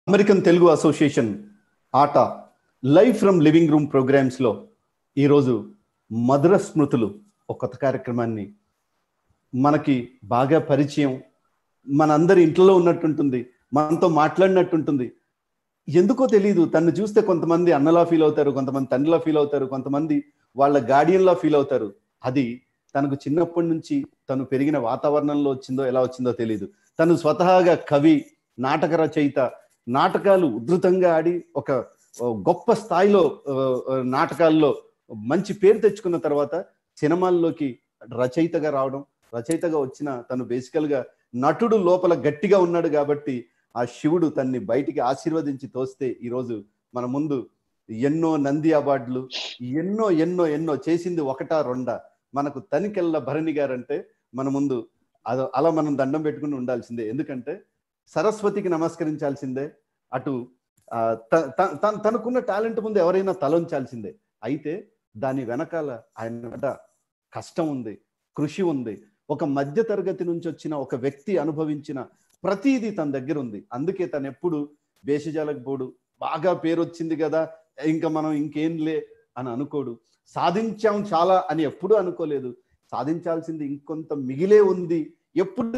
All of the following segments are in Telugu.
American Telugu association ATA live from living room ప్రోగ్రామ్స్లో ఈరోజు మధుర స్మృతులు ఒక కొత్త కార్యక్రమాన్ని మనకి బాగా పరిచయం, మనందరి ఇంట్లో ఉన్నట్టుంటుంది, మనతో మాట్లాడినట్టుంటుంది. ఎందుకో తెలియదు, తను చూస్తే కొంతమంది అన్నలా ఫీల్ అవుతారు, కొంతమంది తండ్రిలా ఫీల్ అవుతారు, కొంతమంది వాళ్ళ గార్డియన్లా ఫీల్ అవుతారు. అది తనకు చిన్నప్పటి నుంచి తను పెరిగిన వాతావరణంలో వచ్చిందో ఎలా వచ్చిందో తెలియదు. తను స్వతహాగా కవి, నాటక రచయిత, నాటకాలు ఉధృతంగా ఆడి ఒక గొప్ప స్థాయిలో నాటకాల్లో మంచి పేరు తెచ్చుకున్న తర్వాత సినిమాల్లోకి రచయితగా రావడం, రచయితగా వచ్చిన తను బేసికల్గా నటుడు లోపల గట్టిగా ఉన్నాడు కాబట్టి ఆ శివుడు తన్ని బయటికి ఆశీర్వదించి తోస్తే ఈరోజు మన ముందు ఎన్నో నంది అవార్డులు, ఎన్నో ఎన్నో ఎన్నో చేసింది ఒకటా రెండా. మనకు తనికెళ్ళ భరణి గారంటే మన ముందు అలా మనం దండం పెట్టుకుని ఉండాల్సిందే. ఎందుకంటే సరస్వతికి నమస్కరించాల్సిందే, అటు తనకున్న టాలెంట్ ముందు ఎవరైనా తలంచాల్సిందే. అయితే దాని వెనకాల ఆయన కష్టం ఉంది, కృషి ఉంది. ఒక మధ్య తరగతి నుంచి వచ్చిన ఒక వ్యక్తి అనుభవించిన ప్రతిదీ తన దగ్గర ఉంది. అందుకే తను ఎప్పుడు భేషజాలకు పోడు, బాగా పేరు వచ్చింది కదా ఇంకా మనం ఇంకేంలే అని అనుకోడు. సాధించాం చాలా అని ఎప్పుడూ అనుకోలేదు. సాధించాల్సింది ఇంకొంత మిగిలే ఉంది ఎప్పుడు.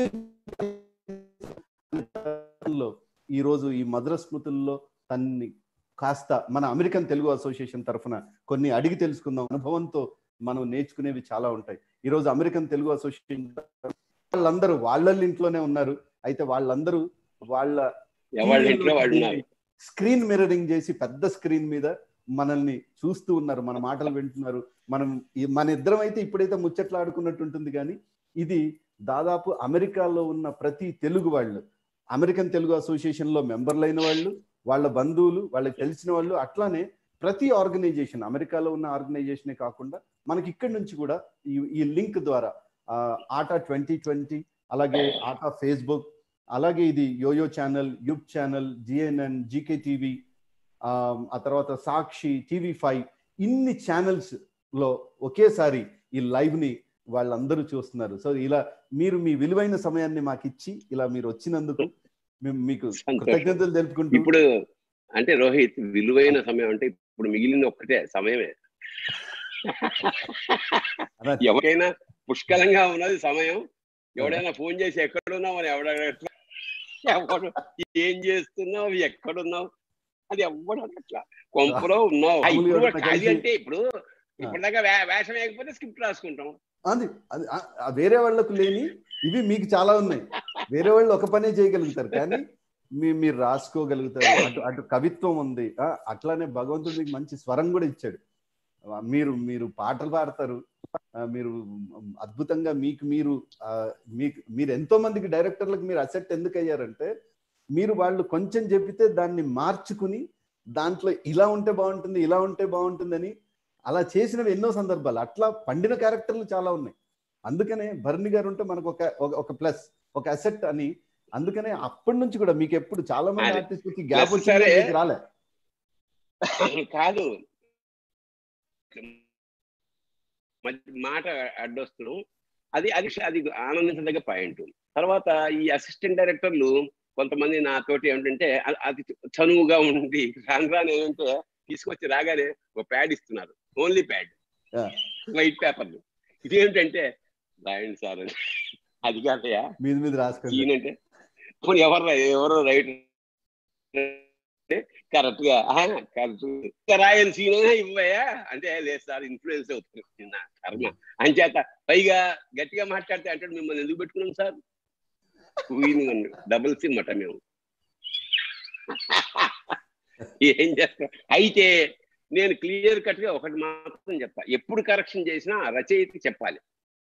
ఈరోజు ఈ మధుర స్మృతుల్లో తన్ని కాస్త మన అమెరికన్ తెలుగు అసోసియేషన్ తరఫున కొన్ని అడిగి తెలుసుకుందాం. అనుభవంతో మనం నేర్చుకునేవి చాలా ఉంటాయి. ఈరోజు అమెరికన్ తెలుగు అసోసియేషన్ వాళ్ళందరూ వాళ్ళ ఇంట్లోనే ఉన్నారు. అయితే వాళ్ళందరూ వాళ్ళ స్క్రీన్ మిర్రరింగ్ చేసి పెద్ద స్క్రీన్ మీద మనల్ని చూస్తూ ఉన్నారు, మన మాటలు వింటున్నారు. మన ఇద్దరం అయితే ఇప్పుడైతే ముచ్చట్లు ఆడుకున్నట్టు ఉంటుంది, కానీ ఇది దాదాపు అమెరికాలో ఉన్న ప్రతి తెలుగు వాళ్ళు, అమెరికన్ తెలుగు అసోసియేషన్ లో మెంబర్లు అయిన వాళ్ళు, వాళ్ళ బంధువులు, వాళ్ళకి తెలిసిన వాళ్ళు, అట్లానే ప్రతి ఆర్గనైజేషన్, అమెరికాలో ఉన్న ఆర్గనైజేషనే కాకుండా మనకి ఇక్కడి నుంచి కూడా ఈ లింక్ ద్వారా ఆట 2020, అలాగే ఆట ఫేస్బుక్, అలాగే ఇది యోయో ఛానల్, యూబ్ ఛానల్, జిఎన్ఎన్, జీకే టీవీ, ఆ తర్వాత సాక్షి, TV5, ఇన్ని ఛానల్స్ లో ఒకేసారి ఈ లైవ్ ని వాళ్ళందరూ చూస్తున్నారు. సో ఇలా మీరు మీ విలువైన సమయాన్ని మాకు ఇచ్చి ఇలా మీరు వచ్చినందుకు మేము మీకు కృతజ్ఞతలు తెలుపుకుంటూ. ఇప్పుడు అంటే రోహిత్, విలువైన సమయం అంటే ఇప్పుడు మిగిలిన ఒక్కటే సమయమే. ఎవరైనా పుష్కలంగా ఉన్నది సమయం. ఎవడైనా ఫోన్ చేసి ఎక్కడున్నావు అని ఎవడు ఏం చేస్తున్నావు, ఎక్కడున్నావు అది ఎవడు అట్లా కొంపలో ఉన్నావు. అది అంటే ఇప్పుడు ఇప్పటిదాకా వేషం వేయకపోతే స్క్రిప్ట్ రాసుకుంటాం. అది వేరే వాళ్ళకు లేని ఇవి మీకు చాలా ఉన్నాయి. వేరే వాళ్ళు ఒక పనే చేయగలుగుతారు, కానీ మీరు రాసుకోగలుగుతారు. అటు కవిత్వం ఉంది. అట్లానే భగవంతుడు మీకు మంచి స్వరం కూడా ఇచ్చాడు. మీరు పాటలు పాడతారు, మీరు అద్భుతంగా మీరు ఎంతో మందికి డైరెక్టర్లకు మీరు అసెట్ ఎందుకు అయ్యారంటే, మీరు వాళ్ళు కొంచెం చెప్పితే దాన్ని మార్చుకుని దాంట్లో ఇలా ఉంటే బాగుంటుంది, ఇలా ఉంటే బాగుంటుందని అలా చేసినవి ఎన్నో సందర్భాలు. అట్లా పండిన క్యారెక్టర్లు చాలా ఉన్నాయి. అందుకనే భరణి గారు ఉంటే మనకు ఒక ప్లస్, ఒక అసెట్ అని. అందుకనే అప్పటి నుంచి కూడా మీకు ఎప్పుడు చాలా మంది ఆర్టిస్టులకి గ్యాప్ వచ్చి రాలే కాదు, మాట అడ్డొస్తడం అది ఆనందించదగ్గ పాయింట్. తర్వాత ఈ అసిస్టెంట్ డైరెక్టర్లు కొంతమంది నాతోటి ఏమిటంటే అది చనువుగా ఉంది, రాను ఏమంటే తీసుకొచ్చి రాగానే ఒక ప్యాడ్ ఇస్తున్నారు, ఓన్లీ ప్యాడ్, వైట్ పేపర్లు. ఇదేమిటంటే రాయండి సార్ అని. అది కాదయా మీద సీన్ అంటే ఎవరో రైట్ కరెక్ట్ గా రాయని సీన్ అయినా ఇవ్వయా అంటే లేదు సార్ ఇన్ఫ్లుయెన్స్ అవుతుంది నా కర్మ అని చేత. పైగా గట్టిగా మాట్లాడితే అంటాడు, మిమ్మల్ని ఎందుకు పెట్టుకున్నాం సార్, డబుల్ సిమ్ అట మేము. ఏం చేస్తాం. అయితే నేను క్లియర్ కట్ గా ఒకటి మాత్రం చెప్తా, ఎప్పుడు కరెక్షన్ చేసినా రచయితకి చెప్పాలి,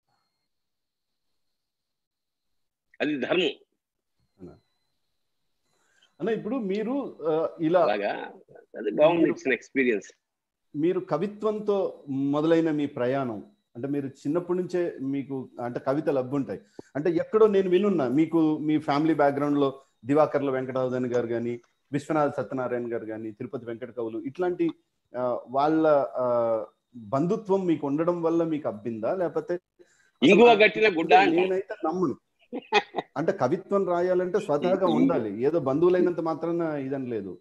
అది ధర్మం. అన్న ఇప్పుడు మీరు ఇలా అది బాగుంది ఎక్స్పీరియన్స్. మీరు కవిత్వంతో మొదలైన మీ ప్రయాణం అంటే మీరు చిన్నప్పటి నుంచే మీకు అంటే కవితలు అబ్బుంటాయి. అంటే ఎక్కడో నేను వినున్నా మీకు మీ ఫ్యామిలీ బ్యాక్గ్రౌండ్ లో దివాకర్ల వెంకటావధాని గారు కానీ, విశ్వనాథ సత్యనారాయణ గారు కానీ, తిరుపతి వెంకట కవులు, ఇట్లాంటి వాళ్ళ బంధుత్వం మీకు ఉండడం వల్ల మీకు అబ్బిందా, లేకపోతే ఇంగువ గట్టిన గుడ్డ? నేనైతే నమ్మను. అంటే కవిత్వం రాయాలంటే స్వతహాగా ఉండాలి, ఏదో బంధువులైనంత మాత్రాన ఇదని లేదు.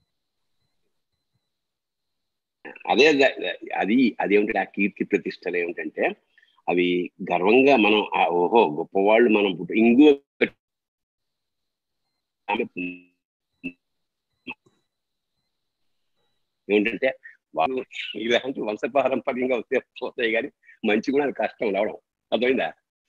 అదే అది అదేమిటంటే ఆ కీర్తి ప్రతిష్టలు ఏమిటంటే అవి గర్వంగా మనం ఓహో గొప్పవాళ్ళు మనం ఇంకో ఏమిటంటే వాళ్ళు ఇలాంటి వంశపారంపర్యంగా వస్తే పోతాయి కానీ మంచి కూడా అది కష్టం రావడం. అర్థమైందా?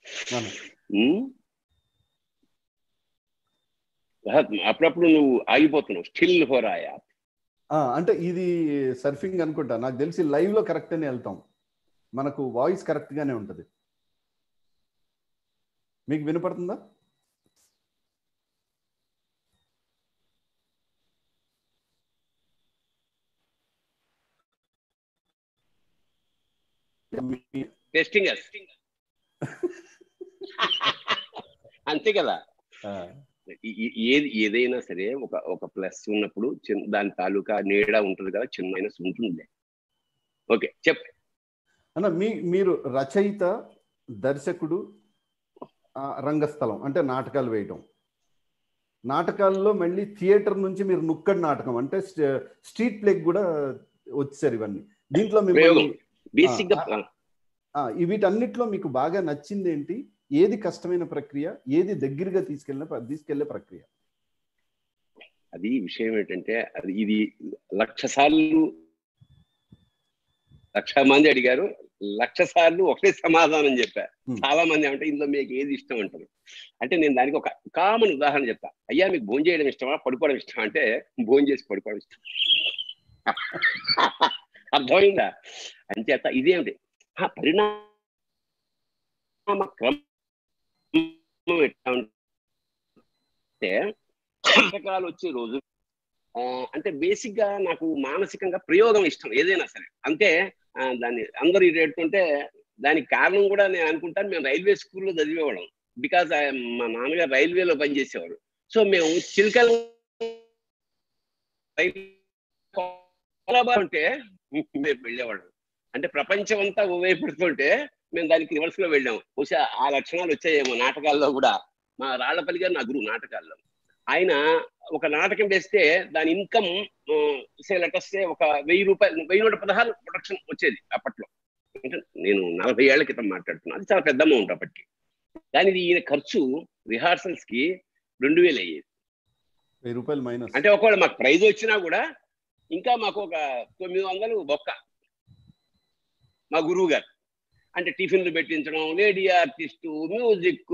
అప్పుడప్పుడు నువ్వు ఆగిపోతున్నావు. స్టిల్ హోరాయా అంటే ఇది సర్ఫింగ్ అనుకుంటా, నాకు తెలిసి లైవ్ లో కరెక్ట్ అని వెళ్తాం, మనకు వాయిస్ కరెక్ట్ గానే ఉంటది. మీకు వినపడుతుందా? టెస్టింగ్ అంతే కదా. ఏదైనా సరే ఒక ప్లస్ ఉన్నప్పుడు దాని తాలూకా నీడ ఉంటుంది కదా, చిన్న మైనస్ ఉంటుంది. ఓకే చెప్ అన్న. మీరు రచయిత, దర్శకుడు, రంగస్థలం అంటే నాటకాలు వేయటం, నాటకాల్లో మళ్ళీ థియేటర్ నుంచి మీరు నుక్కడి నాటకం అంటే స్ట్రీట్ ప్లేకి కూడా వచ్చారు ఇవన్నీ. దీంట్లో వీటన్నిటిలో మీకు బాగా నచ్చింది ఏంటి? ఏది కష్టమైన ప్రక్రియ, ఏది దగ్గరగా తీసుకెళ్లే ప్రక్రియ? అది విషయం ఏంటంటే ఇది 1,00,000 సార్లు 1,00,000 మంది అడిగారు, 1,00,000 సార్లు ఒకటే సమాధానం చెప్పా. చాలా మంది అంటే ఇందులో మీకు ఏది ఇష్టం అంటారు. అంటే నేను దానికి ఒక కామన్ ఉదాహరణ చెప్తా. అయ్యా మీకు భోజనం చేయడం ఇష్టమా, పడుకోవడం ఇష్టమా అంటే భోజనం చేసి పడుకోవడం ఇష్టం. అర్థమైందా? అంచేత ఇదేమిటి పరిణామ క్రమం ఎట్లా అంటే పుస్తకాలు వచ్చే రోజు అంటే బేసిక్ గా నాకు మానసికంగా ప్రయోగం ఇష్టం ఏదైనా సరే. అంటే దాన్ని అందరూ ఎడుతుంటే దానికి కారణం కూడా నేను అనుకుంటాను, మేము రైల్వే స్కూల్లో చదివేవాళ్ళం. బికాజ్ మా నాన్నగారు రైల్వేలో పనిచేసేవారు. సో మేము చిలకలు అంటే మేము వెళ్ళేవాళ్ళం. అంటే ప్రపంచం అంతా ఉపయోగపడుతుంటే మేము దానికి రివర్స్ లో వెళ్ళాము. బహుశా ఆ లక్షణాలు వచ్చాయేమో నాటకాల్లో కూడా. మా రాళ్లపల్లి గారు నా గురువు నాటకాల్లో. ఆయన ఒక నాటకం వేస్తే దాని ఇన్కమ్ లెటర్స్తే ఒక 1,000 రూపాయలు, 1,116 ప్రొడక్షన్ వచ్చేది అప్పట్లో. అంటే నేను 40 ఏళ్ల క్రితం మాట్లాడుతున్నాను. అది చాలా పెద్ద అమౌంట్ అప్పటికి. కానీ ఈయన ఖర్చు రిహార్సల్స్ కి 2,000 అయ్యేది. 1,000 రూపాయలు మైనస్. అంటే ఒకవేళ మాకు ప్రైజ్ వచ్చినా కూడా ఇంకా మాకు ఒక 900 బొక్క మా గురువు గారు. అంటే టిఫిన్లు పెట్టించడం, లేడీ ఆర్టిస్టు, మ్యూజిక్,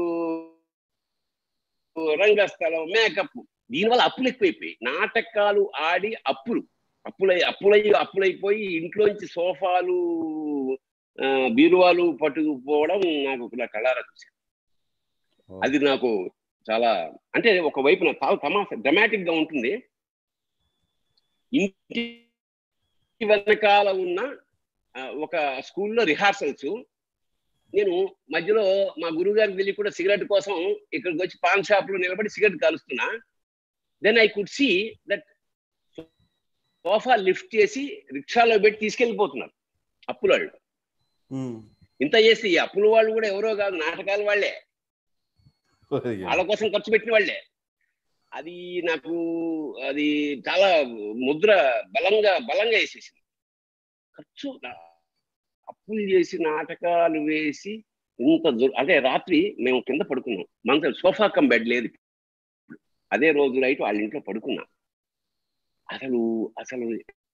రంగస్థలం, మేకప్. దీనివల్ల అప్పులు ఎక్కువైపోయి నాటకాలు ఆడి అప్పులైపోయి ఇంట్లోంచి సోఫాలు, బీరువాలు పట్టుకుపోవడం నాకు కళ్ళారా చూశాను. అది నాకు చాలా అంటే ఒకవైపు నా తమాషా డ్రమాటిక్ గా ఉంటుంది. ఇంటి వెనకాల ఉన్న ఒక స్కూల్లో రిహార్సల్స్, నేను మధ్యలో మా గురువు గారికి తెలియ కూడా సిగరెట్ కోసం ఇక్కడికి వచ్చి పాన్ షాప్ లో నిలబడి సిగరెట్ కాలుస్తున్నా. Then I could see that sofa lift చేసి రిక్షాలో పెట్టి తీసుకెళ్ళిపోతున్నారు అప్పుల వాళ్ళు. ఇంత చేసి ఈ అప్పుల వాళ్ళు కూడా ఎవరో కాదు, నాటకాల వాళ్ళే, వాళ్ళ కోసం ఖర్చు పెట్టిన వాళ్ళే. అది నాకు అది చాలా ముద్ర బలంగా వేసేసింది. ఖర్చు అప్పులు చేసి నాటకాలు వేసి ఇంత అంటే రాత్రి మేము కింద పడుకున్నాం. మనతో సోఫా కమ్ బెడ్ లేదు. అదే రోజు నైట్ వాళ్ళ ఇంట్లో పడుకున్నాం. అసలు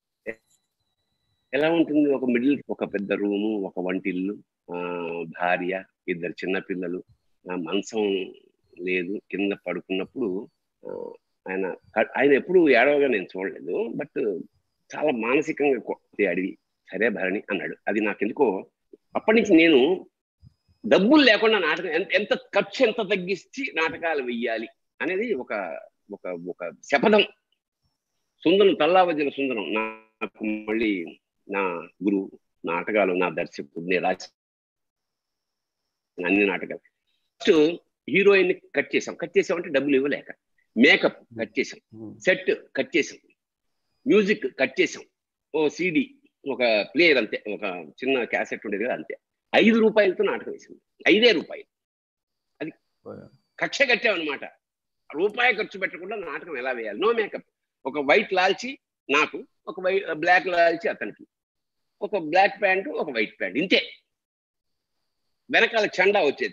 ఎలా ఉంటుంది? ఒక పెద్ద రూము, ఒక వంటిల్లు, భార్య, 2 చిన్నపిల్లలు, మంచం లేదు. కింద పడుకున్నప్పుడు ఆయన ఎప్పుడు ఏడవగా నేను చూడలేదు. బట్ చాలా మానసికంగా అడిగి సరే భరణి అన్నాడు. అది నాకెందుకో అప్పటి నుంచి నేను డబ్బులు లేకుండా నాటకం ఎంత ఖర్చు ఎంత తగ్గించి నాటకాలు వెయ్యాలి అనేది ఒక ఒక ఒక శపథం. సుందరం, తల్లావజ్జల సుందరం నాకు మళ్ళీ నా గురువు. నాటకాలు నా దర్శకుడు, నేను రాసి అన్ని నాటకాలు. ఫస్ట్ హీరోయిన్ కట్ చేసామంటే డబ్బులు ఇవ్వలేక. మేకప్ కట్ చేసాం, సెట్ కట్ చేసాం, మ్యూజిక్ కట్ చేసాం, ఓ CD, ఒక ప్లేయర్ అంతే, ఒక చిన్న క్యాసెట్ ఉండేది కదా అంతే. 5 రూపాయలతో నాటకం వేసింది. 5 రూపాయలు. అది కక్ష కట్టామన్నమాట. రూపాయి ఖర్చు పెట్టకుండా నాటకం ఎలా వేయాలి, నో మేకప్. ఒక వైట్ లాల్చి నాకు, ఒక బ్లాక్ లాల్చి అతనికి, ఒక బ్లాక్ ప్యాంటు, ఒక వైట్ ప్యాంట్, ఇంతే. వెనకాల చండా వచ్చేది,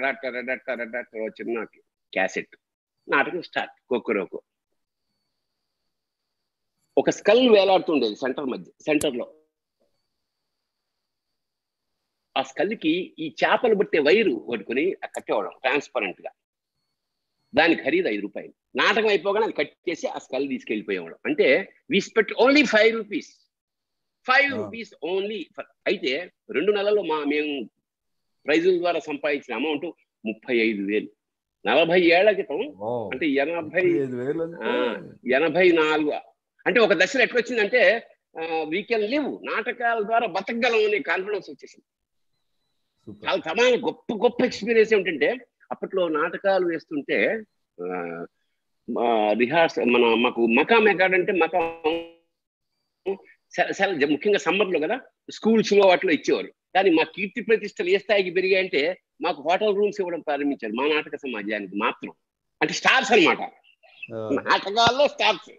చిన్న క్యాసెట్. నాటకం స్టార్ట్. కొక్కరోకో. ఒక స్కల్ వేలాడుతుండేది సెంటర్లో. ఆ స్కల్కి ఈ చేపలు పట్టే వైరు పట్టుకుని కట్టేవాళ్ళం ట్రాన్స్పరెంట్ గా. దానికి ఖరీదు 5 రూపాయలు. నాటకం అయిపోగానే అది కట్ చేసి ఆ స్కల్ తీసుకెళ్ళిపోయేవాళ్ళం. అంటే we spent only 5 rupees. 5 rupees only. అయితే 2 నెలల్లో మేము ప్రైజుల ద్వారా సంపాదించిన అమౌంట్ 35,000. 40 ఏళ్ల క్రితం, అంటే 84. అంటే ఒక దశలో ఎట్లొచ్చిందంటే వీ కెన్ లివ్, నాటకాల ద్వారా బతకగలం అనే కాన్ఫిడెన్స్ వచ్చేసింది. చాలా సమాన గొప్ప గొప్ప ఎక్స్పీరియన్స్ ఏమిటంటే, అప్పట్లో నాటకాలు వేస్తుంటే మాకు మకాం ఎక్కడంటే మకాం ముఖ్యంగా సమ్మర్లో కదా, స్కూల్స్ లో వాటిలో ఇచ్చేవారు. కానీ మా కీర్తి ప్రతిష్టలు ఏ స్థాయికి పెరిగాయంటే మాకు హోటల్ రూమ్స్ ఇవ్వడం ప్రారంభించారు మా నాటక సమాజానికి మాత్రం. అంటే స్టార్స్ అనమాట, నాటకాల్లో స్టార్స్.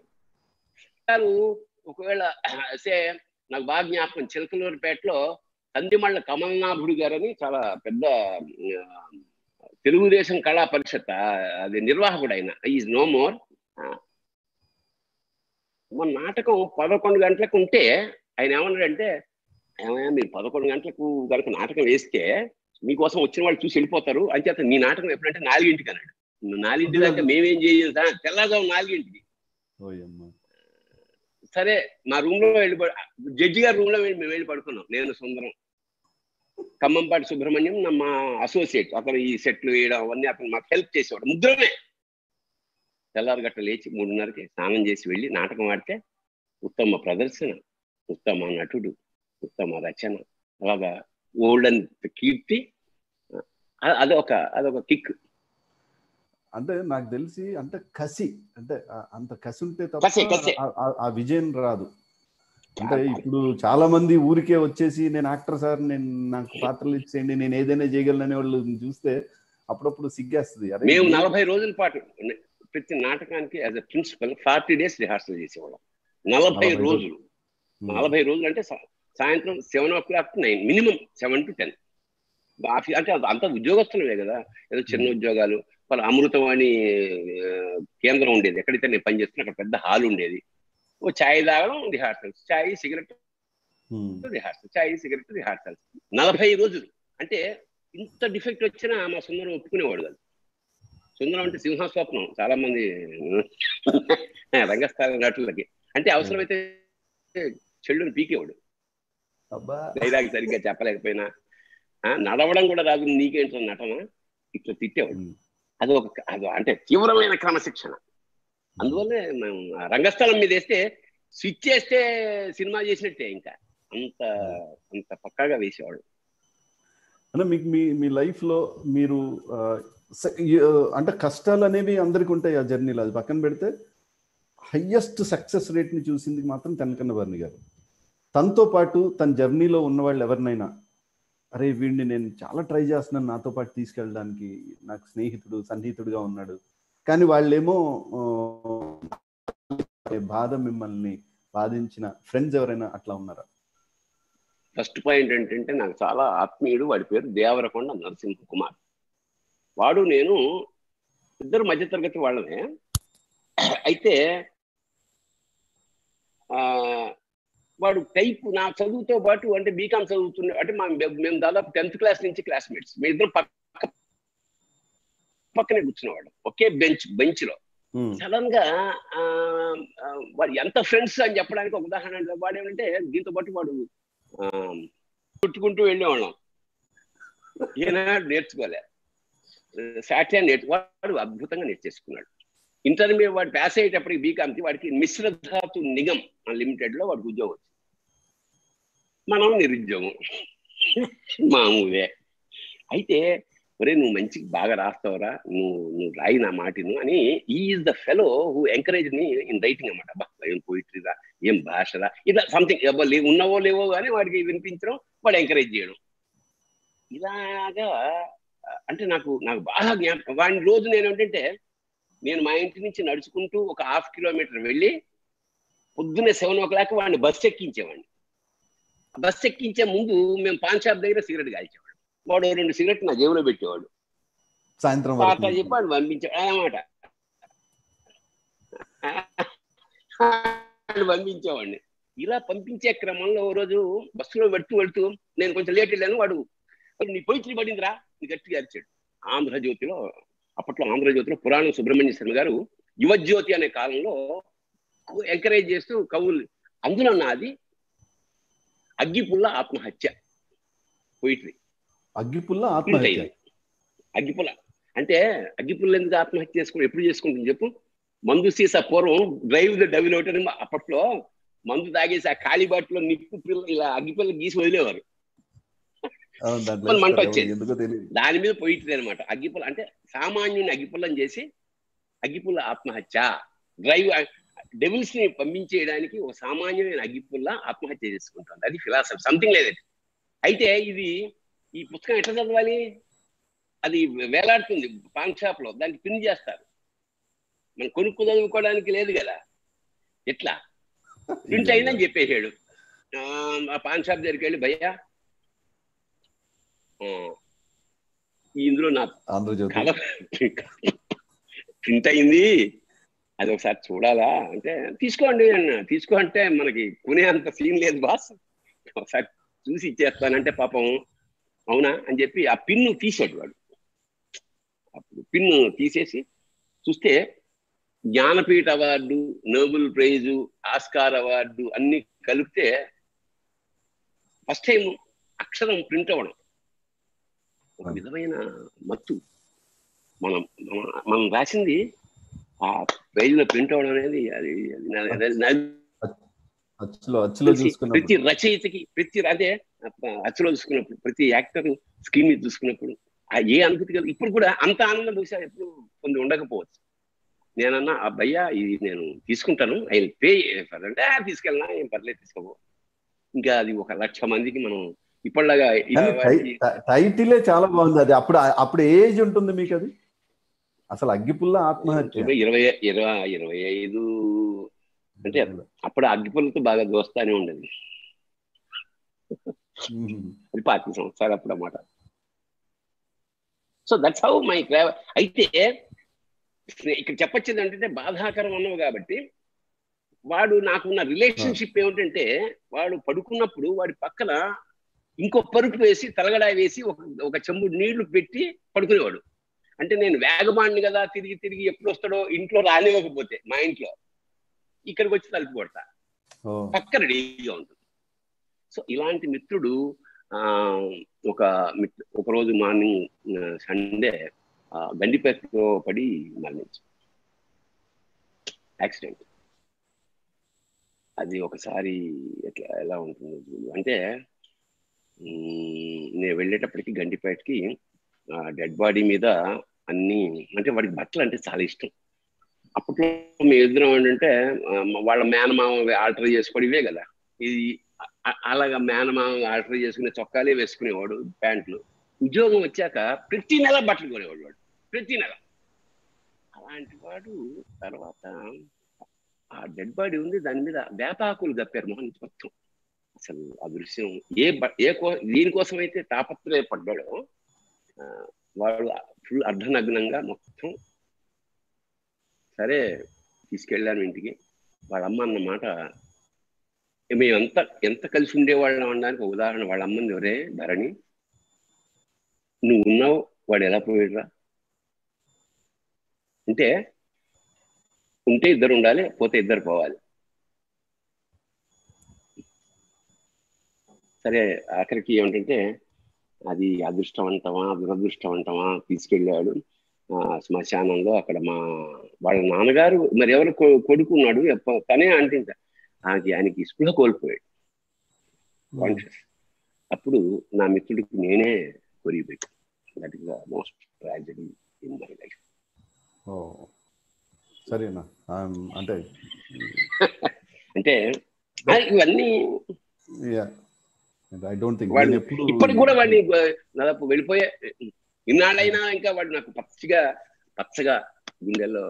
ఒకవేళ నాకు బాగా జ్ఞాపకం, చిలకలూరుపేటలో కందిమళ్ళ కమల్నాభుడు గారని చాలా పెద్ద తెలుగుదేశం కళా పరిషత్ అది నిర్వాహకుడు. ఆయన ఈజ్ నో మోర్. మన నాటకం 11 గంటలకు ఉంటే ఆయన ఏమన్నాడంటే, ఏమయ్యా మీరు 11 గంటలకు కనుక నాటకం వేస్తే మీకోసం వచ్చిన వాళ్ళు చూసి వెళ్ళిపోతారు, అంచేత మీ నాటకం ఎప్పుడంటే 4 అన్నాడు. 4 దాకా మేమేం చేయాలి, తెల్లదాం 4. సరే మా రూమ్ లో వెళ్ళి జడ్జి గారి రూమ్ లో మేము వెళ్ళి పడుకున్నాం. నేను సుందరం, ఖమ్మంపాటి సుబ్రహ్మణ్యం మా అసోసియేట్. అతను ఈ సెట్లు వేయడం అవన్నీ అతను మాకు హెల్ప్ చేసేవాడు. ముగ్గురమే తెల్లారగట్ట లేచి 3:30కి స్నానం చేసి వెళ్ళి నాటకం ఆడితే ఉత్తమ ప్రదర్శన, ఉత్తమ నటుడు, ఉత్తమ రచన, అలాగా ఓల్డ్ అండ్ కీర్తి. అదొక కిక్. అంటే నాకు తెలిసి అంటే కసి, అంటే అంత కసి ఉంటే తప్ప ఆ విజయం రాదు. అంటే ఇప్పుడు చాలా మంది ఊరికే వచ్చేసి నేను యాక్టర్ సార్, నాకు పాత్రలు ఇచ్చేయండి, నేను ఏదైనా చేయగలననే వాళ్ళు చూస్తే అప్పుడప్పుడు సిగ్గేస్తుంది. మేము 40 రోజుల పాటు ప్రతి నాటకానికి as a principle 40 days rehearsal చేసేవాళ్ళం. 40 రోజులు. 40 రోజులు అంటే సాయంత్రం 7 o'clock to 9, మినిమం 7 to 10. అంటే అంత ఉద్యోగస్తులే కదా, ఏదో చిన్న ఉద్యోగాలు. వాళ్ళ అమృతవాణి కేంద్రం ఉండేది, ఎక్కడైతే నేను పనిచేస్తున్నా అక్కడ పెద్ద హాల్ ఉండేది. ఓ ఛాయ్ తాగడం, రిహార్సల్స్, ఛాయ్ సిగరెట్ రిహార్సల్, ఛాయ్ సిగరెట్ రిహార్సల్స్. 40 రోజులు. అంటే ఇంత డిఫెక్ట్ వచ్చినా మా సుందరం ఒప్పుకునేవాడు కాదు. సుందరం అంటే సింహస్వప్నం చాలా మంది రంగస్థల నటులకి. అంటే అవసరమైతే చెల్లుని పీకేవాడు, డైలాగ్ సరిగ్గా చెప్పలేకపోయినా. నడవడం కూడా రాదు, నీకేంటో నటన, ఇట్లా తిట్టేవాడు. అది అంటే తీవ్రమైన క్రమశిక్షణ. అందువల్లే మేము రంగస్థలం మీద వేస్తే స్విచ్ చేస్తే సినిమా చేసినట్టే, ఇంకా అంత పక్కాగా వేసేవాడు. అంటే మీకు మీ లైఫ్ లో మీరు అంటే కష్టాలు అనేవి అందరికి ఉంటాయి ఆ జర్నీలో, అది పక్కన పెడితే హయ్యెస్ట్ సక్సెస్ రేట్ ని చూసింది మాత్రం తెనకన్నవర్ణి గారు. తనతో పాటు తన జర్నీలో ఉన్న వాళ్ళు ఎవరినైనా, అరే వీడిని నేను చాలా ట్రై చేస్తున్నాను నాతో పాటు తీసుకెళ్ళడానికి, నాకు స్నేహితుడు సన్నిహితుడుగా ఉన్నాడు, కానీ వాళ్ళేమో బాధ మిమ్మల్ని బాధించిన ఫ్రెండ్స్ ఎవరైనా అట్లా ఉన్నారా? ఫస్ట్ పాయింట్ ఏంటంటే, నాకు చాలా ఆత్మీయుడు, వాడి పేరు దేవరకొండ నరసింహ కుమార్. వాడు నేను ఇద్దరు మధ్యతరగతి వాళ్ళమే. అయితే వాడు టైప్ నా చదువుతో పాటు, అంటే బీకామ్ చదువుతున్నా, అంటే మేము దాదాపు 10th క్లాస్ నుంచి క్లాస్మేట్స్. మేము ఇద్దరు పక్కనే కూర్చున్నవాడు, ఒకే బెంచ్ లో. సడన్ గా వాడు ఎంత ఫ్రెండ్స్ అని చెప్పడానికి ఒక ఉదాహరణ, వాడు ఏమంటే దీంతో పాటు వాడు చుట్టుకుంటూ వెళ్ళేవాళ్ళం. ఏనాడు నేర్చుకోలే, సాటిలైట్ వాడు అద్భుతంగా నేర్చేసుకున్నాడు. ఇంటర్మీడియట్ వాడు పాస్ అయ్యేటప్పటికి బీకామ్కి వాడికి మిశ్రధాతు నిగమ్ లిమిటెడ్ లో వాడికి ఉద్యోగం వచ్చింది. మనం నిరుద్యోగం మామూలే. అయితే ఒరే నువ్వు మంచి బాగా రాస్తావురా, నువ్వు రాయి నా మాటిను అని, is the fellow who encourage me in writing అన్నమాట. అబ్బా ఏం పోయిటరీరా, ఏం భాషరా, ఇట్లా సంథింగ్ ఉన్నావో లేవో కానీ వాడికి వినిపించడం, వాడు ఎంకరేజ్ చేయడం. ఇలాగా అంటే నాకు బాగా జ్ఞాపకం. వాడిని రోజు నేను ఏంటంటే, నేను మా ఇంటి నుంచి నడుచుకుంటూ ఒక 1/2 కిలోమీటర్ వెళ్ళి పొద్దున్నే 7 o'clock వాడిని బస్సు ఎక్కించేవాడిని. బస్సు ఎక్కించే ముందు మేము పాన్ షాప్ దగ్గర సిగరెట్ కాల్చేవాడు. వాడు 2 సిగరెట్ నా జేబులో పెట్టేవాడు. సాయంత్రం తాత చెప్పి వాడు పంపించాడు అన్నమాట. పంపించేవాడిని. ఇలా పంపించే క్రమంలో ఓ రోజు బస్సులో వెళ్తూ నేను కొంచెం లేట్ వెళ్ళాను. వాడు నీ పొయిట్రీ పడిందిరా నీ గట్టిగా అరిచాడు. ఆంధ్రజ్యోతిలో, అప్పట్లో ఆంధ్రజ్యోతిలో పురాణం సుబ్రహ్మణ్య శర్మ గారు యువజ్యోతి అనే కాలంలో ఎంకరేజ్ చేస్తూ కవులు, అందులో నాది అగ్గిపుల్ల ఆత్మహత్య పొయిట్రీ. అగ్గిపుల్ల ఆత్మహత్య. అగ్గిపుల్ల అంటే అగ్గిపుల్ల ఎందుకు ఆత్మహత్య చేసుకుని ఎప్పుడు చేసుకుంటుంది చెప్పు? మందు సీసా పూర్వం డ్రైవ్ ద డెవిల్ అవుట్ అని అప్పట్లో మందు తాగేసి ఆ ఖాళీ బాటిలో నిప్పు పిల్ల ఇలా అగ్గిపిల్ల గీసి వదిలేవారు. మంట వచ్చేది. దాని మీద పొయిట్రీ అనమాట. అగ్గిపుల్ల అంటే సామాన్యుని అగ్గిపుల్లని చేసి అగ్గిపుల్ల ఆత్మహత్య. డ్రైవ్ డెవిల్స్ ని పంపించేయడానికి ఒక సామాన్యమైన అగ్గిపుల్ల ఆత్మహత్య చేసుకుంటుంది. అది ఫిలాసఫీ, సంథింగ్ లేదు. అయితే ఈ పుస్తకం ఎట్లా చదవాలి? అది వేలాడుతుంది పాన్ షాప్ లో, దానికి పిన్ చేస్తారు. మనం కొనుక్కు చదువుకోవడానికి లేదు కదా. ఎట్లా ప్రింట్ అయిందని చెప్పేసాడు. ఆ పాన్ షాప్ దగ్గరికి వెళ్ళి, భయ్యా ఇందులో నా కథ ప్రింట్ అయింది, అది ఒకసారి చూడాలా అంటే, తీసుకోండి అన్న. తీసుకో అంటే మనకి కొనే అంత సీన్ లేదు బాస్, ఒకసారి చూసి ఇచ్చేస్తానంటే పాపం అవునా అని చెప్పి ఆ పిన్ను తీసాడు వాడు. అప్పుడు పిన్ను తీసేసి చూస్తే Jnanpith award, Nobel prize, Oscar award అన్ని కలిపితే ఫస్ట్ టైం అక్షరం ప్రింట్ అవ్వడం ఒక విధమైన మత్తు. మనం రాసింది ఆ పేజ్ లో ప్రింట్ అవడం అనేది ప్రతి రచయితకి, అదే అచ్చులో చూసుకున్నప్పుడు, ప్రతి యాక్టర్ స్క్రీన్ మీద చూసుకున్నప్పుడు ఏ అనుభూతి కదా. ఇప్పుడు కూడా అంత ఆనందం బహుశా ఎప్పుడు కొంత ఉండకపోవచ్చు. నేనన్నా భయ్యా ఇది నేను తీసుకుంటాను, ఐ విల్ పే అంటే తీసుకెళ్ళినా ఏం పర్లేదు తీసుకోబో. ఇంకా అది 1,00,000 మందికి మనం ఇప్పటిలాగా టైటిలే చాలా బాగుంది. అది అప్పుడు ఏజ్ ఉంటుంది మీకు? అది అసలు అగ్గిపుల్ల ఆత్మహత్య 25 అంటే అప్పుడు అగ్గిపుల్లతో బాగా దోస్తానే ఉండేది. అది 25 సంవత్సరాలు అప్పుడు అన్నమాట. So that's how my travel. అయితే ఇక్కడ చెప్పొచ్చేది ఏంటంటే, బాధాకరం అన్నవి కాబట్టి వాడు నాకున్న రిలేషన్షిప్ ఏమిటంటే, వాడు పడుకున్నప్పుడు వాడి పక్కన ఇంకో పరుపు వేసి, తలగడా వేసి, ఒక చెంబు నీళ్లు పెట్టి పడుకునేవాడు. అంటే నేను వేగమాడిని కదా, తిరిగి ఎప్పుడు వస్తాడో, ఇంట్లో రానివ్వకపోతే మా ఇంట్లో ఇక్కడికి వచ్చి తలుపు కొడతా, పక్క రెడీగా ఉంటుంది. సో ఇలాంటి మిత్రుడు ఒక రోజు మార్నింగ్ సండే గండిపేటలో పడి మరణించాడు. యాక్సిడెంట్. అది ఒకసారి ఎలా ఉంటుంది అంటే, నేను వెళ్ళేటప్పటికి గండిపేటకి డెడ్ బాడీ మీద అన్ని, అంటే వాడికి బట్టలు అంటే చాలా ఇష్టం. అప్పట్లో మేము ఎదురం ఏంటంటే, వాళ్ళ మేనమామ ఆల్టర్ చేసుకోవడం ఇవే కదా. ఇది అలాగా మేనమామ ఆల్టర్ చేసుకునే చొక్కాలే వేసుకునేవాడు, ప్యాంట్లు. ఉద్యోగం వచ్చాక ప్రతి నెల బట్టలు కొనేవాడు వాడు, ప్రతి నెల. అలాంటి వాడు తర్వాత ఆ డెడ్ బాడీ ఉంది, దాని మీద వేపాకులు కప్పారు మొహం మొత్తం. అసలు ఆ దృశ్యం దీనికోసం అయితే తాపత్రయపడ్డాడో వాడు ఫుల్ అర్ధనగ్నంగా మొత్తం. సరే తీసుకెళ్ళాను ఇంటికి. వాళ్ళ అమ్మ అన్నమాట, మేము ఎంత కలిసి ఉండేవాళ్ళం అనడానికి ఒక ఉదాహరణ. వాళ్ళ అమ్మంది, ఎవరే ధరణి, నువ్వు ఉన్నావు, వాడు ఎలా పోయాడురా అంటే, ఉంటే ఇద్దరు ఉండాలి, పోతే ఇద్దరు పోవాలి. సరే ఆఖరికి ఏమిటంటే, అది అదృష్టవంతమా దురదృష్టవంతమా, తీసుకెళ్ళాడు శ్మశానంలో. అక్కడ వాళ్ళ నాన్నగారు మరి ఎవరు కొడుకున్నాడు, తనే అంటుంటా, ఆయనకి స్పృహ కోల్పోయాడు, కాన్షియస్. అప్పుడు నా మిత్రుడికి నేనే కొరిగిపెట్టాను. That is the most tragedy in my life. సరేనా? అంటే అంటే ఇవన్నీ ఐ డోంట్ థింక్ ఇప్పటికి కూడా వాడిని దాదాపు వెళ్ళిపోయే ఇన్నాళ్ళైనా ఇంకా వాడు నాకు పచ్చగా గుండెల్లో.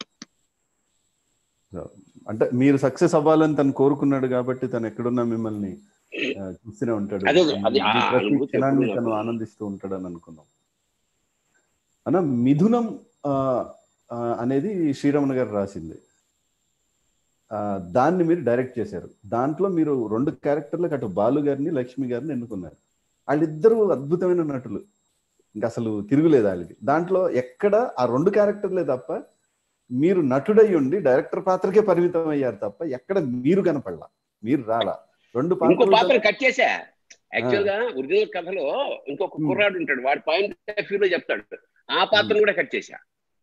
అంటే మీరు సక్సెస్ అవ్వాలని తను కోరుకున్నాడు కాబట్టి తను ఎక్కడున్నా మిమ్మల్ని చూస్తూనే ఉంటాడు. ప్రతి క్షణాన్ని తను ఆనందిస్తూ ఉంటాడు అని అనుకున్నాం అన్న. మిథునం అనేది శ్రీరమణ గారు రాసింది. దాన్ని మీరు డైరెక్ట్ చేశారు. దాంట్లో మీరు 2 క్యారెక్టర్లకు అటు బాలు గారిని లక్ష్మి గారిని ఎన్నుకున్నారు. వాళ్ళిద్దరూ అద్భుతమైన నటులు, ఇంకా అసలు తిరుగులేదు వాళ్ళకి. దాంట్లో ఎక్కడ ఆ 2 క్యారెక్టర్లే తప్ప మీరు నటుడై ఉండి డైరెక్టర్ పాత్రకే పరిమితం అయ్యారు తప్ప ఎక్కడ మీరు కనపడలా, మీరు రాలా. 2 పాత్ర కట్ చేశా. యాక్చువల్ గా ఒరిజినల్ కథలో ఇంకొక కుర్రాడు ఉంటాడు, వాడి పాయింట్ ఆఫ్ వ్యూలో చెప్తాడు. ఆ పాత్రను కూడా కట్ చేశా.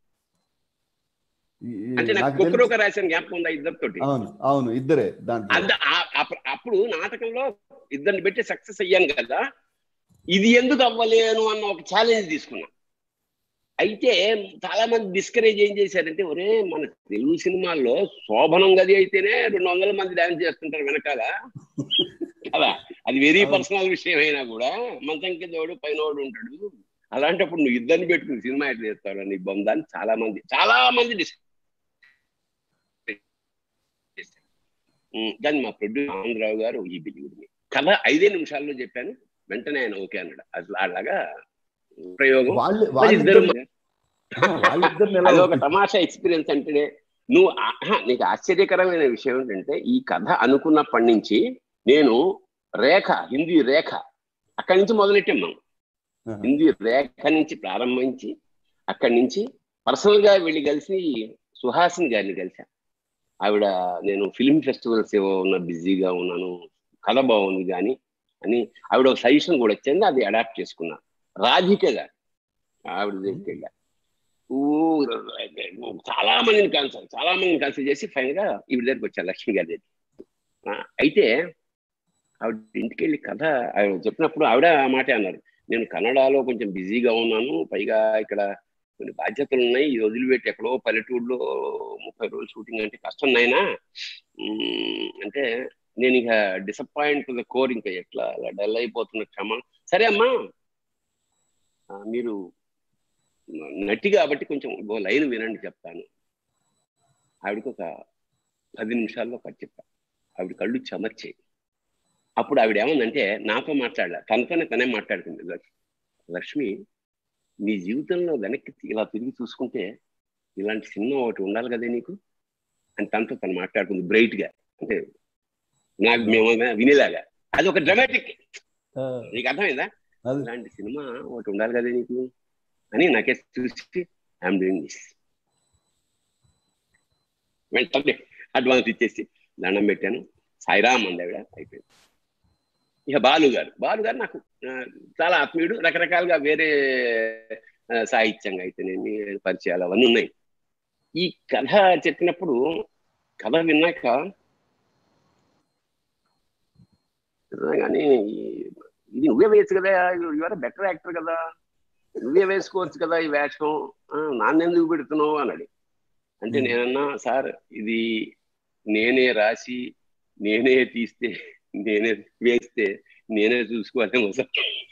అంటే నాకు కుక్కరోక రాసిన జ్ఞాపకం ఉందా ఇద్దరితోటి? అవును, ఇద్దరే. దాంట్లో అప్పుడు నాటకంలో ఇద్దరిని పెట్టి సక్సెస్ అయ్యాను కదా, ఇది ఎందుకు అవ్వలేను అన్న ఒక ఛాలెంజ్ తీసుకున్నా. అయితే చాలా మంది డిస్కరేజ్ ఏం చేశారంటే, ఒరే మన తెలుగు సినిమాల్లో శోభనం గది అయితేనే 200 మంది డాన్స్ చేస్తుంటారు వెనకాల కదా, అది వెరీ పర్సనల్ విషయం అయినా కూడా మంచం కింద వాడు పైనోడు ఉంటాడు, అలాంటప్పుడు నువ్వు ఇద్దరిని పెట్టుకుని సినిమా ఎట్లా చేస్తావు అని బొందాన్ని చాలా మంది డిస్కస్ చేశారు. కానీ మా ప్రొడ్యూసర్ ఆనందరావు గారు ఈ బిల్లుడిని కథ 5 నిమిషాల్లో చెప్పాను, వెంటనే ఆయన ఓకే అన్నాడు. అసలు అలాగా ప్రయోగం. అదొక తమాషా ఎక్స్పీరియన్స్. అంటే నీకు ఆశ్చర్యకరమైన విషయం ఏంటంటే, ఈ కథ అనుకున్నప్పటి నుంచి నేను హిందీ రేఖ అక్కడి నుంచి మొదలెట్టాం మనం. హిందీ రేఖ నుంచి ప్రారంభించి అక్కడి నుంచి పర్సనల్ గా వెళ్ళి కలిసి సుహాసిని గారిని కలిసా. ఆవిడ నేను ఫిల్మ్ ఫెస్టివల్స్ ఏవో బిజీగా ఉన్నాను, కథ బాగుంది కానీ అని ఆవిడ ఒక సజెషన్ కూడా వచ్చింది, అది అడాప్ట్ చేసుకున్నా. రాధిక గారు ఆవిడ దగ్గరికి వెళ్ళా. చాలా మందిని కన్సల్ట్ చేసి ఫైనల్ గా ఈవిడ దగ్గరికి వచ్చా, లక్ష్మి గారి దగ్గర. అయితే ఆవిడ ఇంటికి వెళ్ళి కథ ఆవిడ చెప్పినప్పుడు ఆవిడ ఆ మాట అన్నారు, నేను కన్నడలో కొంచెం బిజీగా ఉన్నాను, పైగా ఇక్కడ కొన్ని బాధ్యతలు ఉన్నాయి, ఈ వదిలిపెట్టి ఎక్కడో పల్లెటూరులో 30 రోజులు షూటింగ్ అంటే కష్టం నాయనా, అంటే నేను ఇక డిసప్పాయింట్ ద కోర్, ఇంకా ఎట్లా అలా డల్ అయిపోతున్న క్షమ. సరే అమ్మా, మీరు నటి కాబట్టి కొంచెం లైన్ వినండి చెప్తాను. ఆవిడకి ఒక 10 నిమిషాల్లో కథ చెప్పా. ఆవిడ కళ్ళు చెమర్చాయి. అప్పుడు ఆవిడ ఏమందంటే, నాతో మాట్లాడలే, తనే మాట్లాడుతుంది. లక్ష్మి, నీ జీవితంలో వెనక్కి ఇలా తిరిగి చూసుకుంటే ఇలాంటి సినిమా ఒకటి ఉండాలి కదే నీకు అని తను మాట్లాడుతుంది బ్రైట్ గా. అంటే నాకు మేము వినేలాగా అది ఒక డ్రామాటిక్. నీకు అర్థమైందా? ఇలాంటి సినిమా ఒకటి ఉండాలి కదే నీకు అని నాకే చూసి ఐఎమ్ డూయింగ్ దిస్. వెంటనే అడ్వాన్స్ ఇచ్చేసి దండం పెట్టాను. సాయిరామ్ అంది ఆవిడ. అయిపోయింది. ఇక బాలు గారు నాకు చాలా ఆత్మీయుడు. రకరకాలుగా వేరే సాహిత్యంగా అయితేనేమి పరిచయాలు అవన్నీ ఉన్నాయి. ఈ కథ చెప్పినప్పుడు కథ విన్నాక కానీ ఇది నువ్వే వేయచ్చు కదా, యువర్ బెటర్ యాక్టర్ కదా, నువ్వే వేసుకోవచ్చు కదా ఈ వేషం, నాన్నెందుకు పెడుతున్నావు అన్నాడు. అంటే నేనన్నా, సార్ ఇది నేనే రాసి నేనే తీస్తే నేనే వేస్తే నేనే చూసుకోవాలేమో సార్.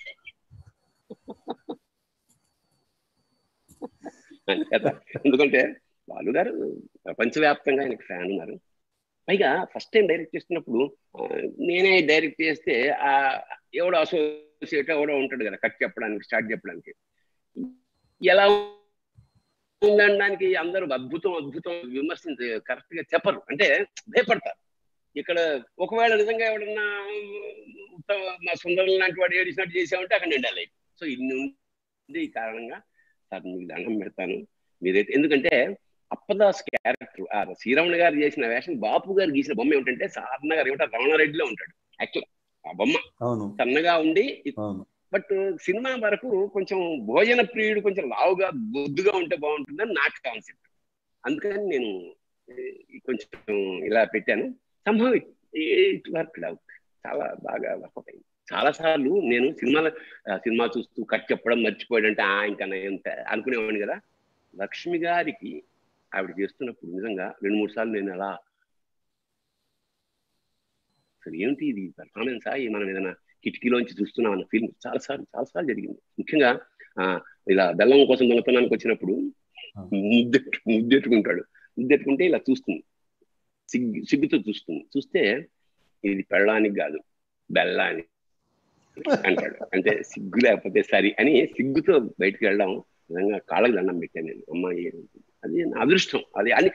కదా, ఎందుకంటే బాలు గారు ప్రపంచవ్యాప్తంగా ఆయనకు ఫ్యాన్ ఉన్నారు. పైగా ఫస్ట్ టైం డైరెక్ట్ చేస్తున్నప్పుడు నేనే డైరెక్ట్ చేస్తే ఎవడో అసోసియేట్ ఎవడో ఉంటాడు కదా కట్ చెప్పడానికి, స్టార్ట్ చెప్పడానికి. ఎలా ఉందనడానికి అందరూ అద్భుతం విమర్శించి కరెక్ట్ గా చెప్పరు, అంటే భయపడతారు. ఇక్కడ ఒకవేళ నిజంగా ఎవడన్నా మా సుందరం లాంటి వాడు ఏడిసినట్టు చేసామంటే అక్కడ నిండాలి. సో ఇన్ని ఉంది. ఈ కారణంగా సార్ మీకు దండం పెడతాను మీరైతే, ఎందుకంటే అప్పదాస్ క్యారెక్టర్ శ్రీరమణ గారు చేసిన వేషం, బాపు గారు గీసిన బొమ్మ ఏమిటంటే సాధారణ గారు ఏమిటో రమణారెడ్డిలో ఉంటాడు. యాక్చువల్ ఆ బొమ్మ సన్నగా ఉండి, బట్ సినిమా వరకు కొంచెం భోజన ప్రియుడు, కొంచెం లావుగా బొద్దుగా ఉంటే బాగుంటుందని నాకు కాన్సెప్ట్. అందుకని నేను కొంచెం ఇలా పెట్టాను. సంభవం ఇట్ వర్క్డ్ అవుట్, చాలా బాగా వర్కౌట్ అయింది. చాలా సార్లు నేను సినిమా చూస్తూ కట్ చెప్పడం మర్చిపోయాడంటే ఇంకా ఎంత అనుకునేవాడిని కదా. లక్ష్మి గారికి ఆవిడ చేస్తున్నప్పుడు నిజంగా 2-3 సార్లు నేను అలా, అసలు ఏమిటి ఇది పర్ఫార్మెన్సా, మనం ఏదైనా కిటికీలోంచి చూస్తున్నాం అన్న ఫీలింగ్ చాలాసార్లు జరిగింది. ముఖ్యంగా ఇలా బెల్లం కోసం దొంగతనానికి వచ్చినప్పుడు ముద్దెట్టుకుంటాడు. ముద్దెట్టుకుంటే ఇలా చూస్తుంది, సిగ్గుతో చూస్తుంది. చూస్తే ఇది పెళ్ళానికి కాదు బెల్లానికి అంటాడు. అంటే సిగ్గు లేకపోతే సరి అని సిగ్గుతో బయటకు వెళ్ళడం నిజంగా కాళ్ళకి దండం పెట్టాను నేను. అమ్మాయి అది నా అదృష్టం. అది అని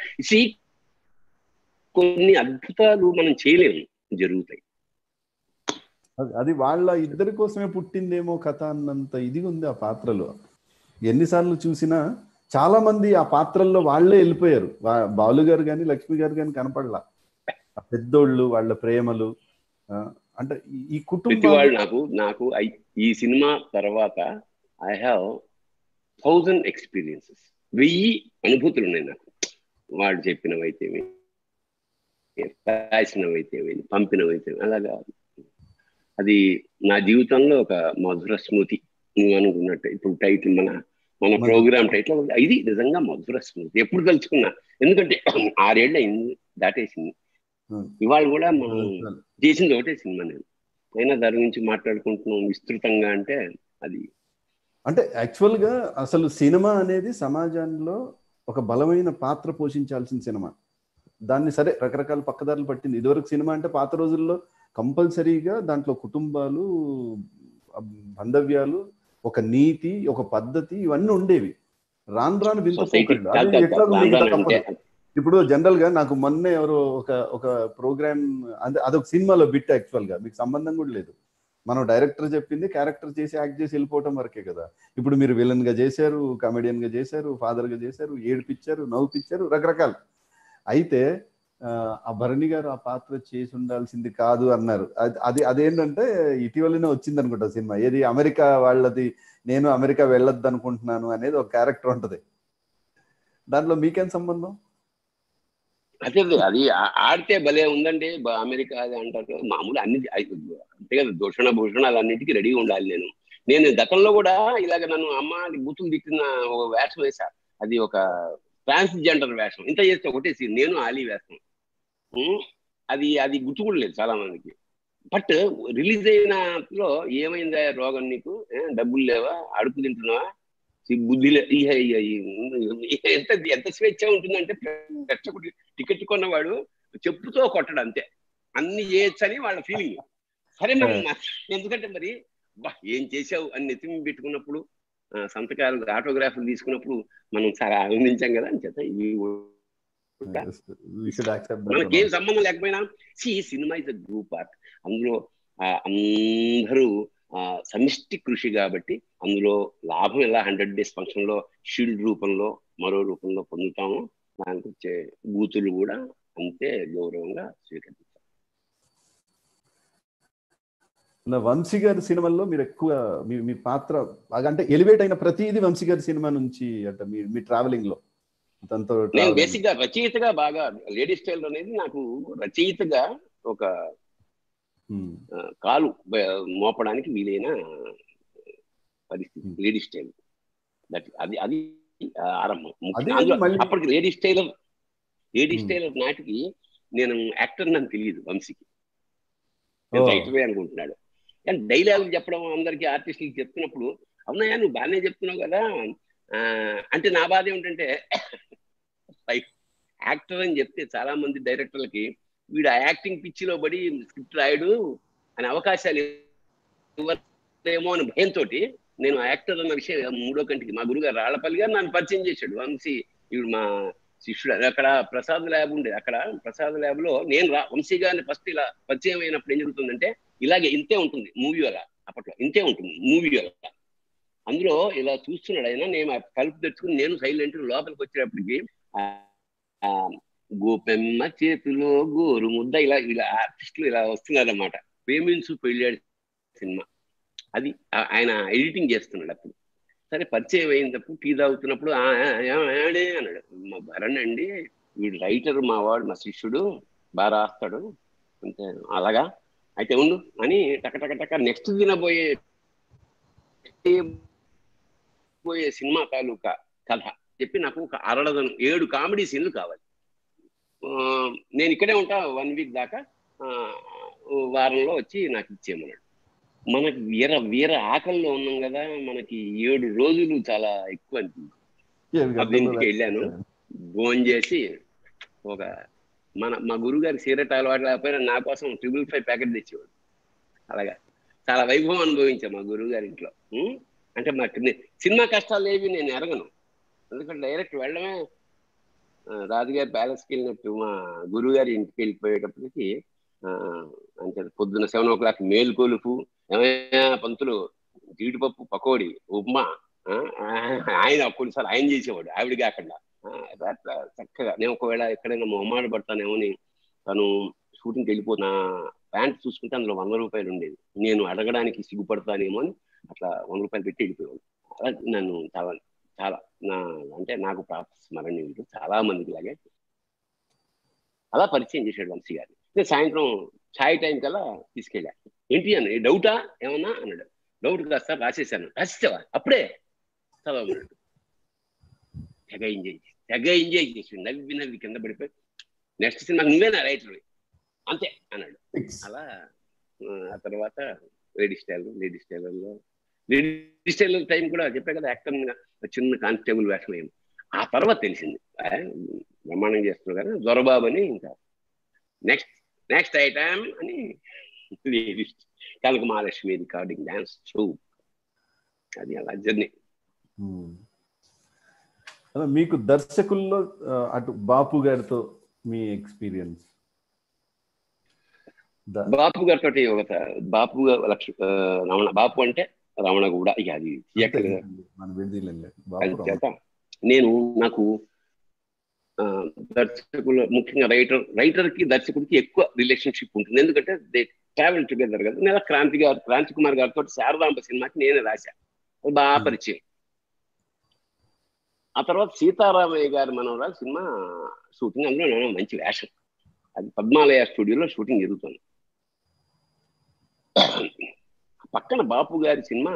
కొన్ని అద్భుతాలు మనం చేయలేము, జరుగుతాయి. అది వాళ్ళ ఇద్దరి కోసమే పుట్టిందేమో కథ అన్నంత ఇది ఉంది ఆ పాత్రలో. ఎన్నిసార్లు చూసినా చాలా మంది ఆ పాత్రల్లో వాళ్ళే వెళ్ళిపోయారు. బాలు గారు కానీ లక్ష్మి గారు కానీ కనపడలా. పెద్దోళ్ళు, వాళ్ళ ప్రేమలు, అంటే ఈ కుటుంబం. నాకు ఈ సినిమా తర్వాత ఐ హ్యావ్ 1000 ఎక్స్పీరియన్సెస్, 1000 అనుభూతులు ఉన్నాయి నాకు. వాళ్ళు చెప్పినవైతేమి, రాసినవైతేమి, పంపినవైతేమి, అలాగా అది నా జీవితంలో ఒక మధుర స్మృతి. నువ్వు అనుకున్నట్టు ఇప్పుడు టైటిల్ మన ప్రోగ్రామ్ టైటిల్ ఇది నిజంగా మధుర స్మృతి. ఎప్పుడు తలుచుకున్నా, ఎందుకంటే 6 ఏళ్ళు అయింది, దాటేసింది. ఇవాళ కూడా మనం చేసింది ఒకటే సినిమా. నేను అయినా దాని గురించి మాట్లాడుకుంటున్నాం విస్తృతంగా. అంటే అది అంటే యాక్చువల్గా అసలు సినిమా అనేది సమాజంలో ఒక బలమైన పాత్ర పోషించాల్సిన సినిమా. దాన్ని సరే రకరకాల పక్కదారులు పట్టింది. ఇదివరకు సినిమా అంటే పాత రోజుల్లో కంపల్సరీగా దాంట్లో కుటుంబాలు, బాంధవ్యాలు, ఒక నీతి, ఒక పద్ధతి, ఇవన్నీ ఉండేవి. రాను రాను ఇప్పుడు జనరల్ గా నాకు మొన్నే ఎవరో ఒక ప్రోగ్రామ్, అదొక సినిమాలో బిట్. యాక్చువల్ గా మీకు సంబంధం కూడా లేదు. మనం డైరెక్టర్ చెప్పింది క్యారెక్టర్ చేసి యాక్ట్ చేసి వెళ్ళిపోవటం వరకే కదా. ఇప్పుడు మీరు విలన్ గా చేశారు, కమెడియన్ గా చేశారు, ఫాదర్ గా చేశారు, ఏడిపించారు, నవ్వుపించారు, రకరకాలు. అయితే ఆ భరణి గారు ఆ పాత్ర చేసి ఉండాల్సింది కాదు అన్నారు. అదేంటంటే ఇటీవలనే వచ్చింది అనుకుంటా సినిమా. ఏది అమెరికా వాళ్ళది, నేను అమెరికా వెళ్ళొద్దు అనుకుంటున్నాను అనేది ఒక క్యారెక్టర్ ఉంటది. దాంట్లో మీకేం సంబంధం? అదే అది ఆడితే భలే ఉందండి. అమెరికా అది అంటారు మామూలు, అన్ని అంతే కదా, దూషణ భూషణాలు అన్నిటికీ రెడీగా ఉండాలి. నేను గతంలో కూడా ఇలాగ నన్ను అమ్మ బూతులు తిట్టిన ఒక వేషం వేశా. అది ఒక ట్రాన్స్జెండర్ వేషం. ఇంత చేస్తే ఒకటే సీన్, నేను ఆలీ వేస్తాను. అది గుర్తు కూడా లేదు చాలా మందికి. బట్ రిలీజ్ అయినలో ఏమైందా రోగం నీకు, డబ్బులు లేవా, అడుపు తింటున్నావా, బుద్ధి ఎంత స్వేచ్ఛ ఉంటుందంటే ప్రేక్షకుడు టికెట్ కొన్నవాడు చెప్పుతో కొట్టడు, అంతే. అన్ని చేయొచ్చని వాళ్ళ ఫీలింగ్. సరే మనం ఎందుకంటే మరి ఏం చేసావు అని నెత్తిమి పెట్టుకున్నప్పుడు, సంతకాలు, ఆటోగ్రాఫ్లు తీసుకున్నప్పుడు మనం చాలా ఆనందించాం కదా అని చేత ఇవి మనకేం సంబంధం లేకపోయినా cinema is a group art. అందులో అందరూ సమిష్టి కృషి కాబట్టి అందులో లాభం ఎలా 100 days ఫంక్షన్ లో షీల్డ్ రూపంలో మరో రూపంలో పొందుతాము. దానికి వచ్చే బూతులు కూడా అంతే గౌరవంగా స్వీకరిస్తాం. వంశీ గారి సినిమాల్లో మీరు ఎక్కువ మీ పాత్ర బాగా అంటే ఎలివేట్ అయిన ప్రతిదీ వంశీ గారి సినిమా నుంచి అంటే మీ ట్రావెలింగ్ లో? నేను బేసిక్ గా రచయితగా బాగా లేడీస్ టైలర్ అనేది నాకు రచయితగా ఒక కాలు మోపడానికి వీలైన పరిస్థితి. లేడీస్ టైలర్ అది ఆరంభం. అప్పటికి లేడీస్ టైలర్ నాటికి నేను యాక్టర్ అని తెలియదు. వంశీకి రైటరే అనుకుంటున్నాడు. కానీ డైలాగులు చెప్పడం అందరికీ ఆర్టిస్టులకి చెప్తున్నప్పుడు, అవునయ్యా నువ్వు బాగానే చెప్తున్నావు కదా అంటే, నా బాధ ఏమిటంటే యాక్టర్ అని చెప్తే చాలా మంది డైరెక్టర్లకి వీడు ఆ యాక్టింగ్ పిచ్చిలో పడి స్క్రిప్ట్ రాయడు అనే అవకాశాలు ఇవ్వరేమో అని భయంతో నేను యాక్టర్ అన్న విషయం 3వ కంటికి మా గురుగారు రాళ్లపల్లి గారు నన్ను పరిచయం చేశాడు. వంశీ ఇప్పుడు మా శిష్యుడు. అక్కడ ప్రసాద్ ల్యాబ్ ఉండేది. అక్కడ ప్రసాద్ ల్యాబ్ లో నేను వంశీ గారిని ఫస్ట్ ఇలా పరిచయం అయినప్పుడు ఏం జరుగుతుందంటే, ఇలాగే ఇంతే ఉంటుంది మూవీ అలా, అప్పట్లో ఇంతే ఉంటుంది మూవీ అలా. అందులో ఇలా చూస్తున్నాడు ఆయన. నేను కలుపు తెచ్చుకుని నేను సైలెంట్ లోపలికి వచ్చేటప్పటికి గోపెమ్మ చేతిలో గోరు ముద్ద ఇలా ఆర్టిస్టులు ఇలా వస్తున్నారన్నమాట. ప్రేమించు పెళ్ళాడు సినిమా అది ఆయన ఎడిటింగ్ చేస్తున్నాడు. అప్పుడు సరే పరిచయం అయినప్పుడు టీ తాగుతున్నప్పుడు అన్నాడు, మా భరణ్ అండి వీడు రైటర్, మా వాడు, మా శిష్యుడు, బాగా రాస్తాడు అంటే. అలాగా అయితే ఉండు అని టక నెక్స్ట్ తినబోయే సినిమా తాలూకా కథ చెప్పి నాకు ఒక 7 కామెడీ సీన్లు కావాలి. నేను ఇక్కడే ఉంటా 1 week దాకా, వారంలో వచ్చి నాకు ఇచ్చేయమన్నాడు. మనకి వీర వీర ఆకలిలో ఉన్నాం కదా, మనకి 7 రోజులు చాలా ఎక్కువ అనిపించింది. 7 గంటల్లో ఇంటికి వెళ్ళాను, భోజనం చేసి ఒక మా గురుగారి సిగరెట్ అలవాటు లేకపోయినా నా కోసం 555 ప్యాకెట్ తెచ్చేవాడు. అలాగా చాలా వైభవం అనుభవించాను మా గురువు గారి ఇంట్లో. అంటే మాకు సినిమా కష్టాలు ఏవి నేను ఎరగను, ఎందుకంటే డైరెక్ట్ వెళ్ళడమే. రాజుగారి ప్యాలెస్కి వెళ్ళినట్టు మా గురువు గారి ఇంటికి వెళ్ళిపోయేటప్పటికి అంటే పొద్దున్న 7 o'clock మేలుకొలుపు, ఏమైనా పంతులు జీడిపప్పు పకోడీ ఉప్మా, ఆయన కొన్నిసార్లు ఆయన చేసేవాడు, ఆవిడ కాకుండా. చక్కగా నేను ఒకవేళ ఎక్కడైనా మొహమాట పడతానేమోని, తను షూటింగ్కి వెళ్ళిపోతున్నా ప్యాంట్ చూసుకుంటే అందులో 100 రూపాయలు ఉండేది, నేను అడగడానికి సిగ్గుపడతానేమో అని అట్లా 100 రూపాయలు పెట్టి వెళ్ళిపోయాడు. అలా నన్ను చాలా చాలా అంటే నాకు ప్రాప్త స్మరణీయుడు, చాలా మందికి లాగే అలా పరిచయం చేశాడు వంశీ గారిని. నేను సాయంత్రం ఛాయ్ టైం కల్లా తీసుకెళ్ళా. ఏంటి అని, డౌటా ఏమన్నా అన్నాడు. డౌట్ కాదు సార్, రాసేసాను. రాసిస్తావా? అప్పుడే చదవమన్నాడు. తెగ ఎంజాయ్ చేసి నవ్వి కింద పడిపోయి, నెక్స్ట్ సినిమాకి నువ్వేనా రైటర్ అంతే అన్నాడు. అలా ఆ తర్వాత లేడీస్ టైలర్ టైం కూడా చెప్పా కదా, యాక్టర్ చిన్న కానిస్టేబుల్ వేషం అయింది. ఆ తర్వాత తెలిసింది బ్రహ్మాండం చేస్తున్నారు కదా దొరబాబు అని. ఇంకా నెక్స్ట్ ఐటమ్ అని Kanaka Mahalakshmi recording dance show. అది అలా జర్నీ. మీకు దర్శకుల్లో అటు బాపు గారితో మీ ఎక్స్పీరియన్స్? బాపు గారితో బాపు రమణ, బాపు అంటే రమణగూడ, ఇక అది చేత నేను నాకు దర్శకులు ముఖ్యంగా రైటర్కి దర్శకుడికి ఎక్కువ రిలేషన్షిప్ ఉంటుంది, ఎందుకంటే దే ట్రావెల్ టుగెదర్ కదా. నేను క్రాంతి కుమార్ గారితో శారదాంబ సినిమాకి నేనే రాశా, బాగా పరిచయం. ఆ తర్వాత సీతారామయ్య గారి మనవరాలు సినిమా షూటింగ్, అందులో నేను మంచి వేషం, అది పద్మాలయ స్టూడియోలో షూటింగ్ జరుగుతుంది. పక్కన బాపు గారి సినిమా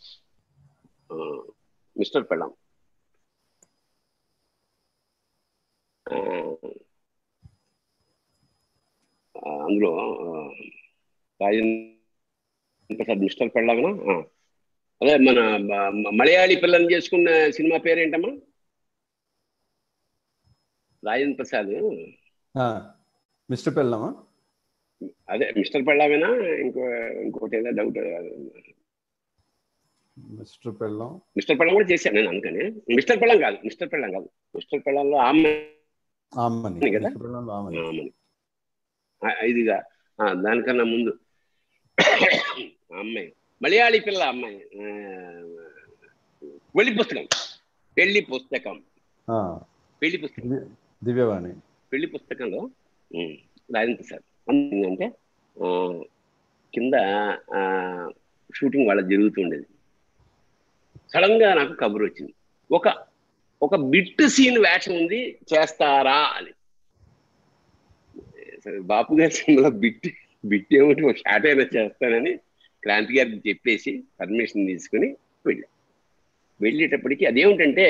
మిస్టర్ పెళ్ళాం, అందులో రాజేంద్ర ప్రసాద్ మిస్టర్ పెళ్ళామనా, అదే మన మలయాళీ పిల్లని చేసుకున్న సినిమా పేరేంటమ్మా? రాజేంద్ర ప్రసాద్ మిస్టర్ పెళ్ళామా? అదే మిస్టర్ పెళ్ళామేనా, ఇంకోటి ఏదో డౌట్. మిస్టర్ పెళ్ళాం కూడా చేశాను నేను అందుకని. మిస్టర్ పెళ్ళాం కాదు, మిస్టర్ పెళ్ళాంలో ఆమె కదా, ఇదిగా దానికన్నా ముందు అమ్మాయి మలయాళీ పిల్ల అమ్మాయి, పెళ్లి పుస్తకం దివ్యవాణి పెళ్లి పుస్తకంలో రాజేంద్ర సార్ అంటే కింద షూటింగ్ వాళ్ళ జరుగుతుండేది. సడన్ గా నాకు కబురు వచ్చింది, ఒక బిట్ సీన్ వేషం ఉంది చేస్తారా అని. బాపు గారి సినిమాలో బిట్ ఏమిటి, ఒక షాట్ అయినా చేస్తానని క్రాంతి గారికి చెప్పేసి పర్మిషన్ తీసుకుని వెళ్ళేటప్పటికి అదేమిటంటే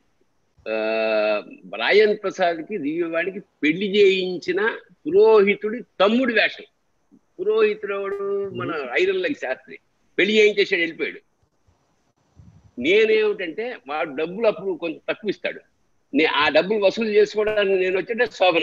రాజేంద్ర ప్రసాద్కి దివ్యవాణికి పెళ్లి చేయించిన పురోహితుడి తమ్ముడి వేషం. పురోహితుడు మన ఐరన్లకి శాస్త్రి పెళ్లి చేయించేసాడు, వెళ్ళిపోయాడు. నేనేమిటంటే వాడు డబ్బులు అప్పుడు కొంచెం తక్కువ ఇస్తాడు, ఆ డబ్బులు వసూలు చేసుకోవడానికి నేను వచ్చే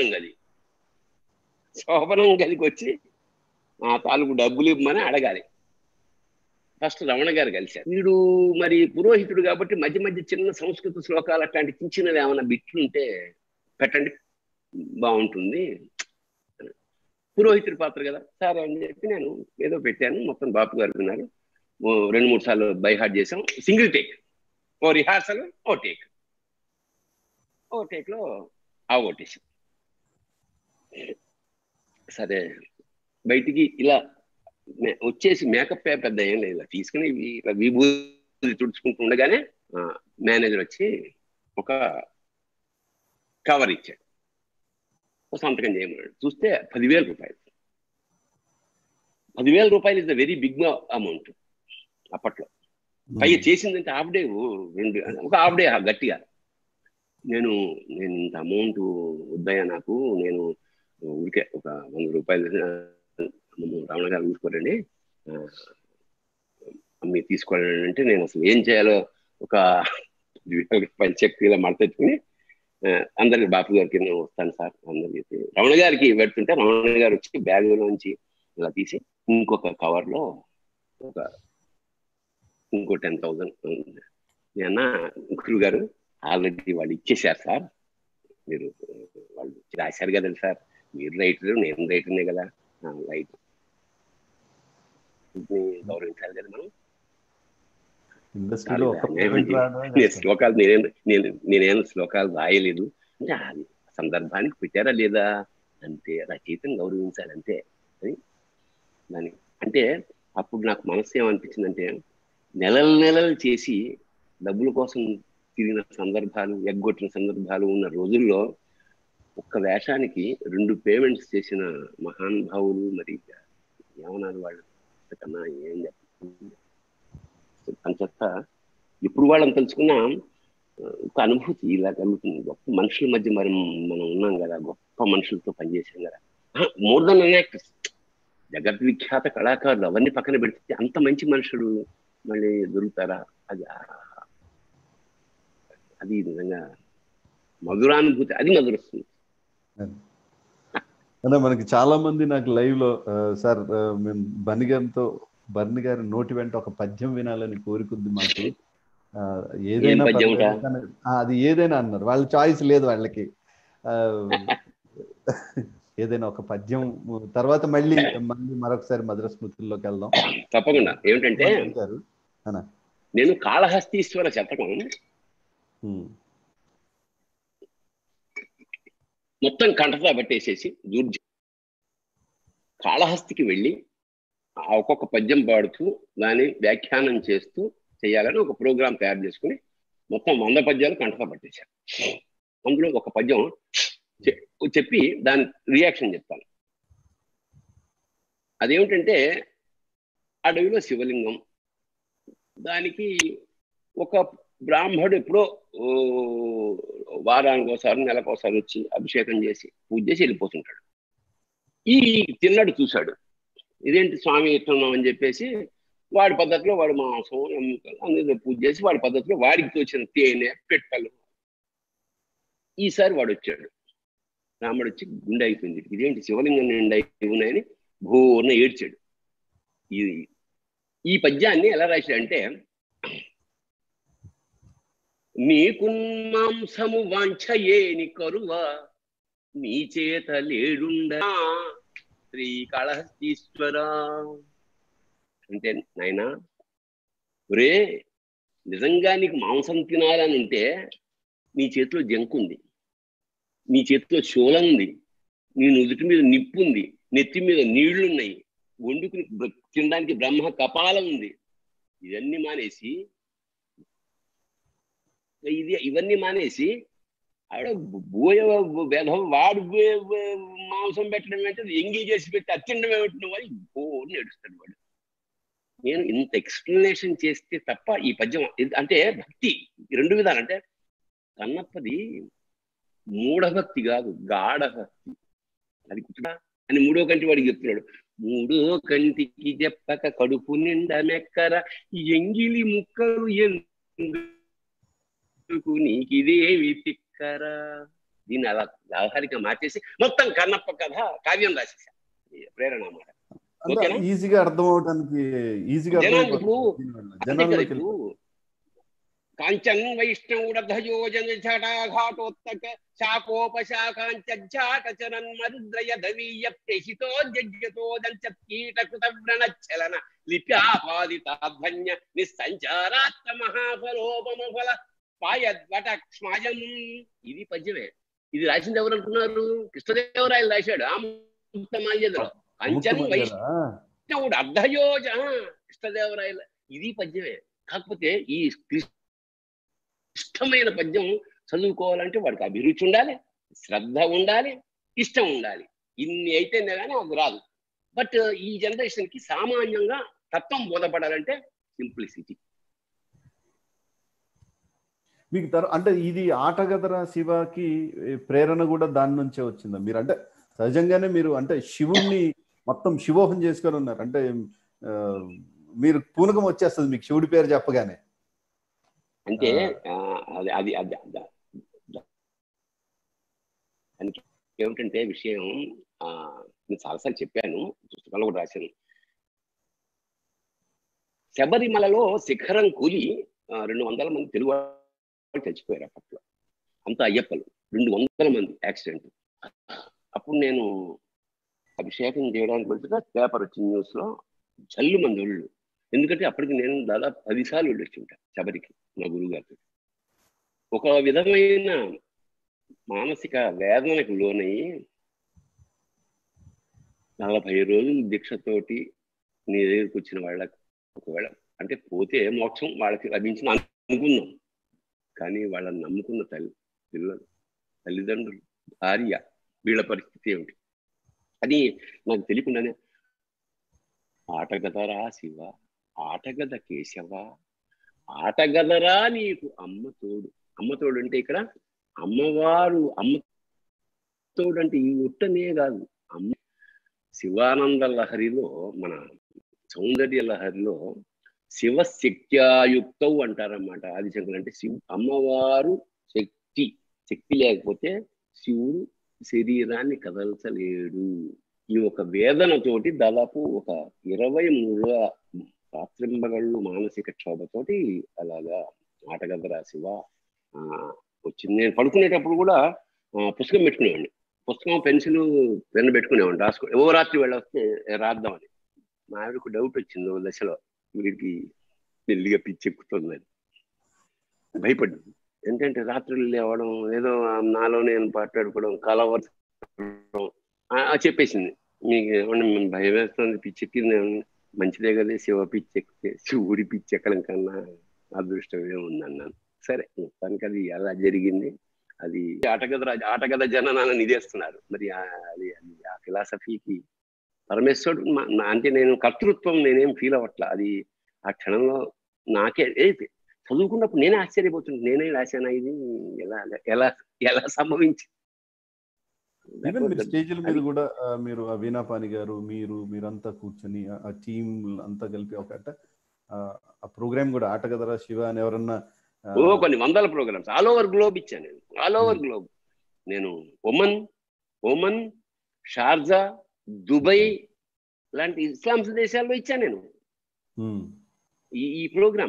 శోభనం గదికి వచ్చి ఆ తాలూకు డబ్బులు ఇవ్వమని అడగాలి. ఫస్ట్ రమణ గారు కలిశారు. వీడు మరి పురోహితుడు కాబట్టి మధ్య మధ్య చిన్న సంస్కృత శ్లోకాలు అట్లాంటి చిన్నవి ఏమైనా బిట్లు ఉంటే పెట్టండి బాగుంటుంది, పురోహితుడి పాత్ర కదా సరే అని చెప్పి నేను ఏదో పెట్టాను. మొత్తం బాపు గారు విన్నారు, 2-3 సార్లు బైహార్ట్ చేసాం. సింగిల్ టేక్, ఓ రిహార్సల్, ఓ టేక్లో ఓటేసాం. సరే బయటికి ఇలా వచ్చేసి మేకప్ పెద్ద ఏం లేదు, తీసుకుని ఇలా విభూతి తుడుచుకుంటూ ఉండగానే మేనేజర్ వచ్చి ఒక కవర్ ఇచ్చాడు, సంతకం చేయమన్నాడు. చూస్తే 10,000 రూపాయలు. 10,000 రూపాయలు is the very big amount అప్పట్లో. పైగా చేసిందంటే హాఫ్ డే, ఒక హాఫ్ డే గట్టిగా. నేను ఇంత అమౌంట్ వద్దయా నాకు, నేను ఊరికే ఒక 100 రూపాయలు రమణ గారు ఊరుకోరండి, మీరు తీసుకోండి అంటే నేను అసలు ఏం చేయాలో ఒక పంచక్తిలో మడతెట్టుకుని అందరికి బాపు గారికి నేను వస్తాను సార్ అందరికి రమణ గారికి పెడుతుంటే రమణ గారు వచ్చి బ్యాగులోంచి ఇలా తీసి ఇంకొక కవర్లో ఇంకో 10,000 నేను గురువు గారు ఆల్రెడీ వాళ్ళు ఇచ్చేసారు సార్, మీరు వాళ్ళు రాశారు కదా సార్, మీరు రైటర్ నేను రైటర్నే కదా, రైట్ గౌరవించాలి కదా మనం. శ్లోకాలు నేనేం శ్లోకాలు రాయలేదు అంటే అది సందర్భానికి పెట్టారా లేదా అంతే, రచయితను గౌరవించాలి అంతే. దాని అంటే అప్పుడు నాకు మనసు ఏమనిపించిందంటే నెలలు చేసి డబ్బుల కోసం తిరిగిన సందర్భాలు, ఎగ్గొట్టిన సందర్భాలు ఉన్న రోజుల్లో ఒక్క వేషానికి 2 పేమెంట్స్ చేసిన మహానుభావులు మరి ఏమన్నారు వాళ్ళు కన్నా ఏం చెప్పండి. అంచేత ఇప్పుడు వాళ్ళని తెలుసుకున్నా ఒక అనుభూతి ఇలా కలుగుతుంది. గొప్ప మనుషుల మధ్య మరి మనం ఉన్నాం కదా, గొప్ప మనుషులతో పనిచేసాం కదా. మోర్ దెన్ అన్ యాక్టర్స్, జగద్విఖ్యాత కళాకారులు అవన్నీ పక్కన పెడితే అంత మంచి మనుషులు మళ్ళీ దొరుకుతారా? అది నిజంగా మధురానుభూతి, అది మధురస్తుంది. అంటే మనకి చాలా మంది నాకు లైవ్ లో సార్ మేము బర్ని గారి నోటి వెంట ఒక పద్యం వినాలని కోరుకుంది మాకు, ఏదైనా అది ఏదైనా అన్నారు, వాళ్ళ చాయిస్ లేదు వాళ్ళకి. ఏదైనా ఒక పద్యం తర్వాత మళ్ళీ మరొకసారి మధుర స్మృతుల్లోకి వెళ్దాం తప్పకుండా. ఏమిటంటే నేను కాళహస్తీశ్వర శతకం మొత్తం కంఠతా పట్టేసేసి కాళహస్తికి వెళ్ళి ఒక్కొక్క పద్యం పాడుతూ దాన్ని వ్యాఖ్యానం చేస్తూ చేయాలని ఒక ప్రోగ్రాం తయారు చేసుకుని మొత్తం 100 పద్యాలు కంఠతా పట్టేశాను. అందులో ఒక పద్యం చెప్పి దాని రియాక్షన్ చెప్తాను. అదేమిటంటే అడవిలో శివలింగం, దానికి ఒక బ్రాహ్మడు ఎప్పుడో వారానికి ఒకసారి నెలకోసారి వచ్చి అభిషేకం చేసి పూజ చేసి వెళ్ళిపోతుంటాడు. ఈ తిన్నాడు చూశాడు, ఇదేంటి స్వామి ఇస్తున్నాం అని చెప్పేసి వాడి పద్ధతిలో వాడు మాంసం అందరూ పూజ చేసి వాడి పద్ధతిలో వాడికి తోచిన తేనె పెట్టలు. ఈసారి వాడు వచ్చాడు, రాముడు వచ్చి గుండె అయిపోయింది, ఇదేంటి శివలింగం నిండా ఉన్నాయని భూర్ణ ఏడ్చాడు. ఈ పద్యాన్ని ఎలా రాశాడంటే, నీకు మాంసము వాంఛయేని కరువా నీ చేత లేడుండా శ్రీకాళహస్తీశ్వర అంటే, నాయనా ఒరే నిజంగా నీకు మాంసం తినాలని ఉంటే నీ చేతిలో జంకుంది, నీ చేతిలో శూలం ఉంది, నీ నుదుటి మీద నిప్పు ఉంది, నెత్తి మీద నీళ్లున్నాయి, వండుకుని తినడానికి బ్రహ్మ కపాలం ఉంది. ఇవన్నీ మానేసి ఆవిడ వాడు మాంసం పెట్టడం అంటే ఎంగేజ్ చేసి పెట్టి అత్యండం ఏమిటి అని బోర్ని ఏడుస్తాడు వాడు. నేను ఇంత ఎక్స్ప్లెనేషన్ చేస్తే తప్ప ఈ పద్యం అంటే భక్తి 2 విధాలు. అంటే కన్నప్పది మూఢభక్తి కాదు, గాఢభక్తి. అది కుట్రా అని 3వ కంటి వాడికి చెప్తున్నాడు. 3వ కంటికి చెప్పక కడుపు నిండా మెక్కర ఎంగిలి ముక్కలు ఎందుకు నీకిదేవి తిక్కరా. దీన్ని అలా వ్యవహారిక మార్చేసి మొత్తం కన్నప్ప కథ కావ్యం రాసేసా. ప్రేరణ మాట ఈజీగా అర్థం అవడానికి జనాలు కాంచన్ వైష్ణవుడయోజన ఘాటోత్తక శాఖోపశాఖాంచాటచరన్ మరుద్రయ ధవీయ ప్రేషితో జజ్ఞతో దంచీటకృత వ్రణచ్చలన లిప్యాపాదితాధ్వన్య నిస్సంచారాత్మ మహాఫలోపమఫల పాయద్వటక్ష్మాయం. ఇది పద్యమే. ఇది రాసింది ఎవరు అనుకున్నారు? కృష్ణదేవరాయలు రాశాడు ఆముక్తమాల్యదలో. కాంచన్ వైష్ణవుడు అర్ధయోజ కృష్ణదేవరాయలు, ఇది పద్యమే. కాకపోతే ఈ ఇష్టమైన పద్యం చదువుకోవాలంటే వాడికి అభిరుచి ఉండాలి, శ్రద్ధ ఉండాలి, ఇష్టం ఉండాలి. ఇన్ని అయితేనే కానీ అది రాదు. బట్ ఈ జనరేషన్ కి సామాన్యంగా తత్వం బోధపడాలంటే సింప్లిసిటీ. మీకు అంటే ఇది ఆటగదరా శివకి ప్రేరణ కూడా దాని నుంచే వచ్చిందా? మీరు అంటే సహజంగానే మీరు అంటే శివుణ్ణి మొత్తం శివోహం చేసుకొని ఉన్నారు. అంటే మీరు పూనకం వచ్చేస్తుంది మీకు శివుడి పేరు చెప్పగానే. అంటే అది అది అది దానికి ఏమిటంటే విషయం, నేను చాలాసార్లు చెప్పాను, పుస్తకాలు కూడా రాశాను. శబరిమలలో శిఖరం కూలి 200 మంది తెలుగు వాళ్ళు చచ్చిపోయారు అప్పట్లో. అంత అయ్యప్పలు 200 మంది యాక్సిడెంట్. అప్పుడు నేను అభిషేకం చేయడానికి వెళ్తున్నా, పేపర్ వచ్చింది న్యూస్లో, జల్లు మంది ఒళ్ళు. ఎందుకంటే అప్పటికి నేను దాదాపు 10 సార్లు వెళ్ళి ఉంటాను శబరికి మా గురువు గారితో. ఒక విధమైన మానసిక వేదనకు లోనయ్యి 40 రోజులు దీక్షతోటి నీ దగ్గరికి వచ్చిన వాళ్ళకి ఒకవేళ అంటే పోతే మోక్షం వాళ్ళకి లభించిన అనుకున్నాం. కానీ వాళ్ళని నమ్ముకున్న పిల్లలు, తల్లిదండ్రులు, భార్య, వీళ్ళ పరిస్థితి ఏమిటి అది నాకు తెలియకుండానే ఆటగదరా శివ, ఆటగద కేశవ, ఆటగదరా నీకు అమ్మ తోడు. అమ్మ తోడు అంటే ఇక్కడ అమ్మవారు, అమ్మ తోడు అంటే ఈ ఉట్టనే కాదు, అమ్మ శివానంద లహరిలో, మన సౌందర్య లహరిలో శివశక్త్యాయుక్తం అంటారన్నమాట. ఆదిశంకరులు అంటే అమ్మవారు శక్తి లేకపోతే శివుడు శరీరాన్ని కదల్చలేడు. ఈ ఒక వేదనతోటి దాదాపు ఒక 23 రాత్రింబగళ్ళు మానసిక క్షోభతోటి అలాగా ఆటగదరా శివ వచ్చింది. నేను పడుకునేటప్పుడు కూడా పుస్తకం పెట్టుకునేవాడిని. పుస్తకం, పెన్సిల్, పెన్ను పెట్టుకునేవాడిని, రాసుకో. ఓ రాత్రి వెళ్ళొస్తే రాద్దామని. మా ఆవిడకు డౌట్ వచ్చింది ఓ దశలో, వీడికి మెల్లిగా పిచ్చెక్కుతుందని. భయపడ్డాను. ఏంటంటే రాత్రులు లేవడం, ఏదో నాలో నేను మాట్లాడుకోవడం, కలవరం చెప్పేసింది. మీకు ఏమన్నా భయం వేస్తుంది, పిచ్చెక్కింది, మంచిదే కదా శివ పిచ్చెక్కితే, శివుడి పిచ్చెక్కడం కన్నా అదృష్టం ఏముందన్నాను. సరే, మొత్తానికి అది ఎలా జరిగింది. అది ఆటగద జననాన్ని నిదేస్తున్నారు. మరి అది ఆ ఫిలాసఫీకి పరమేశ్వరుడు అంటే నేను కర్తృత్వం నేనేం ఫీల్ అవ్వట్లా. అది ఆ క్షణంలో నాకే చదువుకున్నప్పుడు నేనే ఆశ్చర్యపోతుంది. నేనే రాశానా ఇది, ఎలా ఎలా ఎలా సంభవించి. స్టేజ్ల మీద కూడా మీరు వీణాపాణి గారు, మీరంతా కూర్చొని ఆ టీం అంతా కలిపి ఒక ఆ ప్రోగ్రామ్ కూడా ఆటగదరా శివ అని ఎవరన్నా కొన్ని వందల ప్రోగ్రామ్స్ ఆల్ ఓవర్ గ్లోబ్ ఇచ్చాను నేను. ఆల్ ఓవర్ గ్లోబ్ నేను ఒమన్, షార్జా, దుబాయ్ లాంటి ఇస్లాం దేశాల్లో ఇచ్చాను నేను ఈ ప్రోగ్రామ్.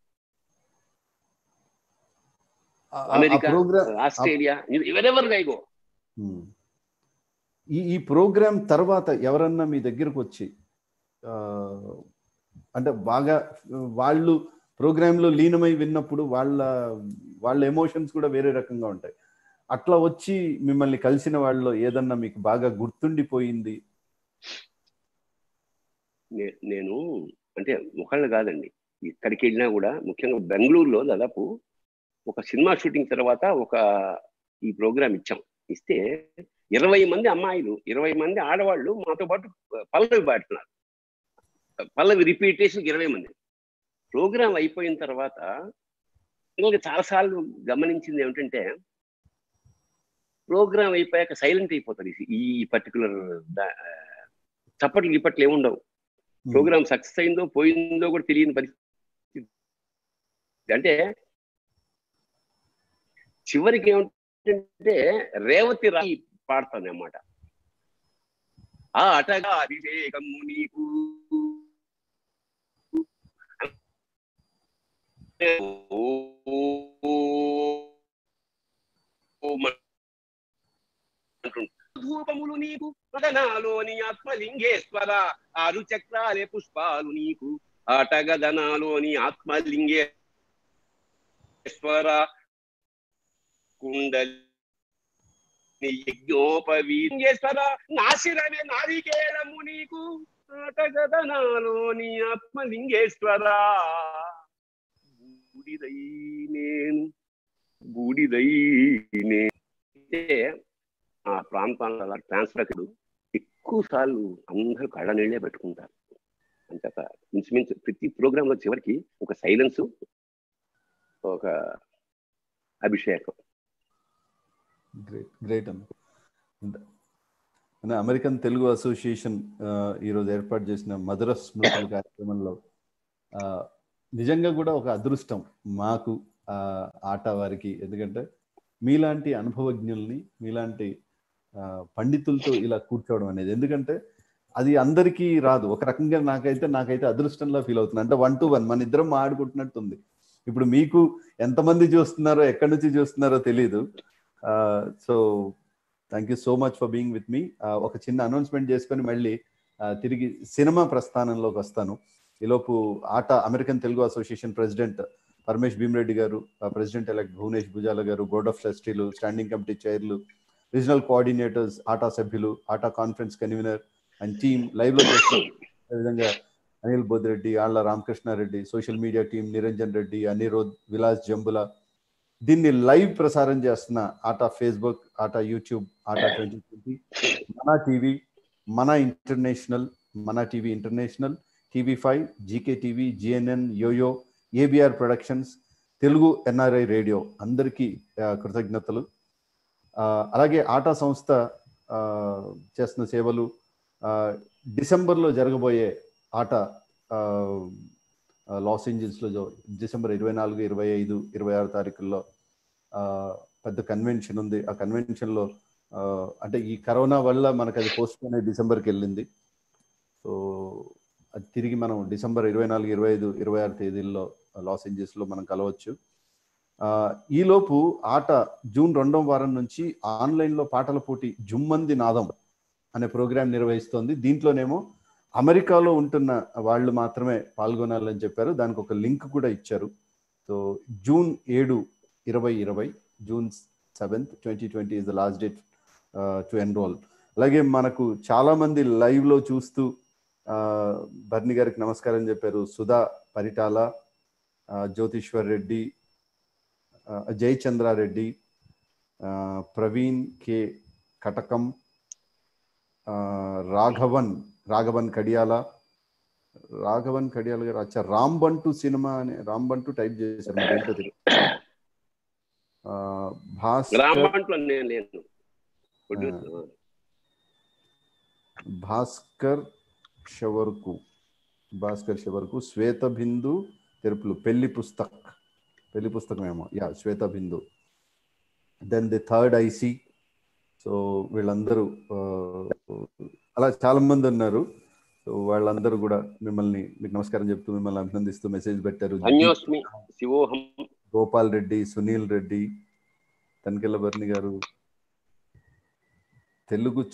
అమెరికా, ఆస్ట్రేలియా, ఎవరెవర్ గైగో. ఈ ప్రోగ్రామ్ తర్వాత ఎవరన్నా మీ దగ్గరకు వచ్చి అంటే బాగా వాళ్ళు ప్రోగ్రాంలో లీనమై విన్నప్పుడు వాళ్ళ ఎమోషన్స్ కూడా వేరే రకంగా ఉంటాయి. అట్లా వచ్చి మిమ్మల్ని కలిసిన వాళ్ళలో ఏదన్నా మీకు బాగా గుర్తుండిపోయింది? నేను అంటే ఒకళ్ళు కాదండి, ఇక్కడికి వెళ్ళినా కూడా, ముఖ్యంగా బెంగళూరులో దాదాపు ఒక సినిమా షూటింగ్ తర్వాత ఈ ప్రోగ్రామ్ ఇస్తే 20 మంది అమ్మాయిలు, 20 మంది ఆడవాళ్ళు మాతో పాటు పల్లవి పాడుతున్నారు. పల్లవి రిపీటేషన్ 20 మంది. ప్రోగ్రామ్ అయిపోయిన తర్వాత ఇంకొక చాలాసార్లు గమనించింది ఏమిటంటే, ప్రోగ్రామ్ అయిపోయాక సైలెంట్ అయిపోతారు. ఈ పర్టికులర్ చప్పట్లు గిప్పట్లు ఏముండవు. ప్రోగ్రామ్ సక్సెస్ అయిందో పోయిందో కూడా తెలియని పరిస్థితి. అంటే చివరికి ఏమిటంటే రేవతి రాయి పాడతాను అన్నమాట. ఆటగా అభిషేకము నీకు ధూపములు నీకు మదనాలోని ఆత్మలింగేశ్వర, 6 చక్రాలే పుష్పాలు నీకు ఆటగదనాలోని ఆత్మలింగేశ్వర, కుండలి యజ్ఞోపవీలింగేశ్వర, నాశిరమే నారికేళము నీకు ఆటగదనాలోని ఆత్మలింగేశ్వర, బూడిదై నేను. ఆ ప్రాంతాల ట్రాన్స్ఫర్ ఎక్కువ సార్లు అందరూ కళ్ళ నీళ్ళే పెట్టుకుంటారు. అంతేత ఇంచుమించు ప్రతి ప్రోగ్రామ్ లో చివరికి ఒక సైలెన్స్, ఒక అభిషేకం. గ్రేట్ అన్న. అమెరికన్ తెలుగు అసోసియేషన్ ఈరోజు ఏర్పాటు చేసిన మధుర స్మృతుల కార్యక్రమంలో నిజంగా కూడా ఒక అదృష్టం మాకు ఆట వారికి. ఎందుకంటే మీలాంటి అనుభవజ్ఞుల్ని, మీలాంటి పండితులతో ఇలా కూర్చోవడం అనేది, ఎందుకంటే అది అందరికీ రాదు. ఒక రకంగా నాకైతే అదృష్టంలా ఫీల్ అవుతుంది. అంటే 1 to 1 మన ఇద్దరం ఆడుకుంటున్నట్టుంది. ఇప్పుడు మీకు ఎంతమంది చూస్తున్నారో, ఎక్కడి నుంచి చూస్తున్నారో తెలియదు. So thank you so much for being with me. ఒక చిన్న అనౌన్స్మెంట్ చేసుకొని మళ్ళీ తిరిగి సినిమా ప్రస్థానంలోకి వస్తాను. ఈలోపు ATA American Telugu association president Paramesh Bheemreddy గారు, ప్రెసిడెంట్ ఎలెక్ట్ భువనేష్ భుజాల గారు, బోర్డ్ ఆఫ్ ట్రస్టీలు, స్టాండింగ్ కమిటీ చైర్లు, రీజనల్ కోఆర్డినేటర్స్, ఆటా సభ్యులు, ATA conference convener and team live లో చేస్తారు. అదేవిధంగా Anil Bodhireddy, Alla Ramakrishna Reddy, social media team Niranjan Reddy, Anirudh, Vilas Jambula, దీన్ని లైవ్ ప్రసారం చేస్తున్న ఆటా ఫేస్బుక్, ఆటా యూట్యూబ్, ఆటా 2020, మన టీవీ, మన ఇంటర్నేషనల్, మన TV international, TV5, GK TV, GNN, YoYo, ABR productions, Telugu NRI radio, అందరికీ కృతజ్ఞతలు. అలాగే ఆటా సంస్థ చేస్తున్న సేవలు, డిసెంబర్లో జరగబోయే ఆట లాస్ ఏంజల్స్లో డిసెంబర్ 24, 25, 26 తారీఖుల్లో పెద్ద కన్వెన్షన్ ఉంది. ఆ కన్వెన్షన్లో అంటే ఈ కరోనా వల్ల మనకు అది పోస్ట్పోన్ అయ్యి డిసెంబర్కి వెళ్ళింది. సో అది తిరిగి మనం డిసెంబర్ 24, 25, 26 తేదీల్లో లాస్ ఏంజల్స్లో మనం కలవచ్చు. ఈలోపు ఆట జూన్ 2వ వారం నుంచి ఆన్లైన్లో పాటల పోటీ జుమ్మంది నాదం అనే ప్రోగ్రాం నిర్వహిస్తోంది. దీంట్లోనేమో అమెరికాలో ఉంటున్న వాళ్ళు మాత్రమే పాల్గొనాలని చెప్పారు. దానికి ఒక లింక్ కూడా ఇచ్చారు. So June 7, 2020, June 7, 2020 is the last date to enrol. అలాగే మనకు చాలా మంది లైవ్ లో చూస్తూ బర్ని గారికి నమస్కారం చెప్పారు. సుధా పరిటాల, జ్యోతిశ్వర్ రెడ్డి, జయచంద్రారెడ్డి, ప్రవీణ్ కే కటకం, రాఘవన్ కడియాల గారు వచ్చారు. రాంబంటు సినిమా అని రాంబంటు టైప్ చేశారు, మరి ఏంటో తెలియదు. భాస్కర్ షవర్కు, శ్వేత బిందు తెరుపులు, పెళ్లి పుస్తకం ఏమో, Shweta Bindu. Then the third I see. So వీళ్ళందరూ అలా చాలా మంది ఉన్నారు. సో వాళ్ళందరూ కూడా మీకు నమస్కారం చెప్తూ మిమ్మల్ని అభినందిస్తూ మెసేజ్ పెట్టారు. గోపాల్ రెడ్డి, సునీల్ రెడ్డి, తనికెళ్ళ బర్ని గారు, తెలుగు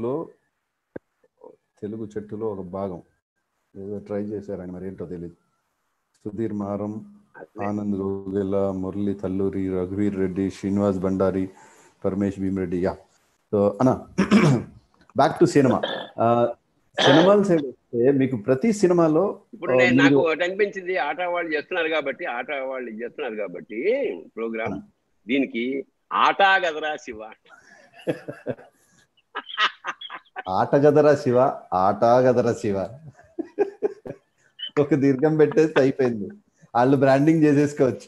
చెట్టులో ఒక భాగం ఏదో ట్రై చేశారు ఆయన, మరి ఏంటో తెలియదు. సుధీర్ మారం, ఆనంద్ రోగెల, మురళి తల్లూరి, రఘువీర్ రెడ్డి, శ్రీనివాస్ బండారి, పరమేష్ భీమరెడ్డి. సో అన్న బ్యాక్ టు సినిమా. సినిమాల సైడ్ వస్తే మీకు ప్రతి సినిమాలో ఇప్పుడు నాకు అనిపించింది, ఆట వాళ్ళు చేస్తున్నారు కాబట్టి ప్రోగ్రామ్, దీనికి ఆటా గదరా శివ, ఆట గదరా శివ ఒక దీర్ఘం పెట్టేస్తే అయిపోయింది, వాళ్ళు బ్రాండింగ్ చేసేసుకోవచ్చు.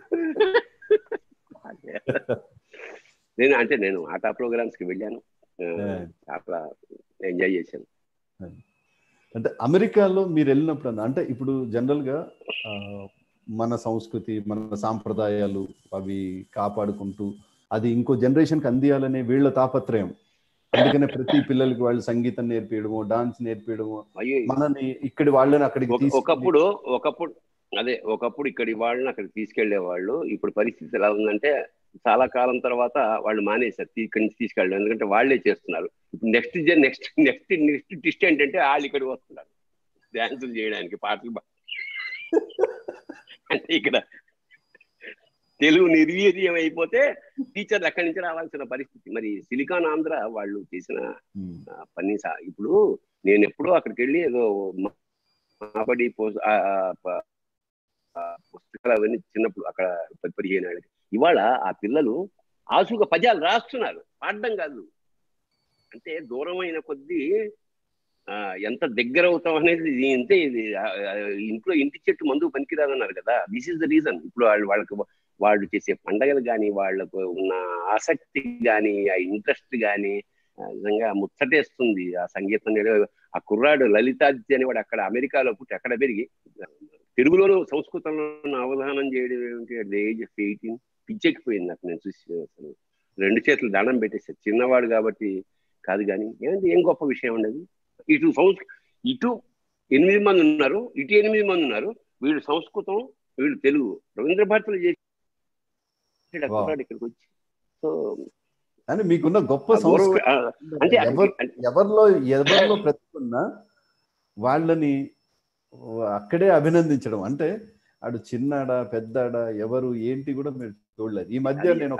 నేను ఆటా ప్రోగ్రామ్స్ కి వెళ్ళాను, చాలా ఎంజాయ్ చేశాను. అంటే అమెరికాలో మీరు వెళ్ళినప్పుడు అంటే ఇప్పుడు జనరల్ గా మన సంస్కృతి, మన సాంప్రదాయాలు అవి కాపాడుకుంటూ అది ఇంకో జనరేషన్ కి అందియాలనే వీళ్ళ తాపత్రయం. అందుకనే ప్రతి పిల్లలకి వాళ్ళు సంగీతం నేర్పించడము, డాన్స్ నేర్పించడము, మనని ఇక్కడి వాళ్ళని అక్కడికి ఒకప్పుడు ఇక్కడి వాళ్ళని అక్కడికి తీసుకెళ్లే వాళ్ళు. ఇప్పుడు పరిస్థితి ఎలా ఉందంటే చాలా కాలం తర్వాత వాళ్ళు మానేశారు ఇక్కడి నుంచి తీసుకెళ్ళడం, ఎందుకంటే వాళ్ళే చేస్తున్నారు. ఇప్పుడు నెక్స్ట్ ట్విస్ట్ ఏంటంటే వాళ్ళు ఇక్కడికి వస్తున్నారు డాన్సులు చేయడానికి, పాటలు. అంటే ఇక్కడ తెలుగు నిర్వీర్యం అయిపోతే టీచర్లు అక్కడి నుంచి రావాల్సిన పరిస్థితి. మరి సిలికాన్ ఆంధ్ర వాళ్ళు చేసిన పని. ఇప్పుడు నేను ఎప్పుడూ అక్కడికి వెళ్ళి ఏదో మాబడి పుస్తకాలు అవన్నీ చిన్నప్పుడు అక్కడ 15 ఏళ్ళకి, ఇవాళ ఆ పిల్లలు ఆసుగా పద్యాలు రాస్తున్నారు, పాడడం కాదు. అంటే దూరమైన కొద్దీ ఎంత దగ్గర అవుతాం అనేది ఇంతే. ఇది ఇంట్లో ఇంటి చెట్టు మందు పనికిరాదన్నారు కదా, దిస్ ఈస్ ద రీజన్. ఇప్పుడు వాళ్ళు చేసే పండగలు కానీ, వాళ్ళకు ఉన్న ఆసక్తి కానీ, ఆ ఇంట్రెస్ట్ కానీ, నిజంగా ముచ్చటేస్తుంది ఆ సంగీతం. ఆ కుర్రాడు లలితాదిత్య అనేవాడు అక్కడ అమెరికాలో పుట్టి అక్కడ పెరిగి తెలుగులోను సంస్కృతంలో అవధానం చేయడం ఏమిటి అట్ ది ఏజ్ ఆఫ్ 18 పిచ్చెక్కిపోయింది నాకు. నేను చూసి అసలు 2 చేతులు దండం పెట్టేసాను. చిన్నవాడు కాబట్టి కాదు, కానీ ఏంటి ఏం గొప్ప విషయం ఉండదు. ఇటు 8 మంది ఉన్నారు, ఇటు 8 మంది ఉన్నారు. వీళ్ళు సంస్కృతం, వీళ్ళు తెలుగు. రవీంద్ర భారతిలో చేసి ఇక్కడికి వచ్చి. సో అని మీకున్న గొప్ప సంస్కృతి అంటే ఎవరిలో ప్రతిభ ఉన్నా వాళ్ళని అక్కడే అభినందించడం. అంటే ఆడు చిన్నాడా పెద్దాడా ఎవరు ఏంటి కూడా మీరు చూడలేదు. ఈ మధ్య నేను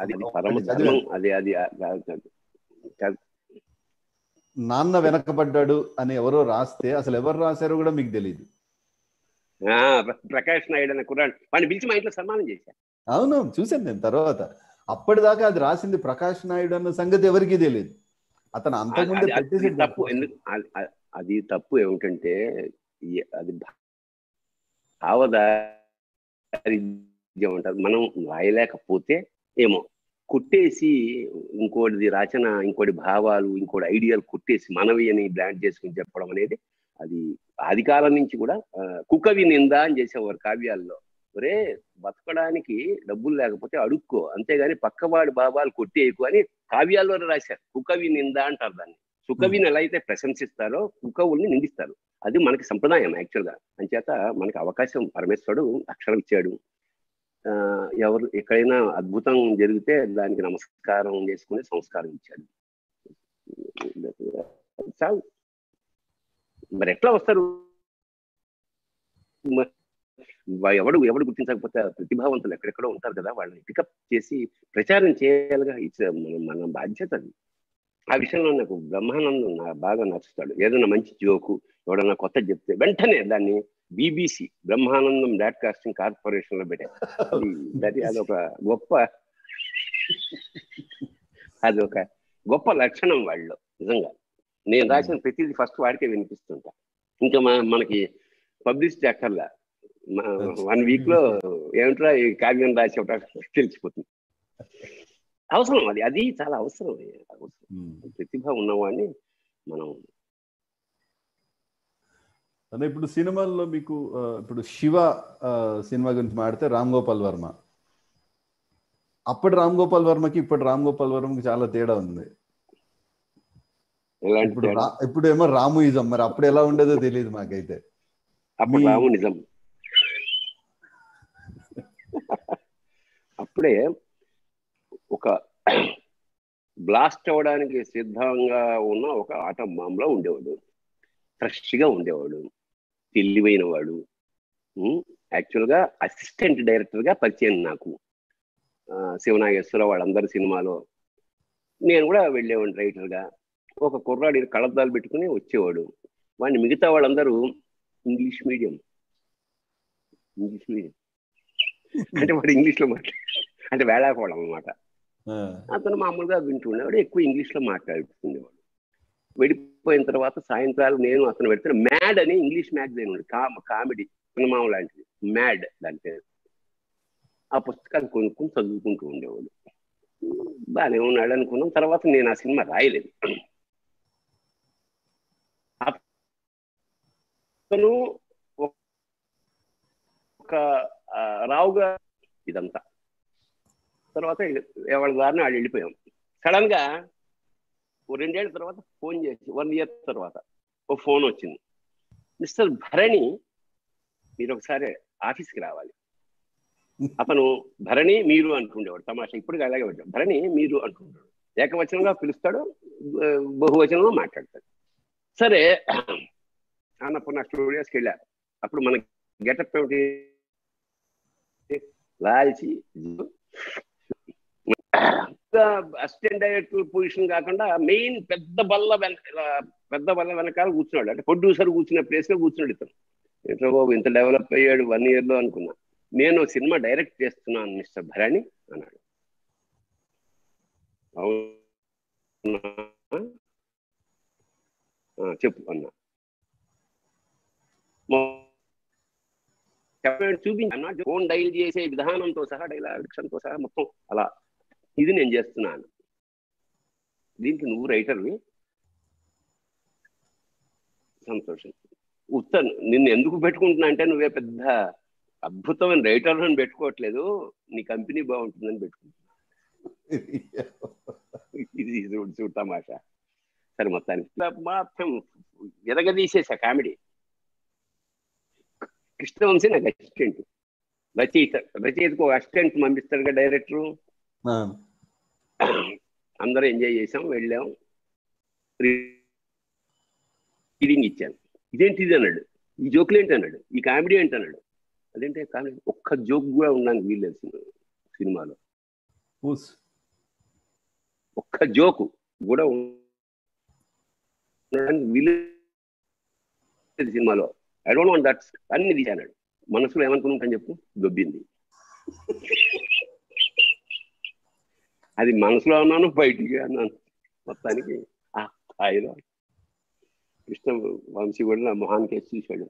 నాన్న వెనకబడ్డాడు అని ఎవరో రాస్తే అసలు ఎవరు రాశారో కూడా మీకు తెలియదు. ప్రకాష్ నాయుడు అనే కుర్రాడు వాడిని పిలిచి మా ఇంట్లో సన్మానం చేశాను. అవును, చూశాను నేను. తర్వాత అప్పటిదాకా అది రాసింది ప్రకాష్ నాయుడు అన్న సంగతి ఎవరికీ తెలియదు. అతను అంతకుముందే తప్పు. ఎందుకు అది తప్పు ఏమిటంటే అది భావదారిద్యం అంటారు. మనం రాయలేకపోతే ఏమో కుట్టేసి ఇంకోటిది రచన, ఇంకోటి భావాలు, ఇంకోటి ఐడియాలు కుట్టేసి మనవి అని బ్రాండ్ చేసుకుని చెప్పడం అనేది అది ఆది కాలం నుంచి కూడా కుకవి నింద అని చేసేవారు కావ్యాల్లో. ఒరే బతకడానికి డబ్బులు లేకపోతే అడుక్కో, అంతేగాని పక్కవాడి భావాలు కొట్టేయకు అని కావ్యాల్లో రాశారు. కుకవి నింద అంటారు దాన్ని. సుకవిని ఎలా అయితే ప్రశంసిస్తారో కుకవుల్ని నిందిస్తారు. అది మనకి సంప్రదాయం యాక్చువల్గా. అంచేత మనకి అవకాశం పరమేశ్వరుడు అక్షరం ఇచ్చాడు. ఎవరు ఎక్కడైనా అద్భుతం జరిగితే దానికి నమస్కారం చేసుకునే సంస్కారం ఇచ్చాడు. చాలు. మరి ఎట్లా వస్తారు? ఎవడు గుర్తించకపోతే ప్రతిభావంతులు ఎక్కడెక్కడో ఉంటారు కదా, వాళ్ళని పికప్ చేసి ప్రచారం చేయాలిగా. మన బాధ్యత అది. ఆ విషయంలో నాకు బ్రహ్మానందం బాగా నచ్చుతాడు. ఏదైనా మంచి జోకు ఎవడన్నా కొత్త చెప్తే వెంటనే దాన్ని BBC బ్రహ్మానందం బ్రాడ్కాస్టింగ్ కార్పొరేషన్ లో పెట్టారు. అదొక గొప్ప లక్షణం వాళ్ళు. నిజంగా నేను రాసిన ప్రతిదీ ఫస్ట్ వాడికే వినిపిస్తుంటా. ఇంకా మనకి పబ్లిసిటీ అక్కర్లా. 1 వీక్ లో ఏమిట్రా ఈ కావ్యం రాసి తెలిసిపోతుంది. అవసరం అది చాలా అవసరం. ప్రతిభ ఉన్నవాడిని మనం. అదే ఇప్పుడు సినిమాల్లో మీకు ఇప్పుడు శివ సినిమా గురించి మాట్లాడితే రామ్ గోపాల్ వర్మ, అప్పటి రామ్ గోపాల్ వర్మకి ఇప్పటి రామ్ గోపాల్ వర్మకి చాలా తేడా ఉంది. ఇప్పుడు ఏమో రాముయిజం. మరి అప్పుడు ఎలా ఉండేదో తెలియదు మాకైతే. అప్పుడు రాము నిజం. అప్పుడే ఒక బ్లాస్ట్ అవ్వడానికి సిద్ధంగా ఉన్న ఒక ఆటం బాంబులో ఉండేవాడు. ఫ్రెష్గా ఉండేవాడు, తెలివైన వాడు. యాక్చువల్గా అసిస్టెంట్ డైరెక్టర్గా పరిచయం నాకు. శివనాగేశ్వరరావు వాళ్ళందరి సినిమాలో నేను కూడా వెళ్ళేవాడిని రైటర్గా. ఒక కుర్రాడు కళ్ళద్దాలు పెట్టుకుని వచ్చేవాడు. వాడిని మిగతా వాళ్ళందరూ ఇంగ్లీష్ మీడియం అంటే వాడు ఇంగ్లీష్లో అంటే వేళాకోవడం అనమాట. అతను మామూలుగా వింటుండేవాడు, ఎక్కువ ఇంగ్లీష్లో మాట్లాడుతుండేవాడు. వెళ్ళిపోయిన తర్వాత సాయంత్రాలు నేను అతను పెడితే మ్యాడ్ అని ఇంగ్లీష్ మ్యాగజైన్ ఉంది, కామెడీ సినిమా లాంటిది, మ్యాడ్ దాని పేరు. ఆ పుస్తకాలు కొనుక్కొని చదువుకుంటూ ఉండేవాడు. బాగానే ఉన్నాడు అనుకున్నాం. తర్వాత నేను ఆ సినిమా రాయలేదు. అతను ఒక రావుగా ఇదంతా. తర్వాత ఎవరి దారిని వాళ్ళు వెళ్ళిపోయాం. సడన్ గా 2 ఏళ్ళ తర్వాత ఫోన్ చేసి 1 ఇయర్ తర్వాత ఒక ఫోన్ వచ్చింది. మిస్టర్ భరణి, మీరు ఒకసారి ఆఫీస్కి రావాలి. అతను భరణి మీరు అంటుండేవాడు, తమాషా ఇప్పుడు అలాగే వచ్చాడు. భరణి మీరు అంటుంటాడు, ఏకవచనంగా పిలుస్తాడు, బహువచనంలో మాట్లాడతాడు. సరే అన్నపూర్ణ స్టూడియోస్కి వెళ్ళారు. అప్పుడు మనకి గెటప్ ఏమిటి, లాల్చి అసిస్టెంట్ డైరెక్టర్ పొజిషన్ కాకుండా మెయిన్ పెద్ద బల్ల వెనకాల కూర్చున్నాడు. అంటే ప్రొడ్యూసర్ కూర్చున్న ప్లేస్ లో కూర్చున్నాడు. ఇతను ఏంటో బాబు ఇంత డెవలప్ అయ్యాడు 1 year లో అనుకున్నా. నేను సినిమా డైరెక్ట్ చేస్తున్నాను మిస్టర్ భరణి అన్నాడు. అవునా చెప్పు అన్నా. చూపించన్నా, ఫోన్ డైల్ చేసే విధానంతో సహా, డైలాగ్స్తో సహా మొత్తం అలా ఇది నేను చేస్తున్నాను. దీనికి నువ్వు రైటర్వి, సంతోషం. నిన్ను ఎందుకు పెట్టుకుంటున్నా అంటే నువ్వే పెద్ద అద్భుతమైన రైటర్ అని పెట్టుకోవట్లేదు, నీ కంపెనీ బాగుంటుందని పెట్టుకుంటున్నా. ఇది తమాషా. సరే, మొత్తానికి మాత్రం ఎరగదీసేసా కామెడీ. కృష్ణవంశీ నాకు అసిస్టెంట్, రచయితకు ఒక అసిస్టెంట్ పంపిస్తాడుగా డైరెక్టరు. అందరూ ఎంజాయ్ చేసాం, వెళ్ళాం, రీడింగ్ ఇచ్చాను. ఇదేంటిది అన్నాడు, ఈ జోకులు ఏంటి అన్నాడు, ఈ కామెడీ ఏంటి అన్నాడు. అదేంటే కామెడీ, ఒక్క జోక్ కూడా ఉండడానికి వీల్లేదు సినిమాలో, ఒక్క జోకు కూడా ఉండడానికి వీల్లేదు సినిమాలో. ఐ డోంట్ వాంట్ దట్ అన్ని తీసాడు. మనసులో ఏమనుకున్నాను చెప్పు, దొబ్బింది. అది మనసులో అన్నాను, బయటికి అన్నాను. మొత్తానికి ఆ స్థాయిలో కృష్ణ వంశీ కూడా నా మొహానికి వేసి చూశాడు.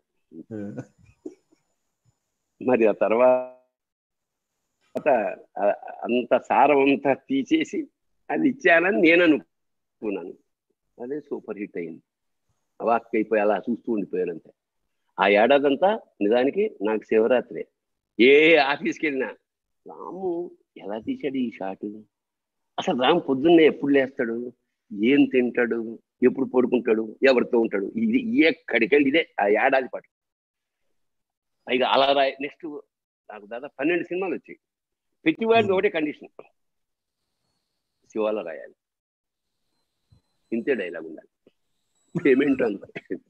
మరి ఆ తర్వాత అంత సారం అంతా తీసేసి అది ఇచ్చానని నేను అనుకున్నాను. అదే సూపర్ హిట్ అయింది. అవాక్ అయిపోయి అలా చూస్తూ ఉండిపోయానంతే. ఆ ఏడాదంతా నిజానికి నాకు శివరాత్రి. ఏ ఆఫీస్కి వెళ్ళినా రాము ఎలా తీశాడు ఈ షాటు, అసలు రాము పొద్దున్నే ఎప్పుడు లేస్తాడు, ఏం తింటాడు, ఎప్పుడు పడుకుంటాడు, ఎవరితో ఉంటాడు, ఇది ఎక్కడికెళ్ళి ఇదే ఆ ఏడాది పాటు. పైగా అలా నెక్స్ట్ నాకు దాదాపు 12 సినిమాలు వచ్చాయి. ప్రతివాడికి ఒకటే కండిషన్, శివాలో రాయాలి, ఇంతే డైలాగ్ ఉండాలి, పేమెంట్ అంత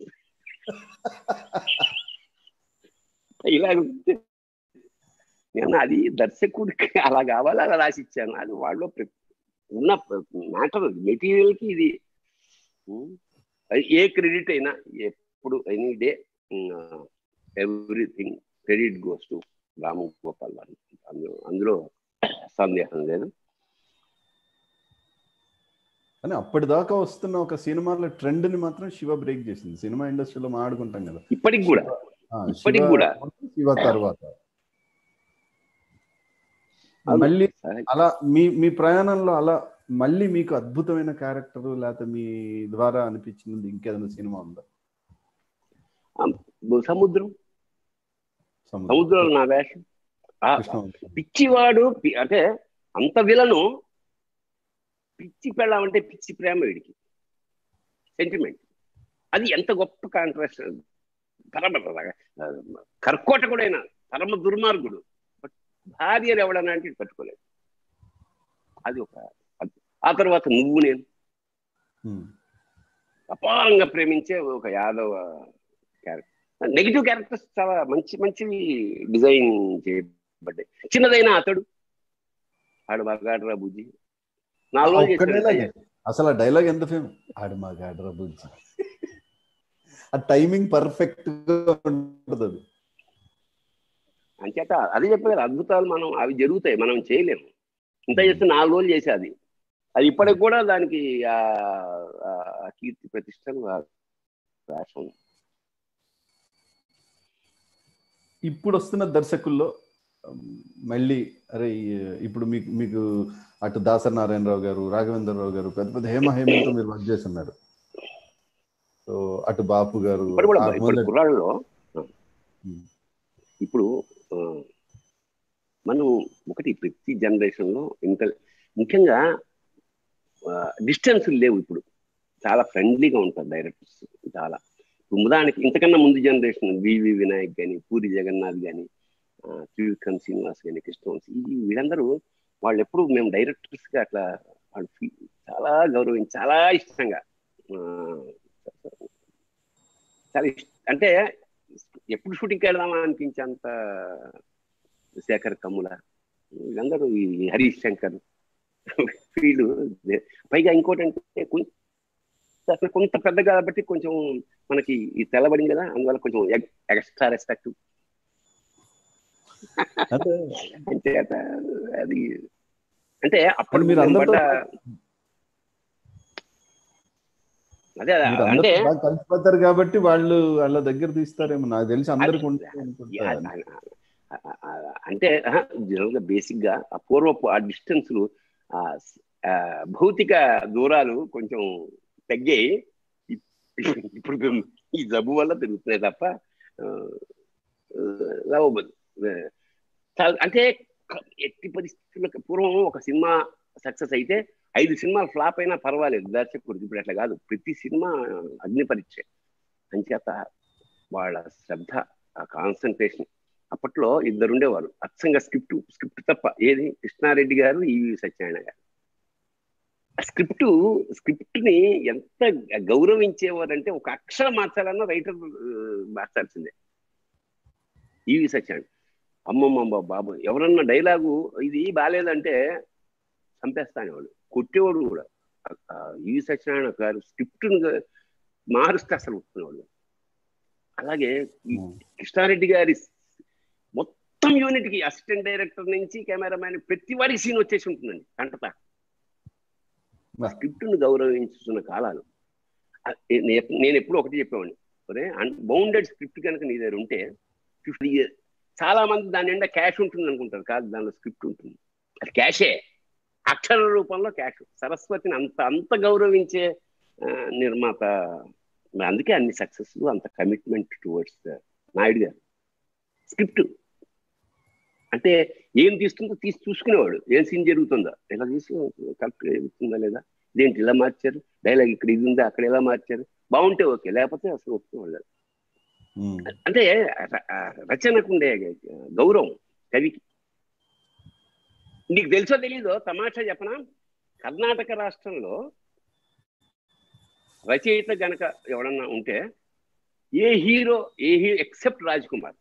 ఇలా. నేను అది దర్శకుడికి అలా కావాలి, అలా రాసి ఇచ్చాను. అది వాళ్ళు ఉన్న మ్యాటర్, మెటీరియల్కి ఇది ఏ క్రెడిట్ అయినా ఎప్పుడు any day everything credit goes to Ramu Gopal వారి. అందులో సందేహం లేదు. కానీ అప్పటిదాకా వస్తున్న ఒక సినిమాల ట్రెండ్ ని మాత్రం శివ బ్రేక్ చేసింది. సినిమా ఇండస్ట్రీలో మాట్లాడుకుంటాం కదా, ఇప్పటికి కూడా శివ తర్వాత మళ్ళీ అలా మీ ప్రయాణంలో అలా మళ్ళీ మీకు అద్భుతమైన క్యారెక్టర్ లేకపోతే మీ ద్వారా అనిపించింది ఇంకేదైనా సినిమా ఉందా? సముద్రంలో నా వేషం పిచ్చివాడు, అంటే అంత విలను, పిచ్చి పెళ్ళామంటే పిచ్చి ప్రేమ, వీడికి సెంటిమెంట్. అది ఎంత గొప్ప కాంట్రాస్ట్. పరమ కర్కోటకుడైన పరమ దుర్మార్గుడు, భార్యలు ఎవడన్నా అంటే పట్టుకోలేదు. అది ఒక. ఆ తర్వాత నువ్వు నేను అపారంగా ప్రేమించే ఒక యాదవ క్యారెక్టర్. నెగిటివ్ క్యారెక్టర్స్ చాలా మంచి మంచివి డిజైన్ చేయబడ్డాయి. చిన్నదైన అతడు, ఆడు మగాడ్రా బుజ్జి, 4 రోజులు అసలు ఆ డైలాగ్ ఎంత ఫేమస్, ఆడు మగాడ్రా బుజ్జి. ఆ టైమింగ్ పర్ఫెక్ట్ గా ఉంటుంది. అంచేత అది చెప్పారు, అద్భుతాలు మనం అవి జరుగుతాయి, మనం చేయలేము. ఇంత చేస్తే 4 రోజులు చేసేది. అది ఇప్పటికి కూడా దానికి ఆ కీర్తి ప్రతిష్టలు రాష్ట్రం. ఇప్పుడు వస్తున్న దర్శకుల్లో మళ్ళీ అరే ఇప్పుడు మీకు అటు దాసరి నారాయణరావు గారు, రాఘవేంద్రరావు గారు, పెద్ద పెద్ద హేమతో మీరు వర్క్ చేస్తున్నారు. సో అటు బాపు గారు, కుర్రాళ్ళలో ఇప్పుడు మనం ఒకటి ప్రతి జనరేషన్లో ముఖ్యంగా డిస్టెన్స్ లేవు. ఇప్పుడు చాలా ఫ్రెండ్లీగా ఉంటారు డైరెక్టర్స్. చాలా ఉదాహరణకి ఇంతకన్నా ముందు జనరేషన్ వివి వినాయక్ కానీ, పూరి జగన్నాథ్ కానీ, త్రివిక్రమ్ శ్రీనివాస్ కానీ, కృష్ణవంశీ, వీళ్ళందరూ వాళ్ళు ఎప్పుడు మేము డైరెక్టర్స్గా అట్లా వాళ్ళు చాలా గౌరవించి చాలా ఇష్టంగా, చాలా అంటే ఎప్పుడు షూటింగ్కి వెళ్దామా అనిపించేంత శేఖర్ కమ్ముల, వీళ్ళందరూ, ఈ హరీష్ శంకర్, వీళ్ళు. పైగా ఇంకోటి అంటే కొంత పెద్ద కాబట్టి కొంచెం మనకి ఈ తెల్లబడింది కదా, అందువల్ల కొంచెం ఎక్స్ట్రా రెస్పెక్ట్. అంటే అది అంటే అప్పుడు అదే అంటే కలిసిపోతారు కాబట్టి వాళ్ళు వాళ్ళ దగ్గర తీస్తారేమో నాకు తెలిసి అందరికి. అంటే జనరల్గా బేసిక్ గా ఆ పూర్వపు ఆ డిస్టెన్స్లు భౌతిక దూరాలు కొంచెం తగ్గాయి. ఇప్పుడు ఈ జబ్బు వల్ల పెరుగుతున్నాయి తప్ప లవబుల్. అంటే ఎట్టి పరిస్థితుల్లో పూర్వం ఒక సినిమా సక్సెస్ అయితే 5 సినిమాలు ఫ్లాప్ అయినా పర్వాలేదు దర్శకుడికి. ఇప్పుడు అట్లా కాదు, ప్రతి సినిమా అగ్ని పరీక్ష. అంచేత వాళ్ళ శ్రద్ధ, ఆ కాన్సన్ట్రేషన్. అప్పట్లో ఇద్దరు ఉండేవారు అచ్చంగా స్క్రిప్ట్ తప్ప. ఏది కృష్ణారెడ్డి గారు, ఈవి సత్యనారాయణ గారు. స్క్రిప్ట్ ని ఎంత గౌరవించేవారంటే ఒక అక్షరం మార్చాలన్నా రైటర్ మార్చాల్సిందే. ఈవి సత్యనారాయణ అమ్మమ్మ బాబు ఎవరన్నా డైలాగు ఇది బాగాలేదంటే చంపేస్తానే వాడు, కొట్టేవాడు కూడా. ఈవి సత్యనారాయణ గారు స్క్రిప్ట్ను మారుస్తే అసలు ఒప్పుకునేవాడు. అలాగే కృష్ణారెడ్డి గారి మొత్తం యూనిట్కి అసిస్టెంట్ డైరెక్టర్ నుంచి కెమెరామ్యాన్ ప్రతి వాడికి సీన్ వచ్చేసి ఉంటుందండి కంటత. స్క్రిప్ట్ను గౌరవించుతున్న కాలాలు. నేను ఎప్పుడు ఒకటి చెప్పేవాడిని, సరే బౌండెడ్ స్క్రిప్ట్ కనుక నీ దగ్గర ఉంటే 50 years. చాలా మంది దాని నిండా క్యాష్ ఉంటుంది అనుకుంటారు, కాదు, దానిలో స్క్రిప్ట్ ఉంటుంది. అది క్యాషే, అక్షర రూపంలో క్యాష్. సరస్వతిని అంత గౌరవించే నిర్మాత. అందుకే అన్ని సక్సెస్, అంత కమిట్మెంట్ టువర్డ్స్ నాయుడు గారు. స్క్రిప్ట్ అంటే ఏం తీస్తుందో తీసి చూసుకునేవాడు, ఏం సీన్ జరుగుతుందో ఇలా తీసి కరెక్ట్ జరుగుతుందా లేదా, ఇదేంటి ఇలా మార్చారు, డైలాగ్ ఇక్కడ ఇది ఉందా, అక్కడ ఎలా మార్చారు, బాగుంటే ఓకే, లేకపోతే అసలు ఒప్పుకునేవాళ్ళు. అంటే రచనకు ఉండే గౌరవం కవికి. నీకు తెలుసో తెలీదో తమాషా చెప్పనా, కర్ణాటక రాష్ట్రంలో రచయిత గనక ఎవడన్నా ఉంటే ఏ హీరో ఎక్సెప్ట్ రాజ్ కుమార్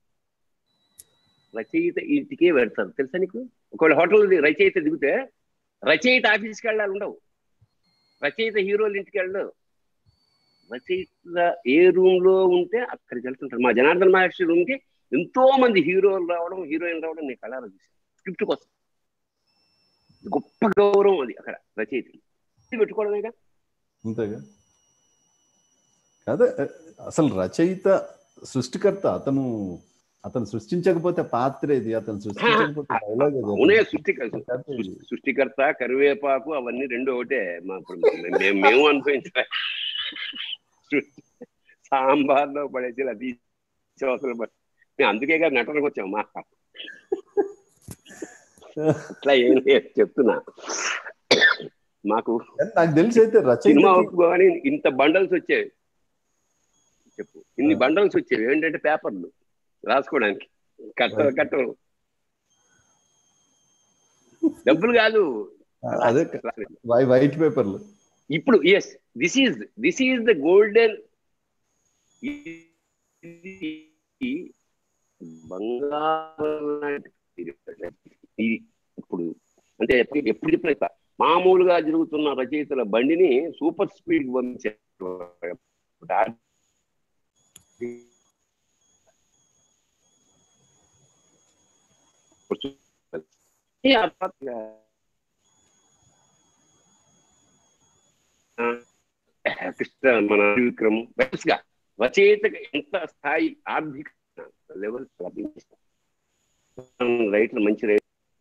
రచయిత ఇంటికే పెడతారు. తెలుసా నీకు? ఒకవేళ హోటల్ రచయిత దిగితే రచయిత ఆఫీస్కి వెళ్ళాలి ఉండవు, రచయిత హీరోలు ఇంటికి వెళ్ళడు. రచయిత ఏ రూమ్ లో ఉంటే అక్కడికి వెళ్తుంటారు. మా జనార్దన్ మహర్షి రూమ్కి ఎంతో మంది హీరోలు రావడం, హీరోయిన్ రావడం నేను కళారా చూసాను. స్క్రిప్ట్ కోసం గొప్ప గౌరవం అది అక్కడ రచయితకి పెట్టుకోవడమేగా. అంతేగా. అదే అసలు రచయిత సృష్టికర్త. అతను సృష్టించకపోతే పాత్ర ఇది, అతను సృష్టించకపోతే డైలాగ్ ఇది. అవునే, సృష్టికర్త కరివేపాకు అవన్నీ రెండు ఒకటే. మేము అనుభవించలే. సాంబార్లో పడేసి అది అవసరం పడి మేము అందుకే గారు నటనకు వచ్చాము. మా అట్లా ఏం లేదు చెప్తున్నా. మాకు నాకు తెలిసి అయితే సినిమా ఒప్పుకోగానే ఇంత బండల్స్ వచ్చేవి. చెప్పు, ఇన్ని బండల్స్ వచ్చేవి. ఏంటంటే పేపర్లు రాసుకోవడానికి, కట్టలు డబ్బులు కాదు, అదే వైట్ పేపర్లు. ఇప్పుడు yes, this is the golden బంగారం. ఇప్పుడు అంటే ఎప్పుడు చెప్పిన మామూలుగా జరుగుతున్న రచయితల బండిని సూపర్ స్పీడ్ పంపించారు. కృష్ణ మన విక్రమ్ గా రచయితగా ఎంత స్థాయి ఆర్థిక లెవెల్ రైటర్, మంచి రైటర్.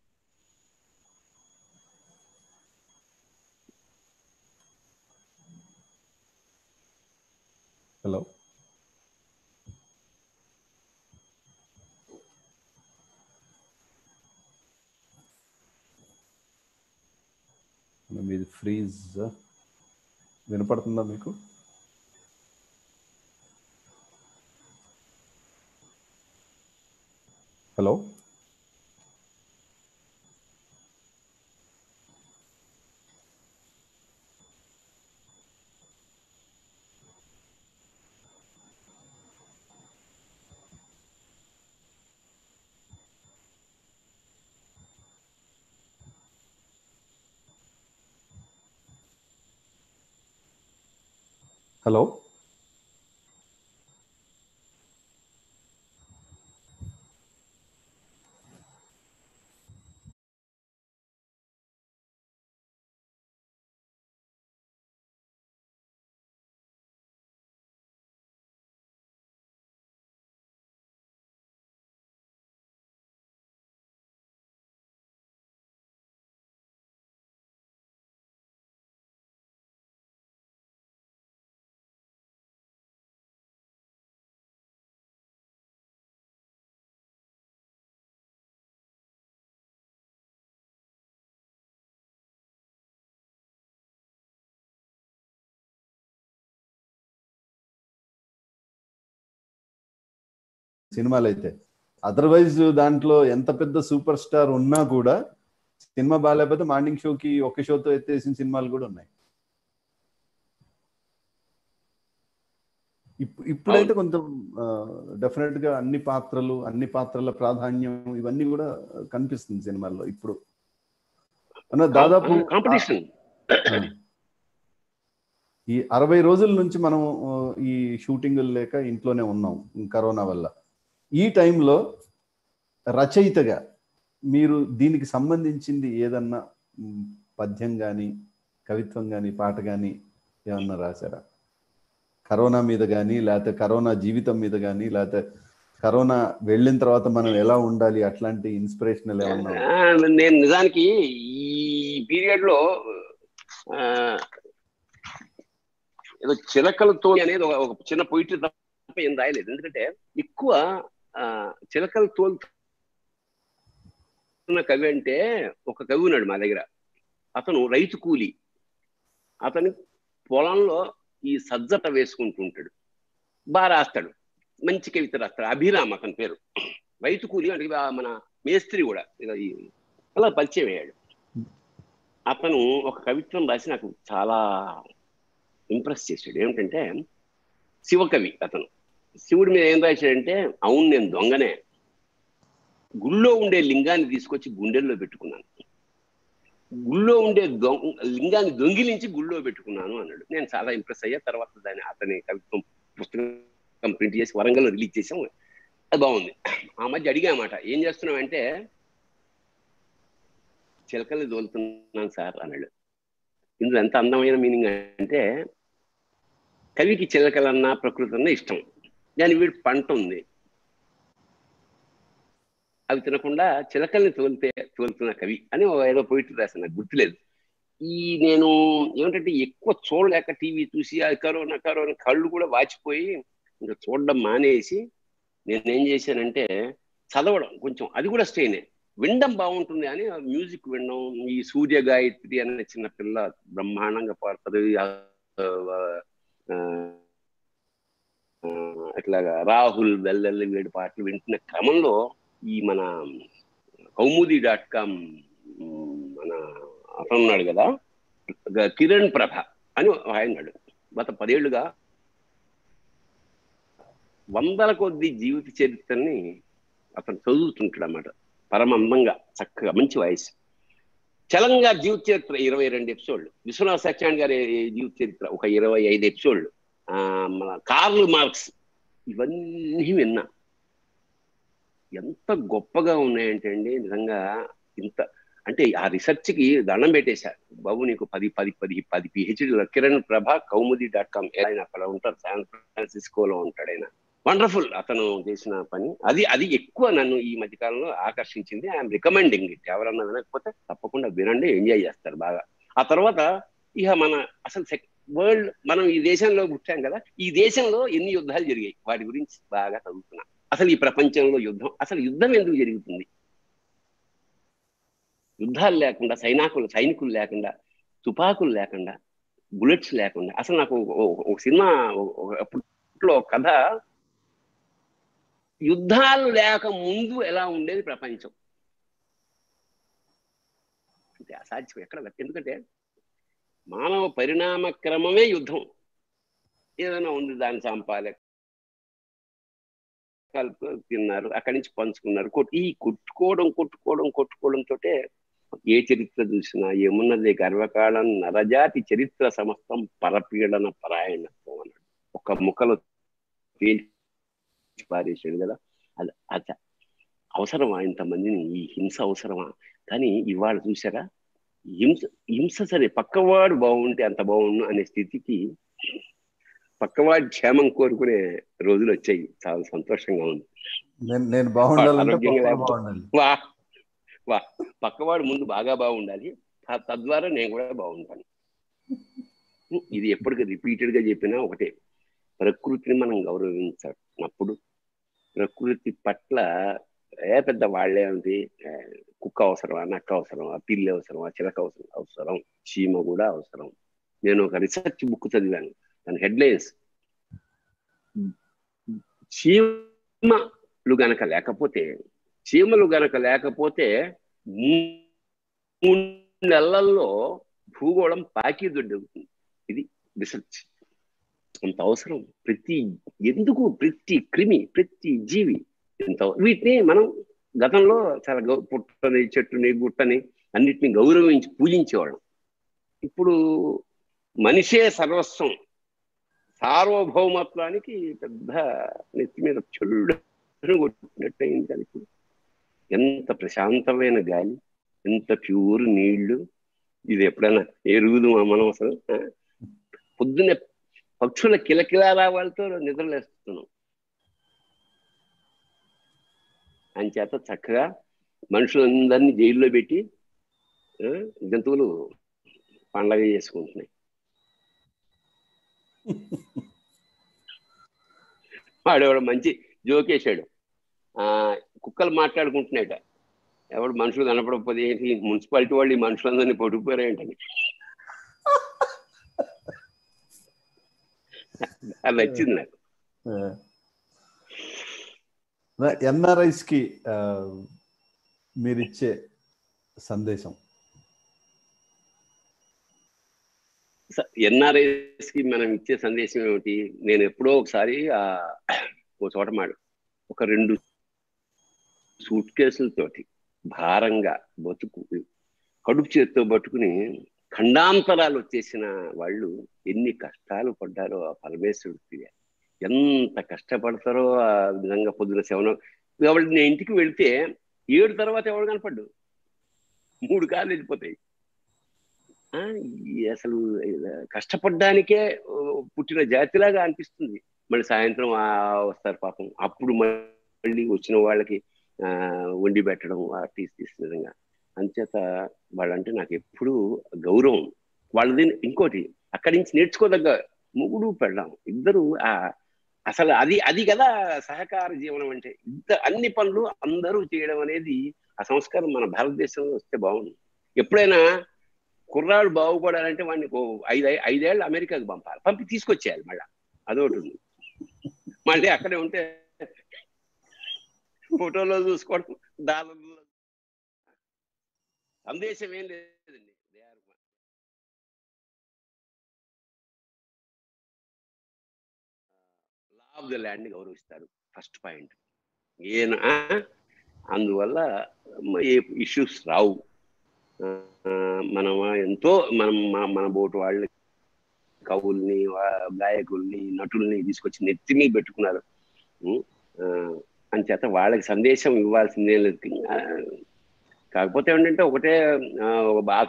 హలో, మీది ఫ్రీజ్ వినపడుతుందా మీకు? హలో. హలో. సినిమాలు అయితే. అదర్వైజ్ దాంట్లో ఎంత పెద్ద సూపర్ స్టార్ ఉన్నా కూడా సినిమా బాగాలేకపోతే మార్నింగ్ షోకి ఒక షోతో ఎత్తేసిన సినిమాలు కూడా ఉన్నాయి. ఇప్పుడైతే కొంచెం డెఫినెట్ గా అన్ని పాత్రల ప్రాధాన్యం ఇవన్నీ కూడా కనిపిస్తుంది సినిమాల్లో. ఇప్పుడు దాదాపు కాంపిటీషన్ ఈ 60 రోజుల నుంచి మనం ఈ షూటింగులు లేక ఇంట్లోనే ఉన్నాం కరోనా వల్ల. ఈ టైంలో రచయితగా మీరు దీనికి సంబంధించింది ఏదన్నా పద్యం కానీ, కవిత్వం కానీ, పాట కానీ ఏమన్నా రాశారా? కరోనా మీద కానీ, లేకపోతే కరోనా జీవితం మీద కానీ, లేకపోతే కరోనా వెళ్ళిన తర్వాత మనం ఎలా ఉండాలి, అట్లాంటి ఇన్స్పిరేషనల్ ఏమన్నా? నేను నిజానికి ఈ పీరియడ్ లో ఏదో చిలకలతో అనేది ఒక చిన్న పొయిటరీ తప్ప ఏం రాయలేదు. ఎందుకంటే ఎక్కువ చిలకల తోలుతున్న కవి అంటే ఒక కవి ఉన్నాడు మా దగ్గర. అతను రైతు కూలి. అతని పొలంలో ఈ సజ్జట వేసుకుంటూ ఉంటాడు, బాగా రాస్తాడు, మంచి కవిత రాస్తాడు. అభిరామ్ అతని పేరు. రైతు కూలి అంటే మన మేస్త్రి కూడా అలా పరిచయం అయ్యాడు. అతను ఒక కవిత్వం రాసి నాకు చాలా ఇంప్రెస్ చేశాడు. ఏమిటంటే శివకవి. అతను శివుడి మీద ఏం రాశాడంటే, అవును నేను దొంగనే, గుళ్ళో ఉండే లింగాన్ని తీసుకొచ్చి గుండెల్లో పెట్టుకున్నాను, గుళ్ళో ఉండే లింగాన్ని దొంగిలించి గుళ్ళో పెట్టుకున్నాను అన్నాడు. నేను చాలా ఇంప్రెస్ అయ్యా. తర్వాత దాన్ని అతని కవిత్వం పుస్తకం ప్రింట్ చేసి వరంగల్లో రిలీజ్ చేసాం. అది బాగుంది. ఆ మధ్య అడిగామాట, ఏం చేస్తున్నావు అంటే, చిలకల్ని దోలుతున్నాను సార్ అన్నాడు. ఇందులో ఎంత అందమైన మీనింగ్ అంటే, కవికి చిలకలన్నా ప్రకృతి అన్నా ఇష్టం, కానీ వీడు పంట ఉంది, అవి తినకుండా చిలకల్ని తోలుతున్న కవి అని ఏదో పోయిటరీ రాశాను, నాకు గుర్తులేదు. నేను ఏమిటంటే ఎక్కువ చూడలేక టీవీ చూసి అది కరోనా కళ్ళు కూడా వాచిపోయి ఇంకా చూడడం మానేసి నేనేం చేశానంటే చదవడం కొంచెం, అది కూడా స్ట్రెయినే. వినడం బాగుంటుంది అని మ్యూజిక్ వినడం. ఈ సూర్య గాయత్రి అనే చిన్న పిల్ల బ్రహ్మాండంగా పాడుతుంది. ఇట్లాగా రాహుల్ వెల్లెల్లి వేడి పాటలు వింటున్న క్రమంలో ఈ మన కౌముది.com మన అతను ఉన్నాడు కదా, కిరణ్ ప్రభ అని ఆయన్నాడు. గత 10 ఏళ్లుగా వందల కొద్ది జీవిత చరిత్రని అతను చదువుతుంటాడు అన్నమాట. పరమ అందంగా, చక్కగా, మంచి వాయిస్. చలంగా జీవిత చరిత్ర 22 ఎపిసోడ్లు, విశ్వనాథ సత్యనారాయణ గారి జీవిత చరిత్ర ఒక 25 ఎపిసోడ్లు, మన కార్ల్ మార్క్స్, ఇవన్నీ విన్నా. ఎంత గొప్పగా ఉన్నాయంటే అండి నిజంగా. ఇంత అంటే ఆ రీసెర్చ్కి దండం పెట్టేశారు. బాబు నీకు 10 పిహెచ్డీలు. కిరణ్ ప్రభ కౌముది.com, ఆయన అక్కడ ఉంటారు, శాన్ ఫ్రాన్సిస్కోలో ఉంటాడు ఆయన. వండర్ఫుల్ అతను చేసిన పని. అది ఎక్కువ నన్ను ఈ మధ్యకాలంలో ఆకర్షించింది. I'm recommending it. ఎవరన్నా వినకపోతే తప్పకుండా వినండి, ఎంజాయ్ చేస్తారు బాగా. ఆ తర్వాత ఇక మన అసలు వరల్డ్, మనం ఈ దేశంలో పుట్టాం కదా, ఈ దేశంలో ఎన్ని యుద్ధాలు జరిగాయి వాటి గురించి బాగా చదువుతున్నా. అసలు ఈ ప్రపంచంలో అసలు యుద్ధం ఎందుకు జరుగుతుంది? యుద్ధాలు లేకుండా, సైనికులు లేకుండా, తుపాకులు లేకుండా, బుల్లెట్స్ లేకుండా, అసలు నాకు ఒక సినిమా అప్పట్లో కథ, యుద్ధాలు లేక ముందు ఎలా ఉండేది ప్రపంచం అంటే అసాధ్యం ఎక్కడ. ఎందుకంటే మానవ పరిణామ క్రమమే యుద్ధం. ఏదైనా ఉంది, దాన్ని చంపాలి, కలుపు తిన్నారు, అక్కడి నుంచి పంచుకున్నారు. ఈ కొట్టుకోవడంతో ఏ చరిత్ర చూసినా ఏమున్నది, గర్వకాలం నరజాతి చరిత్ర సమస్తం పరపీడన పరాయణత్వం అన్నాడు. ఒక ముక్కలో పారేసాడు కదా. అది అవసరమా? ఇంతమందిని ఈ హింస అవసరమా? కానీ ఇవాళ చూసారా, హింస సరే, పక్కవాడు బాగుంటే అంత బాగుండు అనే స్థితికి, పక్కవాడి క్షేమం కోరుకునే రోజులు వచ్చాయి. చాలా సంతోషంగా ఉంది. నేను బాగుండాలి, పక్కవాడు ముందు బాగా బాగుండాలి, తద్వారా నేను కూడా బాగుంటాను. ఇది ఎప్పటికీ రిపీటెడ్ గా చెప్పినా ఒకటే, ప్రకృతిని మనం గౌరవించినప్పుడు, ప్రకృతి పట్ల పెద్ద వాళ్ళే ఉంది, కుక్క అవసరమా, నక్క అవసరమా, పిల్లి అవసరమా, చిలక అవసరం, చీమ కూడా అవసరం. నేను ఒక రీసెర్చ్ బుక్ చదివాను, దాని హెడ్లైన్స్, చీమ గనక లేకపోతే, చీమలు గనక లేకపోతే 3 నెలల్లో భూగోళం పాకిదొడ్డుతుంది. ఇది రీసెర్చ్. అంత అవసరం. ప్రతి క్రిమి, ప్రతి జీవి ఇంత. వీటిని మనం గతంలో చాలా పుట్టని, చెట్టుని, గుట్టని అన్నిటిని గౌరవించి పూజించేవాళ్ళం. ఇప్పుడు మనిషే సర్వస్వం, సార్వభౌమత్వానికి పెద్ద నెత్తి మీద చెడు కొట్టినట్టయింది. అది ఇప్పుడు ఎంత ప్రశాంతమైన గాలి, ఎంత ప్యూర్ నీళ్లు. ఇది ఎప్పుడైనా ఎరుగుదు మనం అసలు? పొద్దున్నే పక్షుల కిలకిలా రావాలతో నిద్రలేస్తున్నాం. అంచేత చక్కగా మనుషులందరినీ జైల్లో పెట్టి జంతువులు పండగ చేసుకుంటున్నాయి. వాడెవడు మంచి జోకేశాడు, కుక్కలు మాట్లాడుకుంటున్నాయట, ఎవడు మనుషులు కనపడకపోతే ఏంటి, మున్సిపాలిటీ వాళ్ళు ఈ మనుషులందరినీ పట్టుకుపోయారేంటని. అది నచ్చింది నాకు. ఎన్ఆర్ఐస్ కి మీరిచ్చే సందేశం? ఎన్ఆర్ఐస్ కి మనం ఇచ్చే సందేశం ఏమిటి? నేను ఎప్పుడో ఒకసారి ఓ చోట ఒక 2 సూట్ కేసులతోటి భారంగా బతుకు కడుపు చేత్తో పట్టుకుని ఖండాంతరాలు వచ్చేసిన వాళ్ళు ఎన్ని కష్టాలు పడ్డారో ఆ పరమేశ్వరుడికి. ఎంత కష్టపడతారో ఆ విధంగా. పొద్దున 7 కాబట్టి నేను ఇంటికి వెళ్తే 7 తర్వాత ఎవడు కనపడ్డు, 3 కార్లు వెళ్ళిపోతాయి. అసలు కష్టపడ్డానికే పుట్టిన జాతిలాగా అనిపిస్తుంది. మళ్ళీ సాయంత్రం వస్తారు పాపం. అప్పుడు మళ్ళీ వచ్చిన వాళ్ళకి వండి పెట్టడం, తీసిన విధంగా. అంచేత వాళ్ళంటే నాకు ఎప్పుడు గౌరవం. వాళ్ళది ఇంకోటి, అక్కడి నుంచి నేర్చుకోదగ్గ మొగుడు పెళ్ళాం ఇద్దరు. అసలు అది కదా సహకార జీవనం అంటే. అన్ని పనులు అందరూ చేయడం అనేది ఆ సంస్కారం మన భారతదేశంలో వస్తే బాగుంది. ఎప్పుడైనా కుర్రాడు బాగుపడాలంటే వాడిని 5 ఏళ్ళు అమెరికాకి పంపి తీసుకొచ్చేయాలి. మళ్ళీ అదొకటి ఉంది. మళ్ళీ అక్కడే ఉంటే ఫోటోలో చూసుకోవడం, డాలర్లో. సందేశం ఏం లేదండి. లా ఆఫ్ ద ల్యాండ్ గౌరవిస్తారు, ఫస్ట్ పాయింట్. అందువల్ల ఏ ఇష్యూస్ రావు. మనం ఎంతో మన బోటు వాళ్ళని, కవుల్ని, గాయకుల్ని, నటుల్ని తీసుకొచ్చి నెత్తిని పెట్టుకున్నారు. అంచేత వాళ్ళకి సందేశం ఇవ్వాల్సిందే లేదు. కాకపోతే ఏంటంటే ఒకటే ఒక బాధ,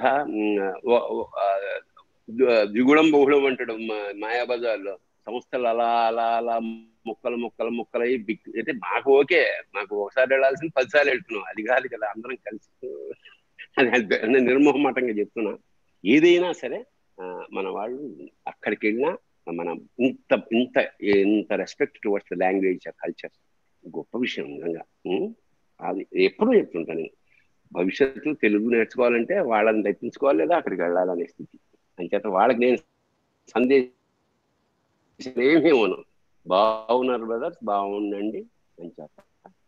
ద్విగుణం బహుళం అంటాడు మాయాబజార్లో. సంస్థలు అలా అలా అలా ముక్కలై అంటే మాకు ఓకే, మాకు ఒకసారి వెళ్ళాల్సింది 10 సార్లు వెళ్తున్నాం. అది కాదు కదా, అందరం కలిసి. అది నిర్మోహమాటంగా చెప్తున్నా. ఏదైనా సరే మన వాళ్ళు అక్కడికి వెళ్ళినా మనం ఇంత respect towards the language, culture గొప్ప విషయం నిజంగా. అది ఎప్పుడూ చెప్తుంటాను. భవిష్యత్తు తెలుగు నేర్చుకోవాలంటే వాళ్ళని తెప్పించుకోవాలి, లేదా అక్కడికి వెళ్ళాలనే స్థితి. అంచేత వాళ్ళకి నేను సందేశం ఏమేమోను, బాగున్నారు బ్రదర్స్, బాగుండండి అని చెప్ప.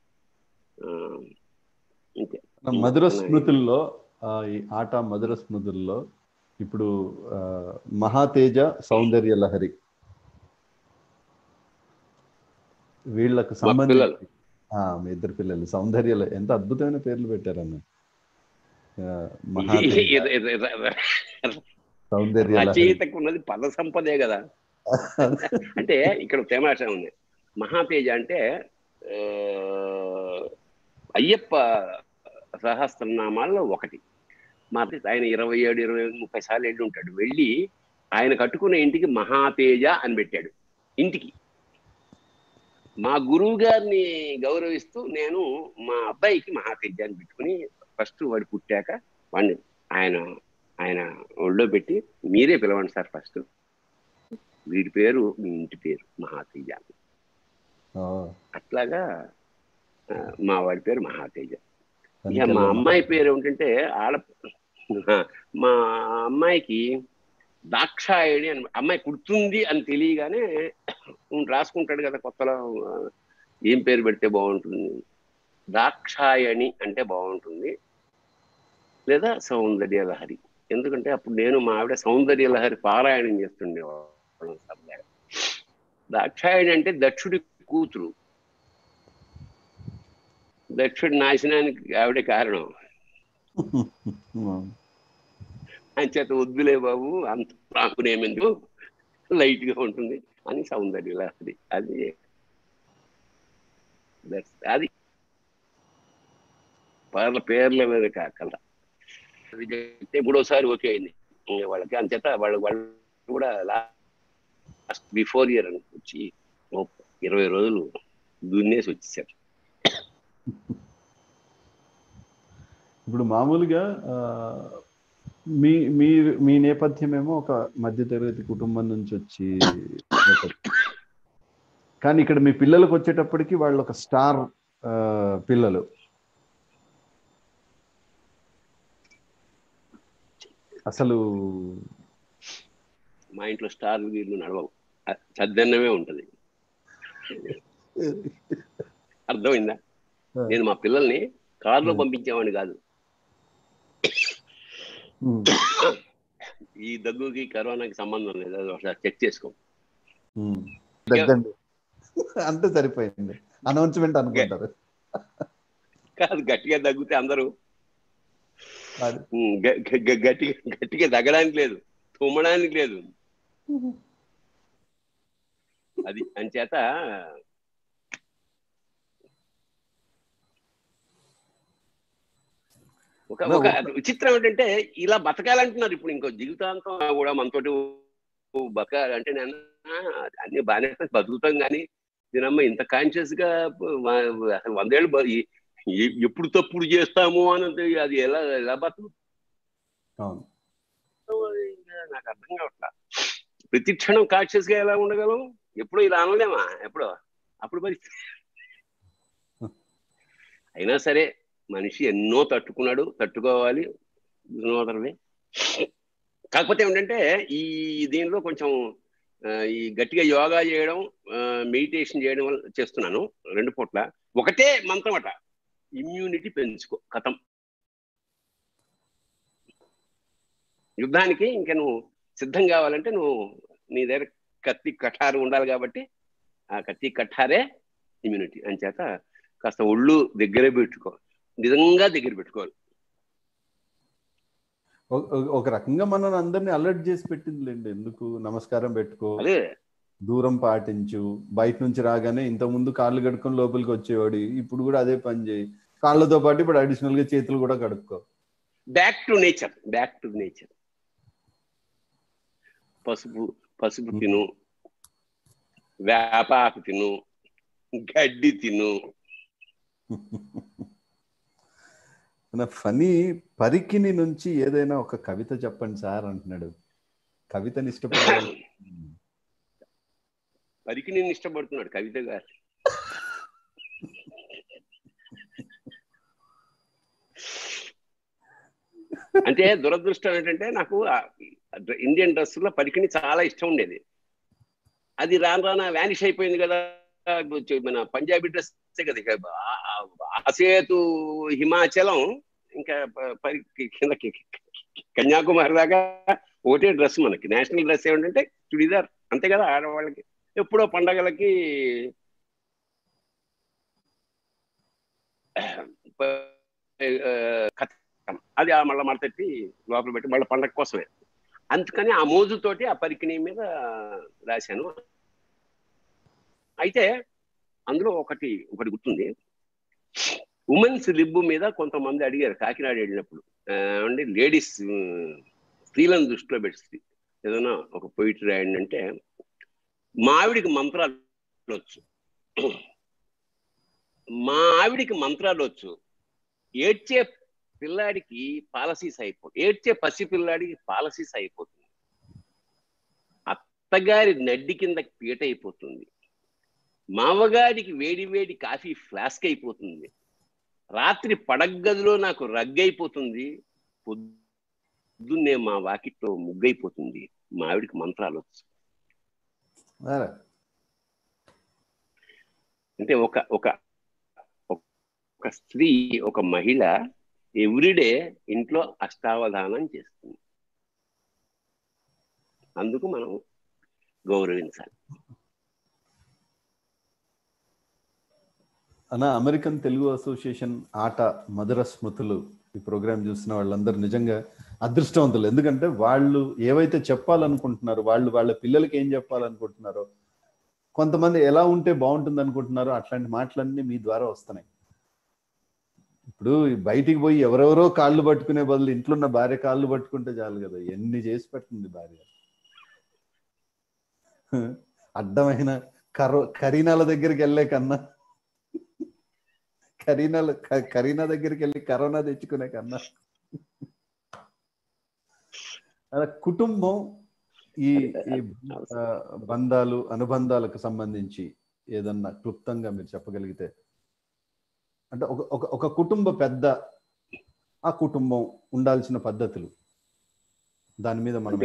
మధుర స్మృతుల్లో, ఈ ఆట మధుర స్మృతుల్లో ఇప్పుడు మహాతేజ, సౌందర్య లహరి వీళ్ళకు సంబంధించి మీ 2 పిల్లలు సౌందర్యలో ఎంత అద్భుతమైన పేర్లు పెట్టారన్న. రచయితకు ఉన్నది పద సంపదే కదా. అంటే ఇక్కడ తేమాష ఉంది. మహాతేజ అంటే అయ్యప్ప సహస్రనామాల్లో ఒకటి. ఆయన 27, 30 సార్లు వెళ్ళి ఉంటాడు. వెళ్ళి ఆయన కట్టుకున్న ఇంటికి మహాతేజ అని పెట్టాడు. ఇంటికి మా గురువు గారిని గౌరవిస్తూ నేను మా అబ్బాయికి మహాతేజ అని పెట్టుకుని, ఫస్ట్ వాడు పుట్టాక వాడిని ఆయన ఒళ్ళో పెట్టి, మీరే పిలవండి సార్ ఫస్ట్, వీడి పేరు మీ ఇంటి పేరు మహాతేజ. అట్లాగా మా వాడి పేరు మహాతేజ. ఇక మా అమ్మాయి పేరు ఏమిటంటే మా అమ్మాయికి దాక్షాయణి అని. అమ్మాయి పుడుతుంది అని తెలియగానే రాసుకుంటాడు కదా కొత్తలో, ఏం పేరు పెడితే బాగుంటుంది? దాక్షాయణి అంటే బాగుంటుంది, లేదా సౌందర్య లహరి. ఎందుకంటే అప్పుడు నేను మా ఆవిడ సౌందర్య లహరి పారాయణం చేస్తుండేవాళ్ళం సరదాగా. దాక్షాయణి అంటే దక్షుడి కూతురు. దక్షుడి నాశనానికి ఆవిడే కారణం. అంచేత వద్దులే బాబు, అంత ప్రాకునేమెందుకు, లైట్ గా ఉంటుంది అని సౌందర్య లహరి. అది అది పేర్ల మీద కాకల మూడోసారి ఓకే అయింది వాళ్ళకి. అంచేత వాళ్ళు కూడా లాస్ట్ బిఫోర్ ఇయర్ అని వచ్చి 20 రోజులు దున్నేసి వచ్చేసారు. ఇప్పుడు మామూలుగా మీ మీ మీ నేపథ్యం ఏమో ఒక మధ్యతరగతి కుటుంబం నుంచి వచ్చి, కానీ ఇక్కడ మీ పిల్లలకు వచ్చేటప్పటికి వాళ్ళు ఒక స్టార్ పిల్లలు. అసలు మా ఇంట్లో స్టార్ వీళ్ళు నడవవు, చద్దన్నమే ఉంటది. అర్థమైందా? నేను మా పిల్లల్ని కారులో పంపించేవాడిని కాదు. ఈ దగ్గుకి కరోనాకి సంబంధం లేదు, అది ఒకసారి చెక్ చేసుకో. అంతే సరిపోయింది, అనౌన్స్మెంట్ అనుకుంటారు. కాదు, గట్టిగా దగ్గితే అందరూ గట్టిగా దగ్గడానికి లేదు, తుమ్మడానికి లేదు. అది అంచేత ఒక విచిత్రం ఏంటంటే ఇలా బతకాలంటున్నారు ఇప్పుడు. ఇంకో జీవితాంతం కూడా మనతోటి బతకాలంటే నేను అన్ని బాగానే బతుకుతాం, కానీ దీనమ్మ ఇంత కాన్షియస్ గా అసలు 100 ఏళ్ళు ఎప్పుడు తప్పుడు చేస్తాము అన్నది, అది ఎలా బతుకు నాకు అర్థం కావట్లా. ప్రతి క్షణం కాన్షియస్ గా ఎలా ఉండగలం? ఎప్పుడో ఇలా అనలేమా? ఎప్పుడో అప్పుడు పరిస్థితి. అయినా సరే మనిషి ఎన్నో తట్టుకున్నాడు, తట్టుకోవాలి. కాకపోతే ఏంటంటే ఈ దీనిలో కొంచెం ఈ గట్టిగా యోగా చేయడం, మెడిటేషన్ చేయడం వల్ల చేస్తున్నాను 2 పూట్ల. ఒకటే మంత్రం అట, ఇమ్యూనిటీ పెంచుకో, కథం. యుద్ధానికి ఇంకా నువ్వు సిద్ధం కావాలంటే నువ్వు నీ దగ్గర కత్తి కఠారు ఉండాలి. కాబట్టి ఆ కత్తి కఠారే ఇమ్యూనిటీ. అంచేత కాస్త ఒళ్ళు దగ్గరే పెట్టుకో, నిజంగా దగ్గర పెట్టుకోవాలి. ఒక రకంగా మనం అందరినీ అలర్ట్ చేసి పెట్టిందిలేండి. ఎందుకు నమస్కారం పెట్టుకో, అదే దూరం పాటించు, బయట నుంచి రాగానే ఇంతకుముందు కాళ్ళు కడుక్కొని లోపలికి వచ్చేవాడు, ఇప్పుడు కూడా అదే పని చేయి. కాళ్ళతో పాటు ఇప్పుడు అడిషనల్ గా చేతులు కూడా కడుక్కో. Back to nature, back to nature. పసుపు తిను, వేపాకు తిను, గడ్డి తిను. ఫనీ పరికిని నుంచి ఏదైనా ఒక కవిత చెప్పండి సార్ అంటున్నాడు. కవితని ఇష్టపడాలి. పరికిని ఇష్టపడుతున్నాడు కవిత గారు. అంటే దురదృష్టం ఏంటంటే నాకు ఇండియన్ డ్రెస్సులో పరికిని చాలా ఇష్టం ఉండేది. అది రాను వ్యానిష్ అయిపోయింది కదా. మన పంజాబీ డ్రెస్ కదా, ఆసేతు హిమాచలం ఇంకా కిందకి కన్యాకుమారి దాకా ఒకటే డ్రెస్. మనకి నేషనల్ డ్రెస్ ఏమిటంటే చుడిదార్, అంతే కదా ఆడవాళ్ళకి. ఎప్పుడో పండగలకి అది మళ్ళీ మడతెట్టి లోపల పెట్టి మళ్ళీ పండగ కోసమే. అందుకని ఆ మోజుతోటి ఆ పరికిణి మీద రాశాను. అయితే అందులో ఒకటి గుర్తుంది. ఉమెన్స్ లిబ్ మీద కొంతమంది అడిగారు కాకినాడ వెళ్ళినప్పుడు, అండి లేడీస్ స్త్రీలను దృష్టిలో పెట్టి ఏదైనా ఒక పొయిటరీ రాయండి అంటే, మా ఆవిడికి మంత్రాలు వచ్చు, మా ఆవిడికి మంత్రాలు వచ్చు, ఏడ్చే పిల్లాడికి పాలసీస్ అయిపోతుంది, ఏడ్చే పసి పిల్లాడికి పాలసీస్ అయిపోతుంది, అత్తగారి నడ్డి కింద పీట అయిపోతుంది, మామగారికి వేడి వేడి కాఫీ ఫ్లాస్క్ అయిపోతుంది, రాత్రి పడగదిలో నాకు రగ్గైపోతుంది, పొద్దున్నే మా వాకిట్లో ముగ్గైపోతుంది, మా ఆవిడికి మంత్రాలు వచ్చు. అంటే ఒక ఒక ఒక స్త్రీ, ఒక మహిళ ఎవ్రీడే ఇంట్లో అష్టావధానం చేస్తుంది. అందుకు మనం గౌరవించాలి. అన్న, అమెరికన్ తెలుగు అసోసియేషన్ ఆట మధుర స్మృతులు ఈ ప్రోగ్రాం చూసిన వాళ్ళందరూ నిజంగా అదృష్టవంతులు. ఎందుకంటే వాళ్ళు ఏవైతే చెప్పాలనుకుంటున్నారో, వాళ్ళు వాళ్ళ పిల్లలకి ఏం చెప్పాలనుకుంటున్నారో, కొంతమంది ఎలా ఉంటే బాగుంటుంది అనుకుంటున్నారో అట్లాంటి మాటలన్నీ మీ ద్వారా వస్తున్నాయి. ఇప్పుడు బయటికి పోయి ఎవరెవరో కాళ్ళు పట్టుకునే బదులు ఇంట్లో ఉన్న భార్య కాళ్ళు పట్టుకుంటే చాలు కదా, ఎన్ని చేసి పెట్టింది భార్య. అడ్డమైన కరీనాల దగ్గరికి వెళ్ళే కన్నా, కరీనా దగ్గరికి వెళ్ళి కరోనా తెచ్చుకునే కన్నా కుటుంబం ఈ బంధాలు అనుబంధాలకు సంబంధించి ఏదన్నా క్లుప్తంగా మీరు చెప్పగలిగితే, అంటే ఒక కుటుంబ పెద్ద, ఆ కుటుంబం ఉండాల్సిన పద్ధతులు, దాని మీద మనం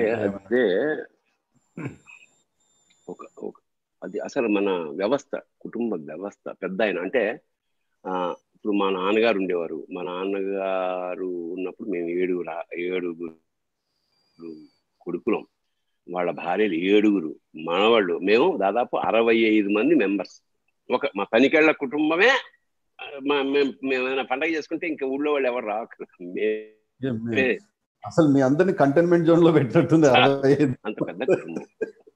అది అసలు మన వ్యవస్థ, కుటుంబ వ్యవస్థ పెద్ద ఆయన అంటే ఇప్పుడు మా నాన్నగారు ఉండేవారు. మా నాన్నగారు ఉన్నప్పుడు మేము ఏడుగురు కొడుకులం, వాళ్ళ భార్యలు 7 మనవాళ్ళు, మేము దాదాపు 65 మంది మెంబర్స్. మా పనికెళ్ళ కుటుంబమే. మేము ఏమైనా పండగ చేసుకుంటే ఇంకా ఊళ్ళో వాళ్ళు ఎవరు రావట్లేదు. అసలు మీ అందరినీ కంటైన్మెంట్ జోన్ లో పెట్టినట్టుంది. అంత పెద్ద కుటుంబం.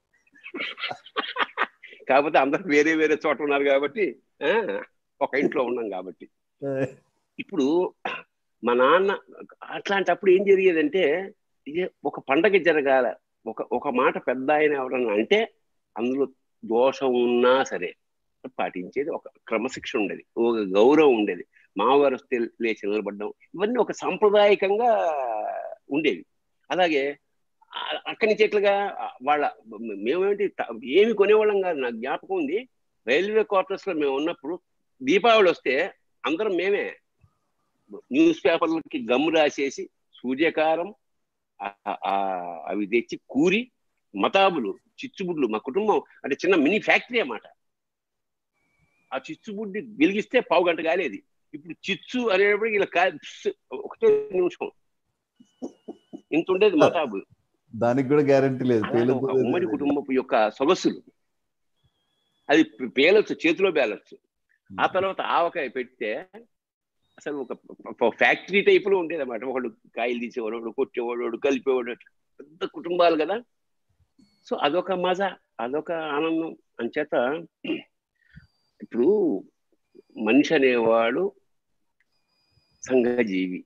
కాకపోతే అందరు వేరే వేరే చోట ఉన్నారు కాబట్టి ఒక ఇంట్లో ఉన్నాం కాబట్టి. ఇప్పుడు మా నాన్న అట్లాంటప్పుడు ఏం జరిగేదంటే, ఒక పండగ జరగాల, ఒక మాట పెద్ద ఆయన ఎవరన్నా అంటే అందులో దోషం ఉన్నా సరే పాటించేది, ఒక క్రమశిక్షణ ఉండేది, ఒక గౌరవం ఉండేది. మామగారు వస్తే లేచి నిలబడ్డం, ఇవన్నీ ఒక సాంప్రదాయకంగా ఉండేవి. అలాగే అక్కడి నుంచి ఎట్లుగా మేమేంటి ఏమి కొనేవాళ్ళం కాదు. నాకు జ్ఞాపకం ఉంది, రైల్వే క్వార్టర్స్ లో మేము ఉన్నప్పుడు దీపావళి వస్తే అందరం మేమే న్యూస్ పేపర్లకి గమ్ము రాసేసి సూర్యకారం అవి తెచ్చి కూరి, మతాబులు, చిచ్చుబుడ్లు, మా కుటుంబం అంటే చిన్న మినీ ఫ్యాక్టరీ అన్నమాట. ఆ చిచ్చుబుడ్డి వెలిగిస్తే 1/2 గంట కాలేది. ఇప్పుడు చిచ్చు అనేటప్పుడు ఇలా ఒకటే నిమిషం ఇంత ఉండేది మతాబు. దానికి కూడా గ్యారంటీ లేదు. ఉమ్మడి కుటుంబపు యొక్క సొగసులు అది పేలొచ్చు, చేతిలో పేలొచ్చు. ఆ తర్వాత ఆవకాయ పెడితే అసలు ఒక ఫ్యాక్టరీ టైప్ లో ఉండేది అన్నమాట. ఒకడు కాయలు తీసేవాడు, ఒకడు కొట్టేవాడు, ఒకడు కలిపేవాడు, పెద్ద కుటుంబాలు కదా. సో అదొక మజా, అదొక ఆనందం. అంచేత ఇప్పుడు మనిషి అనేవాడు సంఘజీవి.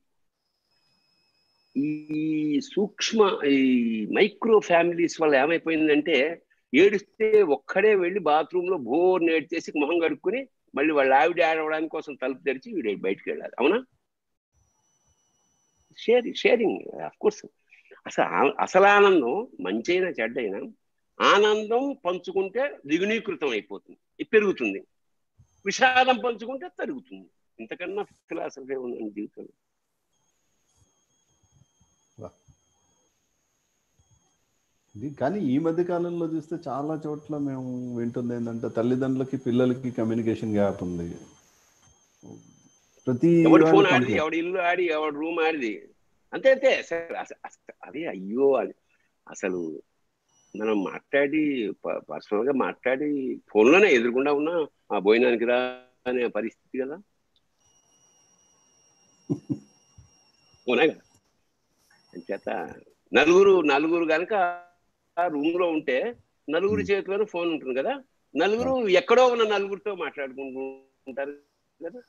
ఈ మైక్రో ఫ్యామిలీస్ వల్ల ఏమైపోయిందంటే, ఏడిస్తే ఒక్కడే వెళ్ళి బాత్రూమ్ లో బోర్ నేడ్చేసి మొహం కడుక్కుని మళ్ళీ వాళ్ళ ఆవిడ ఆడవడానికి కోసం తలుపు తెరిచి వీడు బయటికి వెళ్ళాలి. అవునా? Sharing of course. అసలు ఆనందం, మంచైనా చెడ్డైనా ఆనందం పంచుకుంటే ద్విగుణీకృతం అయిపోతుంది, పెరుగుతుంది. విషాదం పంచుకుంటే తరుగుతుంది. ఇంతకన్నా ఫిలాసఫీ ఉందండి జీవితంలో. కానీ ఈ మధ్య కాలంలో చూస్తే చాలా చోట్ల మేము వింటుంది ఏంటంటే, తల్లిదండ్రులకి పిల్లలకి కమ్యూనికేషన్ గ్యాప్ ఉంది. ఎవడి ఫోన్ ఆడిది, ఎవడి ఇల్లు ఆడి, ఎవడి రూమ్ ఆడిది, అంతే అంతే. అదే అయ్యో, అది అసలు మనం మాట్లాడి పర్సనల్ గా మాట్లాడి ఫోన్లోనే ఎదురుకుండా ఉన్నా ఆ భోజనానికి రా అనే పరిస్థితి కదా. అవునా కదా? అంచేత నలుగురు కనుక రూమ్ లో ఉంటే నలుగురు చేతిలోనే ఫోన్ ఉంటుంది కదా. నలుగురు ఎక్కడో ఉన్న నలుగురితో మాట్లాడుకుంటూ ఉంటారు కదా.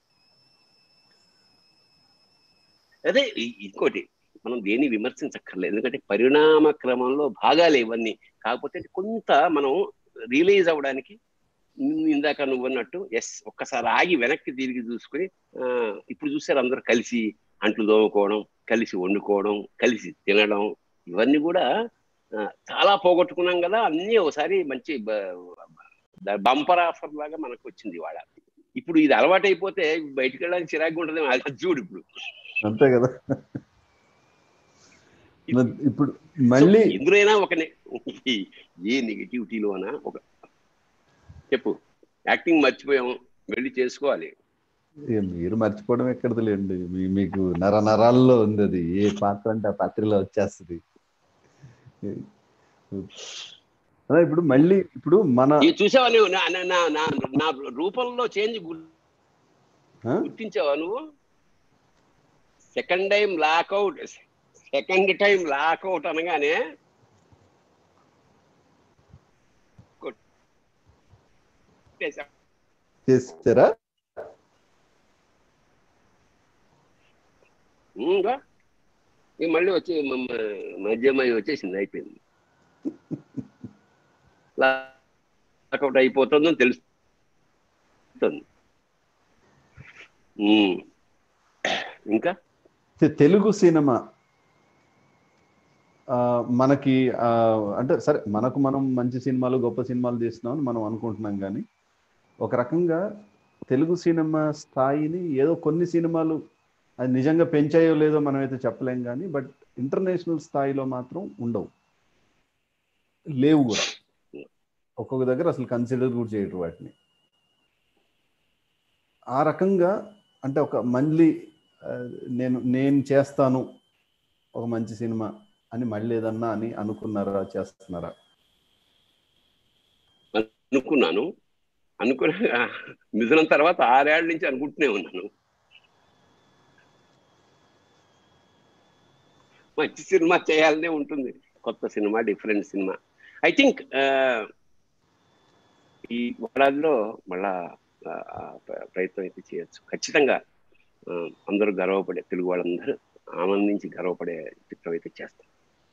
అదే ఇంకోటి, మనం దేన్ని విమర్శించక్కర్లేదు, ఎందుకంటే పరిణామ క్రమంలో భాగాలు ఇవన్నీ. కాకపోతే కొంత మనం రియలైజ్ అవ్వడానికి ఇందాక నువ్వు అన్నట్టు ఒక్కసారి ఆగి వెనక్కి తిరిగి చూసుకుని, ఇప్పుడు చూసారు అందరూ కలిసి అంట్లు తోముకోవడం, కలిసి వండుకోవడం, కలిసి తినడం, ఇవన్నీ కూడా చాలా పోగొట్టుకున్నాం కదా. అన్నీ ఒకసారి మంచి బంపర్ ఆఫర్ లాగా మనకు వచ్చింది ఇవాళ. ఇప్పుడు ఇది అలవాటు అయిపోతే బయటికి వెళ్ళడానికి చిరాకు ఉంటుంది. అది చూడు ఇప్పుడు. అంతే కదా. ఇప్పుడు మళ్ళీ ఇందులోనా ఏ నెగిటివిటీలోనా ఒక చెప్పు. యాక్టింగ్ మర్చిపోయాము, వెళ్ళి చేసుకోవాలి. మీరు మర్చిపోవడం ఎక్కడది లేండి, మీకు నరాల్లో ఉంది అది. ఏ పాత్ర అంటే ఆ పాత్రలో వచ్చేస్తుంది. ఇప్పుడు మళ్ళీ ఇప్పుడు మన చూసావా నువ్వు నా రూపంలో చేంజ్ గుర్తించావా నువ్వు? సెకండ్ టైం లాక్అవుట్ అనగానే చేస్తారా? మళ్ళీ వచ్చి మధ్యమై వచ్చేసింది, అయిపోయింది. లాక్అవుట్ అయిపోతుందని తెలుస్తుంది. ఇంకా తెలుగు సినిమా మనకి అంటే సరే, మనం మంచి సినిమాలు గొప్ప సినిమాలు తీస్తున్నామని మనం అనుకుంటున్నాం, కానీ ఒక రకంగా తెలుగు సినిమా స్థాయిని ఏదో కొన్ని సినిమాలు అది నిజంగా పెంచాయో లేదో మనం అయితే చెప్పలేం, కానీ బట్ ఇంటర్నేషనల్ స్థాయిలో మాత్రం ఉండవు, లేవు కూడా. ఒక్కొక్క దగ్గర అసలు కన్సిడర్ కూడా చేయరు వాటిని. ఆ రకంగా అంటే ఒక మళ్ళీ నేను చేస్తాను ఒక మంచి సినిమా అని మళ్ళీ ఏదన్నా అని అనుకున్నారా, చేస్తున్నారా? అనుకున్నా మిథునం తర్వాత 6 ఏళ్ల నుంచి అనుకుంటూనే ఉన్నాను, మంచి సినిమా చేయాలనే ఉంటుంది, కొత్త సినిమా, డిఫరెంట్ సినిమా. ఐ థింక్ ఈ ఏడాదిలో మళ్ళా ప్రయత్నం అయితే చేయొచ్చు ఖచ్చితంగా. అందరూ గర్వపడే, తెలుగు వాళ్ళందరూ ఆనందించి గర్వపడే చిత్రం అయితే చేస్తాం.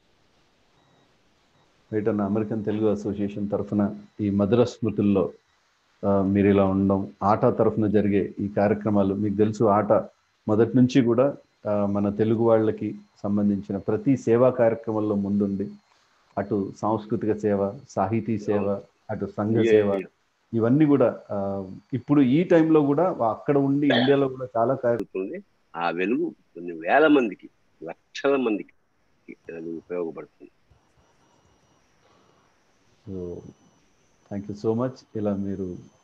రైట్. అమెరికన్ తెలుగు అసోసియేషన్ తరఫున ఈ మధుర స్మృతుల్లో మీరు ఇలా ఉండడం, ఆట తరఫున జరిగే ఈ కార్యక్రమాలు, మీకు తెలుసు ఆట మొదటి నుంచి కూడా మన తెలుగు వాళ్ళకి సంబంధించిన ప్రతి సేవా కార్యక్రమంలో ముందుండి, అటు సాంస్కృతిక సేవ, సాహితీ సేవ, అటు సంఘ సేవ, ఇవన్నీ కూడా ఇప్పుడు ఈ టైంలో కూడా అక్కడ ఉండి ఇండియాలో కూడా చాలా కార్యక్రమం. ఆ వెలుగు కొన్ని వేల మందికి, లక్షల మందికి అది ఉపయోగపడుతుంది. So thank you so much. ఇలా మీరు